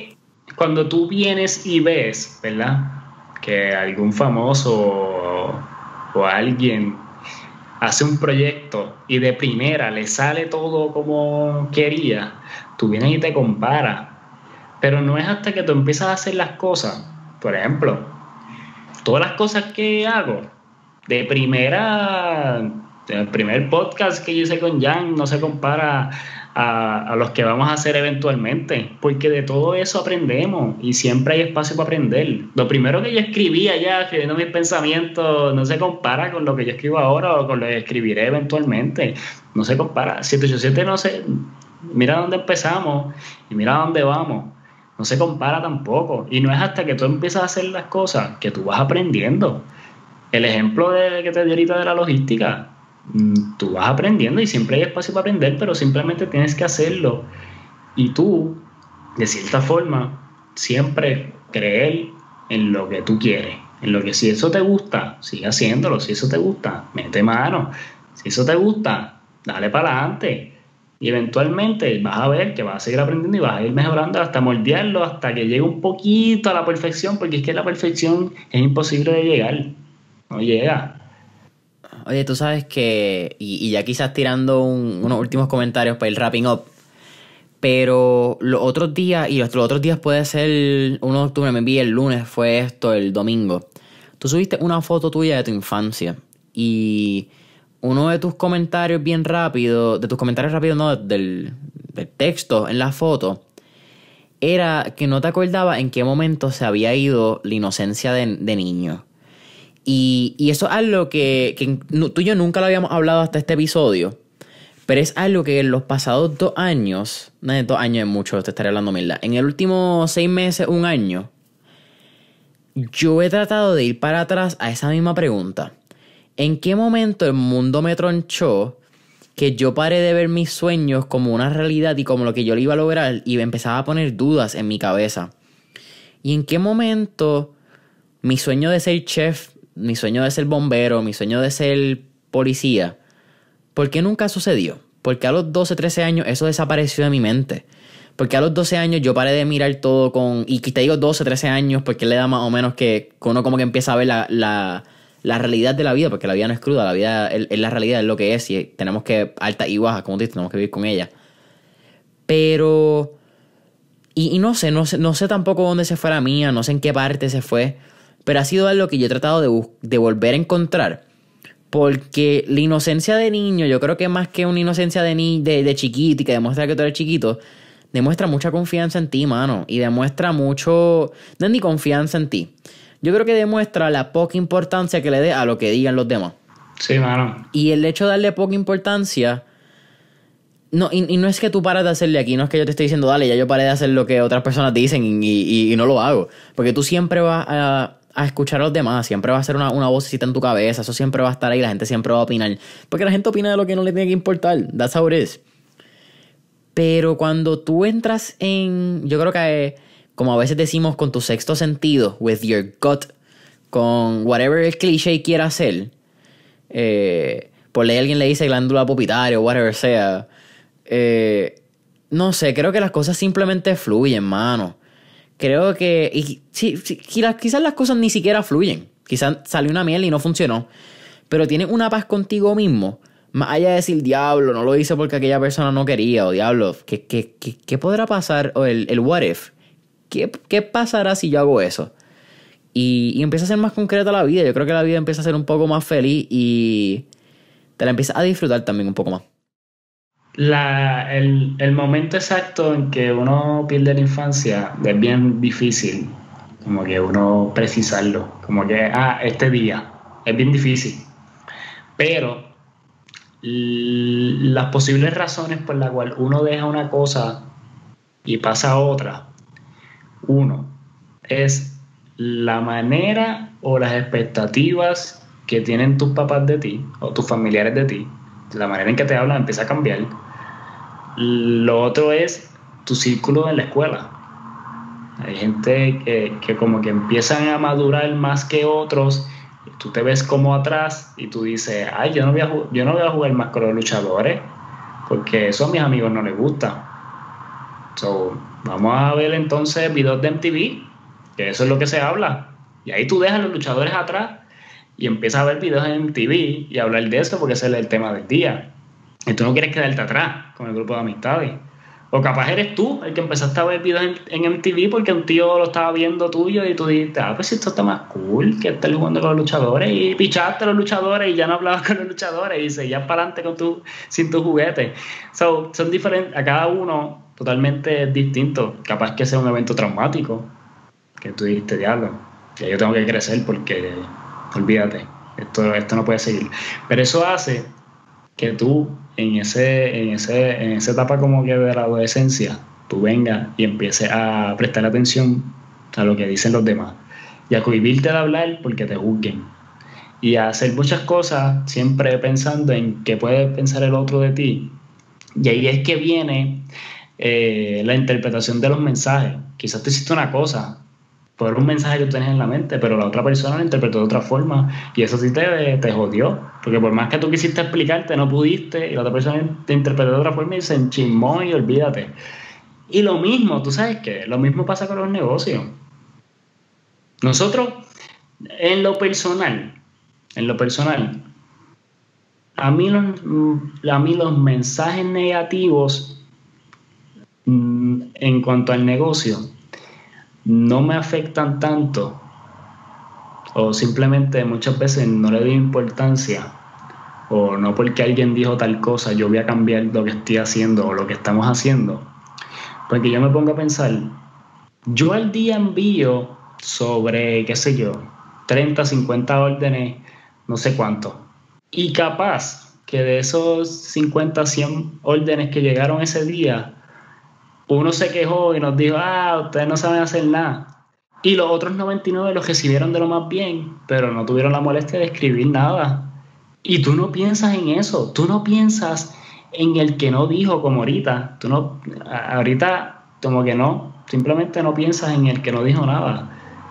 cuando tú vienes y ves, ¿verdad?, que algún famoso o, o alguien hace un proyecto y de primera le sale todo como quería, tú vienes y te comparas. Pero no es hasta que tú empiezas a hacer las cosas. Por ejemplo, todas las cosas que hago, de primera, el primer podcast que yo hice con Jan no se compara a, a los que vamos a hacer eventualmente, porque de todo eso aprendemos y siempre hay espacio para aprender. Lo primero que yo escribía ya, escribiendo mis pensamientos, no se compara con lo que yo escribo ahora o con lo que escribiré eventualmente. No se compara. siete ocho siete no sé, mira dónde empezamos y mira dónde vamos. No se compara tampoco. Y no es hasta que tú empiezas a hacer las cosas que tú vas aprendiendo. El ejemplo de, que te di ahorita de la logística, tú vas aprendiendo y siempre hay espacio para aprender, pero simplemente tienes que hacerlo. Y tú, de cierta forma, siempre creer en lo que tú quieres. En lo que si eso te gusta, sigue haciéndolo. Si eso te gusta, mete mano. Si eso te gusta, dale para adelante. Y eventualmente vas a ver que vas a seguir aprendiendo y vas a ir mejorando hasta moldearlo, hasta que llegue un poquito a la perfección, porque es que la perfección es imposible de llegar. No llega. Oye, tú sabes que, y, y ya quizás tirando un, unos últimos comentarios para ir wrapping up, pero los otros días, y los, los otros días puede ser uno de octubre, me envié el lunes, fue esto, el domingo. Tú subiste una foto tuya de tu infancia y uno de tus comentarios bien rápido, de tus comentarios rápidos, no, del, del texto en la foto, era que no te acordabas en qué momento se había ido la inocencia de, de niño. Y, y eso es algo que, que tú y yo nunca lo habíamos hablado hasta este episodio, pero es algo que en los pasados dos años, no, dos años es mucho, te estaré hablando mierda, en el último seis meses, un año, yo he tratado de ir para atrás a esa misma pregunta. ¿En qué momento el mundo me tronchó que yo paré de ver mis sueños como una realidad y como lo que yo le iba a lograr y me empezaba a poner dudas en mi cabeza? ¿Y en qué momento mi sueño de ser chef, mi sueño de ser bombero, mi sueño de ser policía, por qué nunca sucedió? Porque a los doce, trece años eso desapareció de mi mente. Porque a los doce años yo paré de mirar todo con... Y te digo doce, trece años porque le da más o menos que, que uno como que empieza a ver la... la la realidad de la vida, porque la vida no es cruda, la vida es, es la realidad, es lo que es, y tenemos que, altas y bajas, como tú dices, tenemos que vivir con ella. Pero, y, y no sé, no sé, no sé tampoco dónde se fue la mía, no sé en qué parte se fue, pero ha sido algo que yo he tratado de, de volver a encontrar, porque la inocencia de niño, yo creo que más que una inocencia de, ni, de, de chiquito y que demuestra que tú eres chiquito, demuestra mucha confianza en ti, mano, y demuestra mucho, no es ni confianza en ti, yo creo que demuestra la poca importancia que le dé a lo que digan los demás. Sí, mano. Y el hecho de darle poca importancia... No, y, y no es que tú pares de hacerle aquí, no es que yo te esté diciendo, dale, ya yo paré de hacer lo que otras personas dicen y, y, y no lo hago. Porque tú siempre vas a, a escuchar a los demás, siempre va a ser una, una vocecita en tu cabeza, eso siempre va a estar ahí, la gente siempre va a opinar. Porque la gente opina de lo que no le tiene que importar. That's how it is. Pero cuando tú entras en... Yo creo que... Como a veces decimos con tu sexto sentido, with your gut, con whatever el cliché quiera hacer, eh, por ley alguien le dice glándula pupitaria o whatever sea, eh, no sé, creo que las cosas simplemente fluyen, mano. Creo que, y, sí, sí, quizás las cosas ni siquiera fluyen, quizás salió una miel y no funcionó, pero tienes una paz contigo mismo, más allá de decir, diablo, no lo hice porque aquella persona no quería, o diablo, ¿qué, qué, qué, qué podrá pasar? O el, el what if. ¿Qué, ¿Qué pasará si yo hago eso? Y, y empieza a ser más concreta la vida. Yo creo que la vida empieza a ser un poco más feliz y te la empiezas a disfrutar también un poco más. La, el, el momento exacto en que uno pierde la infancia es bien difícil, como que uno precisarlo, como que, ah, este día, es bien difícil. Pero l- las posibles razones por las cuales uno deja una cosa y pasa a otra, uno, es la manera o las expectativas que tienen tus papás de ti o tus familiares de ti, la manera en que te hablan empieza a cambiar. Lo otro es tu círculo en la escuela. Hay gente que, que como que empiezan a madurar más que otros, y tú te ves como atrás y tú dices, ay, yo no voy a, yo no voy a jugar más con los luchadores porque eso a mis amigos no les gusta. So, vamos a ver entonces videos de M T V, que eso es lo que se habla. Y ahí tú dejas a los luchadores atrás y empiezas a ver videos en M T V y a hablar de eso porque ese es el tema del día. Y tú no quieres quedarte atrás con el grupo de amistades. O capaz eres tú el que empezaste a ver videos en, en M T V porque un tío lo estaba viendo tuyo y tú dijiste, ah, pues esto está más cool que estar jugando con los luchadores, y pichaste a los luchadores y ya no hablabas con los luchadores y seguías para adelante con tu, sin tus juguetes. So, son diferentes, a cada uno totalmente distinto. Capaz que sea un evento traumático que tú dijiste, diablo, ya yo tengo que crecer porque, olvídate, esto, esto no puede seguir. Pero eso hace que tú en ese en ese en esa etapa como que de la adolescencia tú vengas y empieces a prestar atención a lo que dicen los demás y a cohibirte de hablar porque te juzguen y a hacer muchas cosas siempre pensando en qué puede pensar el otro de ti. Y ahí es que viene eh, la interpretación de los mensajes. Quizás tú hiciste una cosa por un mensaje que tú tenías en la mente, pero la otra persona lo interpretó de otra forma y eso sí te, te jodió, porque por más que tú quisiste explicarte, no pudiste, y la otra persona te interpretó de otra forma y se enchismó y olvídate. Y lo mismo, tú sabes qué, lo mismo pasa con los negocios. Nosotros, en lo personal, en lo personal, a mí los, a mí los mensajes negativos en cuanto al negocio no me afectan tanto, o simplemente muchas veces no le doy importancia, o no porque alguien dijo tal cosa yo voy a cambiar lo que estoy haciendo o lo que estamos haciendo, porque yo me pongo a pensar, yo al día envío sobre, qué sé yo, treinta, cincuenta órdenes, no sé cuánto, y capaz que de esos cincuenta, cien órdenes que llegaron ese día, uno se quejó y nos dijo, ah, ustedes no saben hacer nada. Y los otros noventa y nueve los recibieron de lo más bien, pero no tuvieron la molestia de escribir nada. Y tú no piensas en eso. Tú no piensas en el que no dijo, como ahorita. Tú no, ahorita como que no. Simplemente no piensas en el que no dijo nada.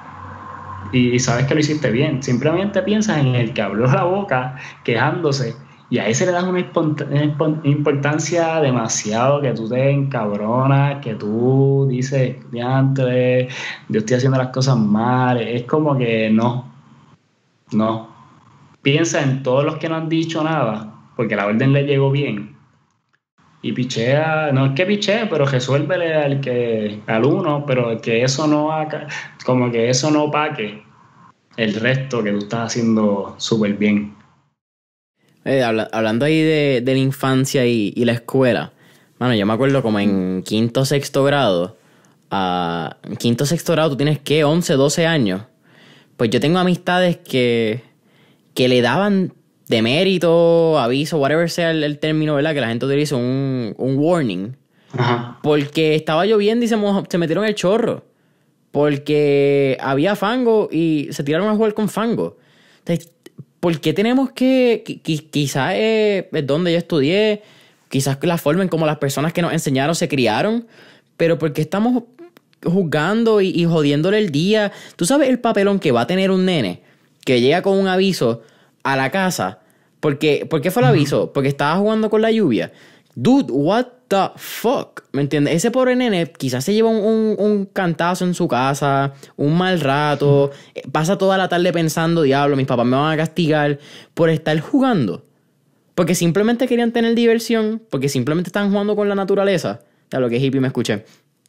Y sabes que lo hiciste bien. Simplemente piensas en el que abrió la boca quejándose. Y a ese le das una importancia demasiado, que tú te encabronas, que tú dices, diantre, yo estoy haciendo las cosas mal. Es como que no, no. Piensa en todos los que no han dicho nada, porque la orden le llegó bien. Y pichea, no es que pichee, pero resuélvele al que, al uno, pero que eso no haga, como que eso no opaque el resto que tú estás haciendo súper bien. Eh, habla, hablando ahí de, de la infancia y, y la escuela, mano, yo me acuerdo como en quinto sexto grado, uh, en quinto sexto grado tú tienes que once, doce años, pues yo tengo amistades que, que le daban de mérito, aviso, whatever sea el, el término, ¿verdad? Que la gente utiliza un, un warning. Ajá. Porque estaba lloviendo y se, mojó, se metieron el chorro. Porque había fango y se tiraron a jugar con fango. Entonces, ¿por qué tenemos que, que quizás es, es donde yo estudié, quizás la forma en cómo las personas que nos enseñaron se criaron, pero por qué estamos juzgando y, y jodiéndole el día? ¿Tú sabes el papelón que va a tener un nene que llega con un aviso a la casa? Porque, ¿por qué fue el aviso? Porque estaba jugando con la lluvia. Dude, what the fuck? ¿Me entiendes? Ese pobre nene quizás se lleva un, un, un cantazo en su casa, un mal rato, pasa toda la tarde pensando, diablo, mis papás me van a castigar por estar jugando. Porque simplemente querían tener diversión, porque simplemente estaban jugando con la naturaleza. Ya lo que hippie me escuché.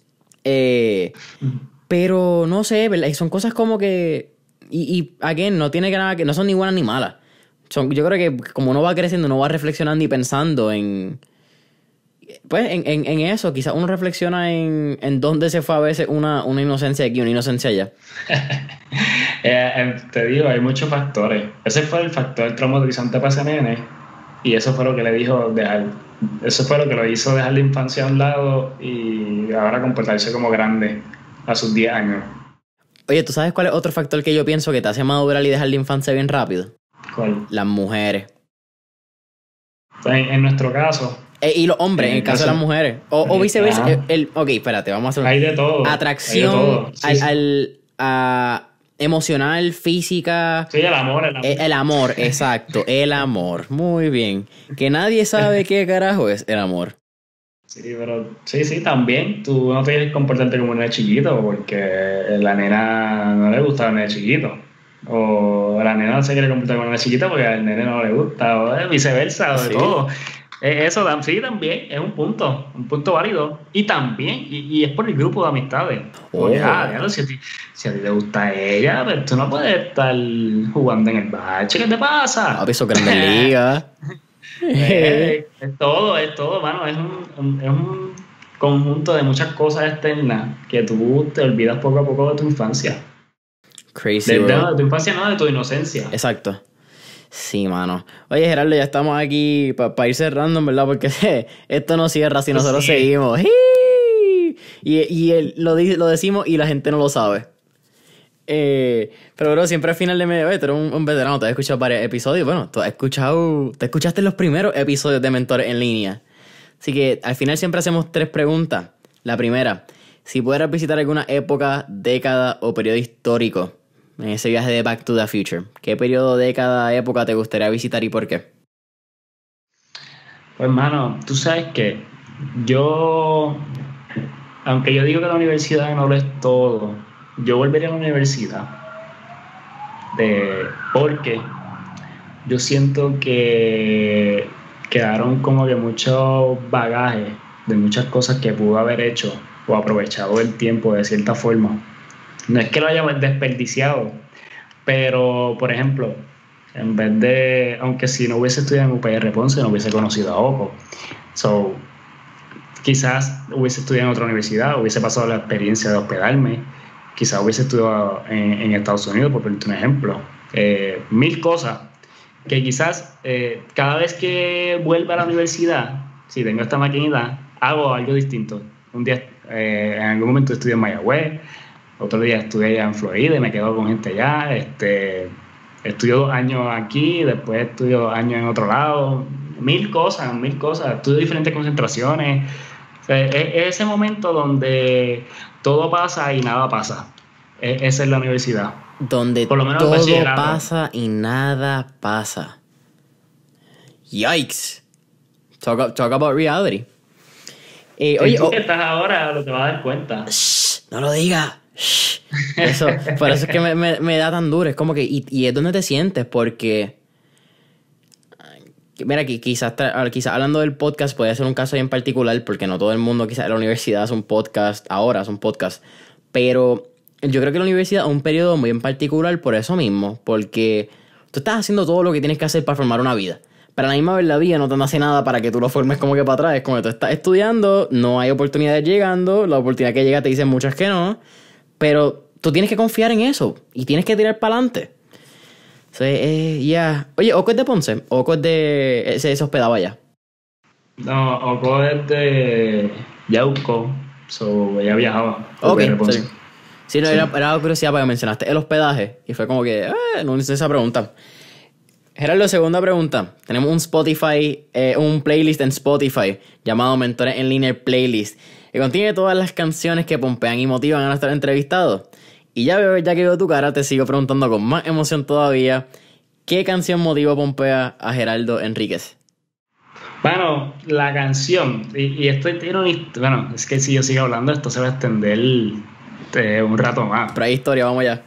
Eh, pero no sé, ¿verdad? Son cosas como que... Y, y again, no tiene que nada que... No son ni buenas ni malas. Son, yo creo que como uno va creciendo, uno va reflexionando y pensando en... Pues en, en, en eso, quizás uno reflexiona en, en dónde se fue a veces una, una inocencia aquí, una inocencia allá. eh, te digo, hay muchos factores. Ese fue el factor traumatizante para ese nene y eso fue lo que le dijo dejar, eso fue lo que lo hizo dejar la infancia a un lado y ahora comportarse como grande a sus diez años. Oye, ¿tú sabes cuál es otro factor que yo pienso que te hace madurar y dejar la infancia bien rápido? ¿Cuál? Las mujeres. En, en nuestro caso... Eh, y los hombres, en el caso de las mujeres. O, o viceversa. El, el, ok, espérate, vamos a hacer... Hay de todo. Atracción hay de todo. Sí, al, sí. al a emocional, física. Sí, el amor, el amor. El, el amor, exacto. El amor. Muy bien. Que nadie sabe qué carajo es el amor. Sí, pero sí, sí, también tú no tienes que comportarte como un nene chiquito porque la nena no le gusta el nene chiquito. O la nena no se quiere comportar como una nena chiquita porque al nene no le gusta, o eh, viceversa, o de Sí. todo. Eh, Eso tam- sí también es un punto, un punto válido. Y también, y, y es por el grupo de amistades. Como que, ah, Oh. diablo, si a ti, si a ti te gusta ella, pero tú no puedes estar jugando en el bache, ¿qué te pasa? Papi, eso grandes ligas. Eh, es todo, es todo, mano. Es un, un- es un conjunto de muchas cosas externas que tú te olvidas poco a poco de tu infancia. Crazy, De, de- bro. no, de tu infancia, no, de tu inocencia. Exacto. Sí, mano. Oye, Gerardo, ya estamos aquí para ir cerrando, en verdad, porque esto no cierra si Pues nosotros sí. seguimos. ¡Ii! Y, y el- lo, di- lo decimos y la gente no lo sabe. Eh, pero, bro, siempre al final de medio, oye, tú eres un, un veterano, te has escuchado varios episodios. Bueno, tú has escuchado, te escuchaste los primeros episodios de Mentores en Línea. Así que al final siempre hacemos tres preguntas. La primera, si pudieras visitar alguna época, década o periodo histórico en ese viaje de Back to the Future, ¿qué periodo, década, época te gustaría visitar y por qué? Pues, hermano, tú sabes que yo, aunque yo digo que la universidad no lo es todo, yo volvería a la universidad de, porque yo siento que quedaron como que muchos bagajes de muchas cosas que pudo haber hecho o aprovechado el tiempo de cierta forma. No es que lo haya desperdiciado, pero por ejemplo, en vez de, aunque si no hubiese estudiado en U P R Ponce, no hubiese conocido a Oco. So, quizás hubiese estudiado en otra universidad, hubiese pasado la experiencia de hospedarme, quizás hubiese estudiado en, en Estados Unidos, por ponerte un ejemplo. Eh, mil cosas que quizás eh, cada vez que vuelva a la universidad, si tengo esta maquinita, hago algo distinto. Un día, eh, en algún momento estudio en Mayagüez, otro día estudié allá en Florida y me quedo con gente allá. Este, estudio dos años aquí, después estudio dos años en otro lado. Mil cosas, mil cosas. Estudio diferentes concentraciones. O sea, es, es ese momento donde todo pasa y nada pasa. Es, esa es la universidad. Donde Por lo menos el todo bachillerato. pasa y nada pasa. Yikes. Talk, talk about reality. Eh, Y oye, tú oh, que estás ahora lo te vas a dar cuenta. shh, no lo digas. Shh. Eso, por eso es que me, me, me da tan duro. Es como que, y, y es donde te sientes, porque. Mira, qui- quizás, tra- quizás hablando del podcast puede ser un caso bien particular, porque no todo el mundo, quizás en la universidad hace un podcast, ahora hace un podcast. Pero yo creo que la universidad es un periodo muy en particular por eso mismo, porque tú estás haciendo todo lo que tienes que hacer para formar una vida. Pero a la misma vez la vida no te hace nada para que tú lo formes como que para atrás. Es como que tú estás estudiando, no hay oportunidades llegando, la oportunidad que llega te dicen muchas que no, pero tú tienes que confiar en eso y tienes que tirar para adelante. So, eh, ya. Oye, ¿Oco es de Ponce? ¿Oco es de. Se, se hospedaba allá? No, Oco es de Yauco, so ella viajaba por Ok, U P R Ponce. sí. Sí, no, Sí. era, era curiosidad porque mencionaste el hospedaje y fue como que, eh, no hice esa pregunta. Gerardo, segunda pregunta. Tenemos un Spotify, eh, un playlist en Spotify llamado Mentores en Línea Playlist, que contiene todas las canciones que pompean y motivan a nuestros entrevistados. Y ya veo, ya que veo tu cara, te sigo preguntando con más emoción todavía, ¿qué canción motiva o pompea a Gerardo Enríquez? Bueno, la canción, y, y esto tiene una hist- bueno, es que si yo sigo hablando, esto se va a extender eh, un rato más. Pero hay historia, vamos allá.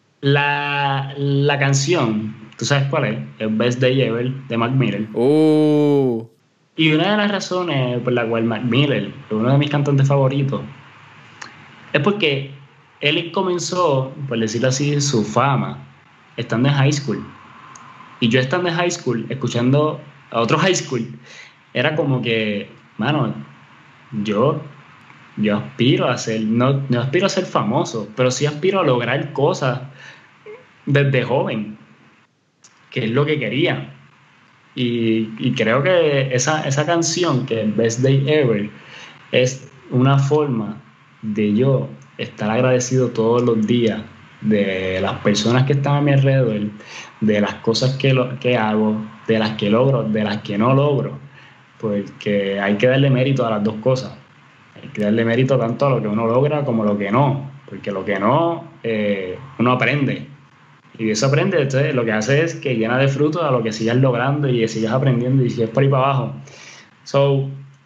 La, la canción, ¿tú sabes cuál es? Es Best Day Ever de Mac Miller. Uh, Y una de las razones por la cual Mac Miller es uno de mis cantantes favoritos es porque él comenzó, por decirlo así, su fama estando en high school. Y yo estando en high school, escuchando a otro high school, era como que, mano, yo, yo aspiro a ser, no, no aspiro a ser famoso, pero sí aspiro a lograr cosas desde joven, que es lo que quería. Y, y creo que esa, esa canción, que es Best Day Ever, es una forma de yo estar agradecido todos los días de las personas que están a mi alrededor, de las cosas que, lo, que hago, de las que logro, de las que no logro, porque hay que darle mérito a las dos cosas. Hay que darle mérito tanto a lo que uno logra como a lo que no, porque lo que no, eh, uno aprende. Y de eso aprende, entonces lo que hace es que llena de fruto a lo que sigas logrando y que sigas aprendiendo y sigues por ahí para abajo. So,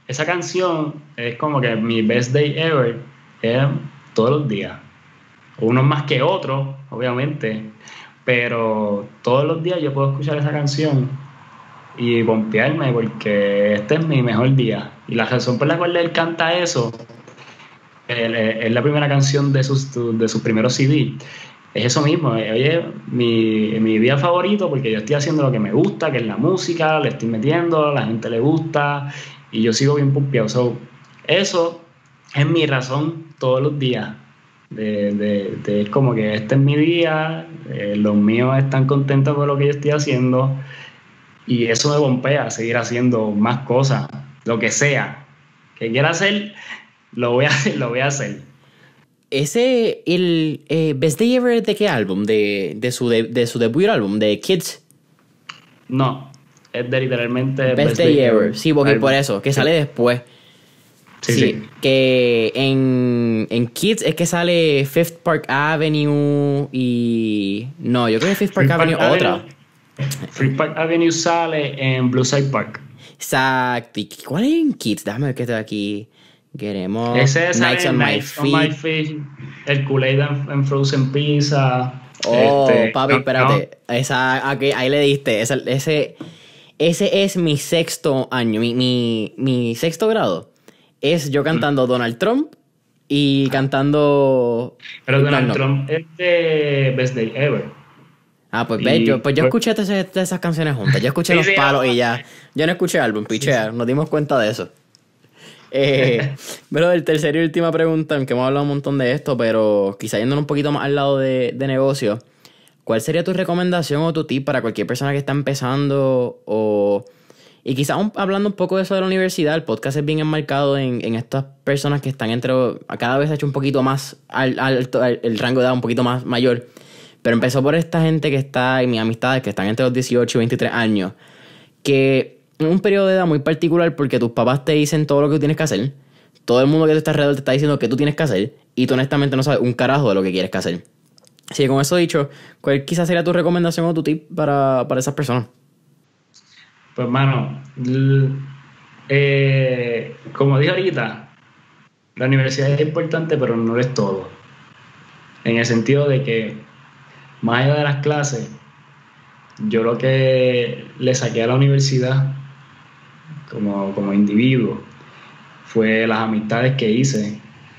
esa canción es como que mi best day ever, es todos los días. Unos más que otros, obviamente, pero todos los días yo puedo escuchar esa canción y pompearme porque este es mi mejor día. Y la razón por la cual él canta eso, él, es la primera canción de sus, de sus primeros C D. Es eso mismo, oye, mi, mi día favorito porque yo estoy haciendo lo que me gusta, que es la música, le estoy metiendo, a la gente le gusta y yo sigo bien pompeado. So, eso es mi razón todos los días. De, de, de, es como que este es mi día, eh, los míos están contentos con lo que yo estoy haciendo y eso me bombea a seguir haciendo más cosas, lo que sea que quiera hacer, lo voy a hacer, lo voy a hacer. Ese, el eh, Best Day Ever, ¿de qué álbum? De, de, su, de, de su debut álbum, de Kids. No, es de literalmente Best, Best Day, Day Ever. Ever. Sí, porque álbum. Por eso, que sí. Sale después. Sí, sí, sí, que en, en Kids es que sale Fifth Park Avenue y... No, yo creo que Fifth Park Free Avenue es otra. Fifth Park Avenue sale en Blue Side Park. Exacto. ¿Y cuál es en Kids? Déjame ver qué está aquí. Queremos... Ese es Nights on, Nights on My Feet. El Kool-Aid en Frozen Pizza. Oh, este, papi, no, espérate. No. Esa, aquí, ahí le diste. Esa, ese, ese es mi sexto año. Mi, mi, mi sexto grado. Es yo cantando Donald Trump y cantando... Pero Donald no, no. Trump es de Best Day Ever. Ah, pues ve, yo, pues yo escuché todas esas, esas canciones juntas. Yo escuché sí, los sí, palos y ya... Yo no escuché el álbum, pichea. Sí, sí. Nos dimos cuenta de eso. Eh, pero el tercera y última pregunta, aunque hemos hablado un montón de esto, pero quizá yéndonos un poquito más al lado de, de negocio. ¿Cuál sería tu recomendación o tu tip para cualquier persona que está empezando o... Y quizás un, hablando un poco de eso de la universidad, el podcast es bien enmarcado en, en estas personas que están entre... Cada vez ha hecho un poquito más alto, al, al, el rango de edad un poquito más mayor. Pero empezó por esta gente que está, y mis amistades, que están entre los dieciocho y veintitrés años. Que es un periodo de edad muy particular porque tus papás te dicen todo lo que tú tienes que hacer. Todo el mundo que está alrededor te está diciendo que tú tienes que hacer. Y tú honestamente no sabes un carajo de lo que quieres que hacer. Así que con eso dicho, ¿cuál quizás sería tu recomendación o tu tip para, para esas personas? Pues, mano, eh, como dije ahorita, la universidad es importante, pero no es todo. En el sentido de que, más allá de las clases, yo lo que le saqué a la universidad como, como individuo fue las amistades que hice,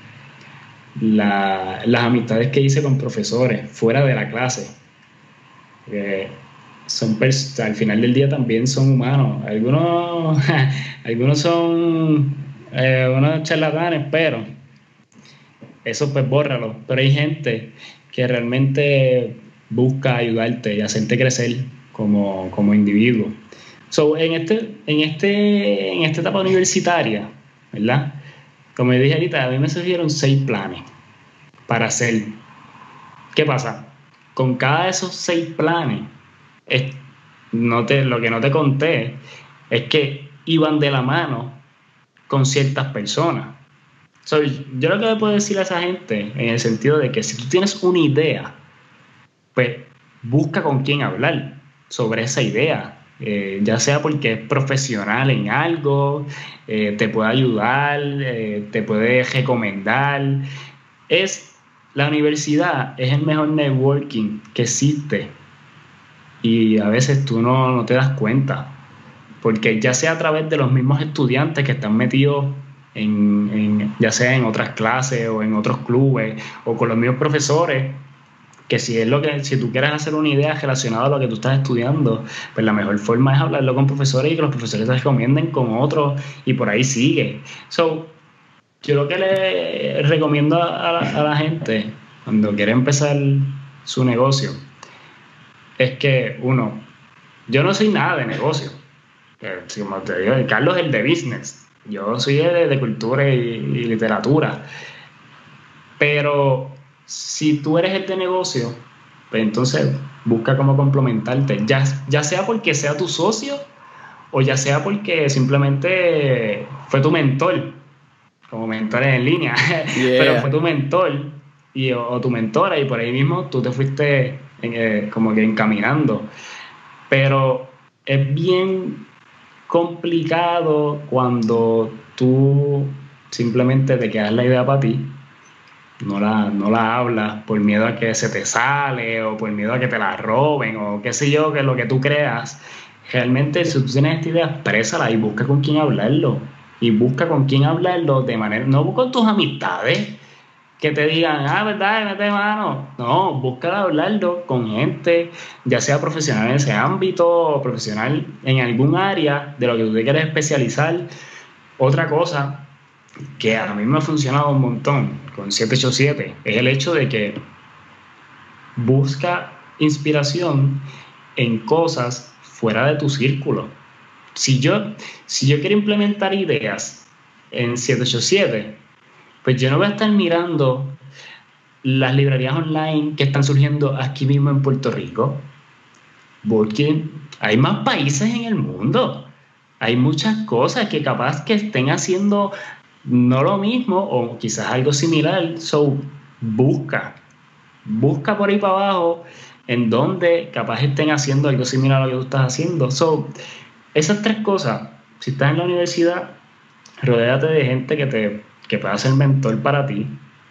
la, las amistades que hice con profesores fuera de la clase. Eh, son pers- al final del día también son humanos. Algunos, algunos son eh, unos charlatanes, pero eso pues bórralo. Pero hay gente que realmente busca ayudarte y hacerte crecer como, como individuo. So, en este, en este, en esta etapa universitaria, ¿verdad? Como dije ahorita, a mí me surgieron seis planes para hacer. ¿Qué pasa? Con cada de esos seis planes, Es, no te, lo que no te conté es que iban de la mano con ciertas personas. So, yo lo que le puedo decir a esa gente en el sentido de que si tú tienes una idea, pues busca con quién hablar sobre esa idea, eh, ya sea porque es profesional en algo, eh, te puede ayudar, eh, te puede recomendar. Es, la universidad es el mejor networking que existe. Y a veces tú no, no te das cuenta, porque ya sea a través de los mismos estudiantes que están metidos en, en, ya sea en otras clases o en otros clubes, o con los mismos profesores, que si es lo que, si tú quieres hacer una idea relacionada a lo que tú estás estudiando, pues la mejor forma es hablarlo con profesores y que los profesores te recomienden con otros y por ahí sigue. So, yo lo que le recomiendo a la, a la gente cuando quiere empezar su negocio es que, uno, yo no soy nada de negocio. Como te digo, Carlos es el de business. Yo soy de, de cultura y, y literatura. Pero si tú eres el de negocio, pues entonces busca cómo complementarte. Ya, ya sea porque sea tu socio o ya sea porque simplemente fue tu mentor, como mentores en línea. Yeah. Pero fue tu mentor y, o, o tu mentora y por ahí mismo tú te fuiste en, eh, como que encaminando. Pero es bien complicado cuando tú simplemente te quedas la idea para ti, no la, no la hablas por miedo a que se te sale o por miedo a que te la roben o qué sé yo, que lo que tú creas. Realmente, si tú tienes esta idea, exprésala y busca con quién hablarlo. Y busca con quién hablarlo de manera, no con tus amistades que te digan, ah, verdad, mete mano. No, busca hablarlo con gente, ya sea profesional en ese ámbito o profesional en algún área de lo que tú te quieres especializar. Otra cosa que a mí me ha funcionado un montón con siete ocho siete es el hecho de que busca inspiración en cosas fuera de tu círculo. Si yo, si yo quiero implementar ideas en siete ocho siete, pues yo no voy a estar mirando las librerías online que están surgiendo aquí mismo en Puerto Rico, porque hay más países en el mundo. Hay muchas cosas que capaz que estén haciendo no lo mismo o quizás algo similar. So, busca, busca por ahí para abajo en donde capaz estén haciendo algo similar a lo que tú estás haciendo. So, esas tres cosas, si estás en la universidad, rodéate de gente que te que pueda ser mentor para ti.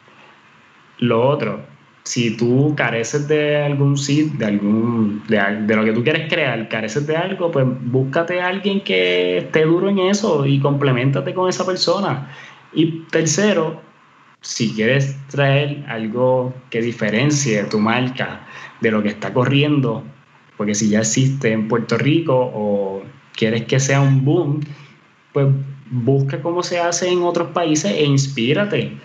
Lo otro, si tú careces de algún sitio, de algún de, de lo que tú quieres crear, careces de algo, pues búscate a alguien que esté duro en eso y compleméntate con esa persona. Y tercero, si quieres traer algo que diferencie tu marca de lo que está corriendo, porque si ya existe en Puerto Rico o quieres que sea un boom, pues busca cómo se hace en otros países e inspírate.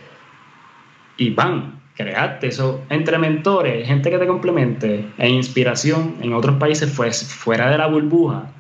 Y ¡pam! Creaste eso entre mentores, gente que te complemente e inspiración en otros países pues, fuera de la burbuja.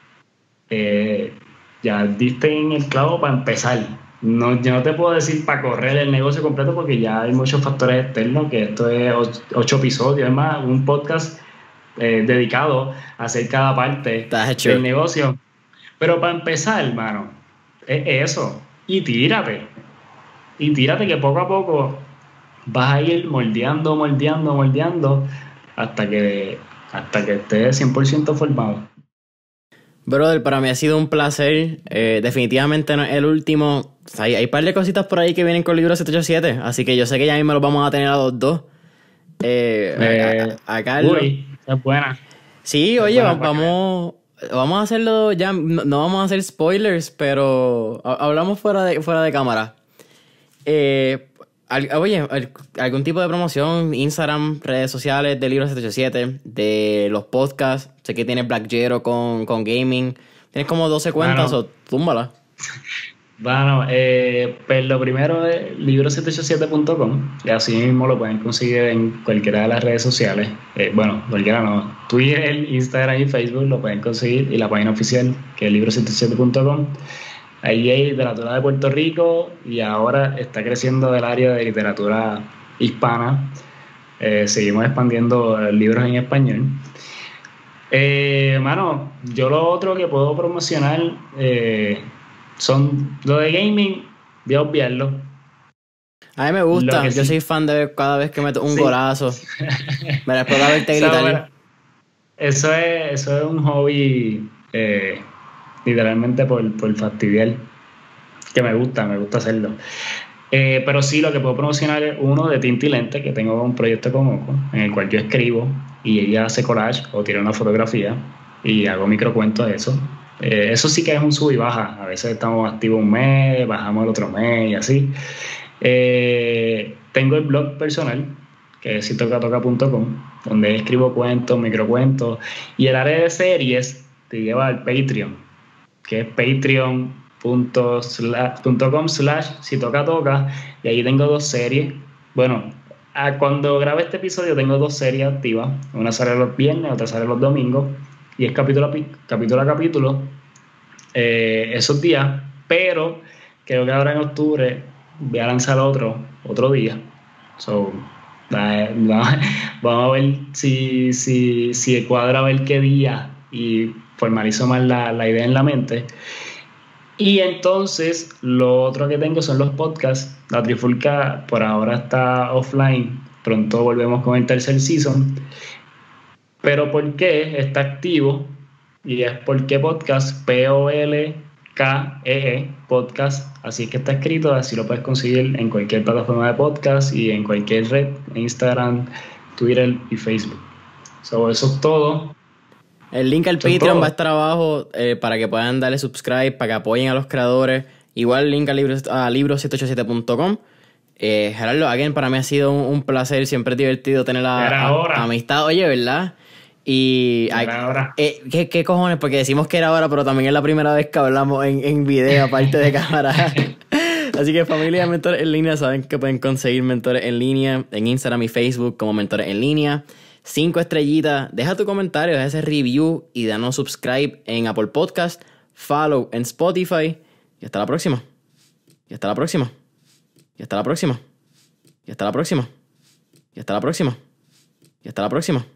Eh, ya diste en el clavo para empezar. No, yo no te puedo decir para correr el negocio completo porque ya hay muchos factores externos, que esto es ocho, ocho episodios, es más, un podcast eh, dedicado a hacer cada parte del negocio. Pero para empezar, hermano, es eso. Y tírate. Y tírate que poco a poco vas a ir moldeando, moldeando, moldeando hasta que, hasta que estés cien por ciento formado. Brother, para mí ha sido un placer. Eh, definitivamente no es el último. O sea, hay, hay un par de cositas por ahí que vienen con Libro siete ocho siete. Así que yo sé que ya mismo los vamos a tener a los dos. Eh, eh, a, a, a Carlos. Uy, es buena. Sí, es oye, buena vamos, vamos a hacerlo ya. No, no vamos a hacer spoilers, pero hablamos fuera de, fuera de cámara. Eh, al, oye, algún tipo de promoción, Instagram, redes sociales de Libro siete ocho siete, de los podcasts. Sé que tienes Black Jero con, con gaming. Tienes como doce cuentas, bueno, o túmbala. Bueno, eh, pues lo primero es libro siete ocho siete punto com, y así mismo lo pueden conseguir en cualquiera de las redes sociales. Eh, bueno, cualquiera no, Twitter, Instagram y Facebook lo pueden conseguir, y la página oficial, que es libro siete ocho siete punto com. Ahí hay literatura de Puerto Rico y ahora está creciendo el área de literatura hispana. Eh, seguimos expandiendo libros en español. Eh, mano, yo lo otro que puedo promocionar eh, son lo de gaming, voy a obviarlo. A mí me gusta, yo sí. soy fan de cada vez que meto un sí. golazo. Me la puedo verte gritar. Eso es, eso es un hobby eh, literalmente por, por fastidiar, que me gusta, me gusta hacerlo. Eh, pero sí, lo que puedo promocionar es uno de Tinta y Lente, que tengo un proyecto con Oco, en el cual yo escribo y ella hace collage o tira una fotografía y hago microcuentos de eso. Eh, eso sí que es un sub y baja. A veces estamos activos un mes, bajamos el otro mes y así. Eh, tengo el blog personal, que es si toca toca punto com, donde escribo cuentos, microcuentos, y el área de series te lleva al Patreon, que es patreon punto com slash si toca toca, y ahí tengo dos series. Bueno, a cuando grabe este episodio tengo dos series activas, una sale los viernes, otra sale los domingos, y es capítulo a capítulo, a capítulo eh, esos días, pero creo que ahora en octubre voy a lanzar otro otro día. So, va, va, vamos a ver si, si, si cuadra a ver qué día y formalizo más la, la idea en la mente. Y entonces lo otro que tengo son los podcasts. La Trifulca por ahora está offline, pronto volvemos con el tercer season. Pero ¿por qué está activo? y es ¿Por qué podcast? P O L K E E podcast, así que está escrito, así lo puedes conseguir en cualquier plataforma de podcast y en cualquier red, Instagram, Twitter y Facebook. So, eso es todo. El link al Eso es Patreon todo. va a estar abajo eh, para que puedan darle subscribe, para que apoyen a los creadores. Igual el link a libros, a libros siete ochenta y siete punto com. Eh, Gerardo, again, para mí ha sido un, un placer, siempre es divertido tener la Era a- hora. amistad, oye, ¿verdad? Y ay, Era hora. eh, ¿qué, ¿qué cojones? Porque decimos que era hora, pero también es la primera vez que hablamos en, en video, aparte de cámara. Así que familia de Mentores en Línea, saben que pueden conseguir Mentores en Línea en Instagram y Facebook como Mentores en Línea. Cinco estrellitas, deja tu comentario, deja ese review y danos subscribe en Apple Podcast, follow en Spotify. Y hasta la próxima. Y hasta la próxima. Y hasta la próxima. Y hasta la próxima. Y hasta la próxima. Y hasta la próxima.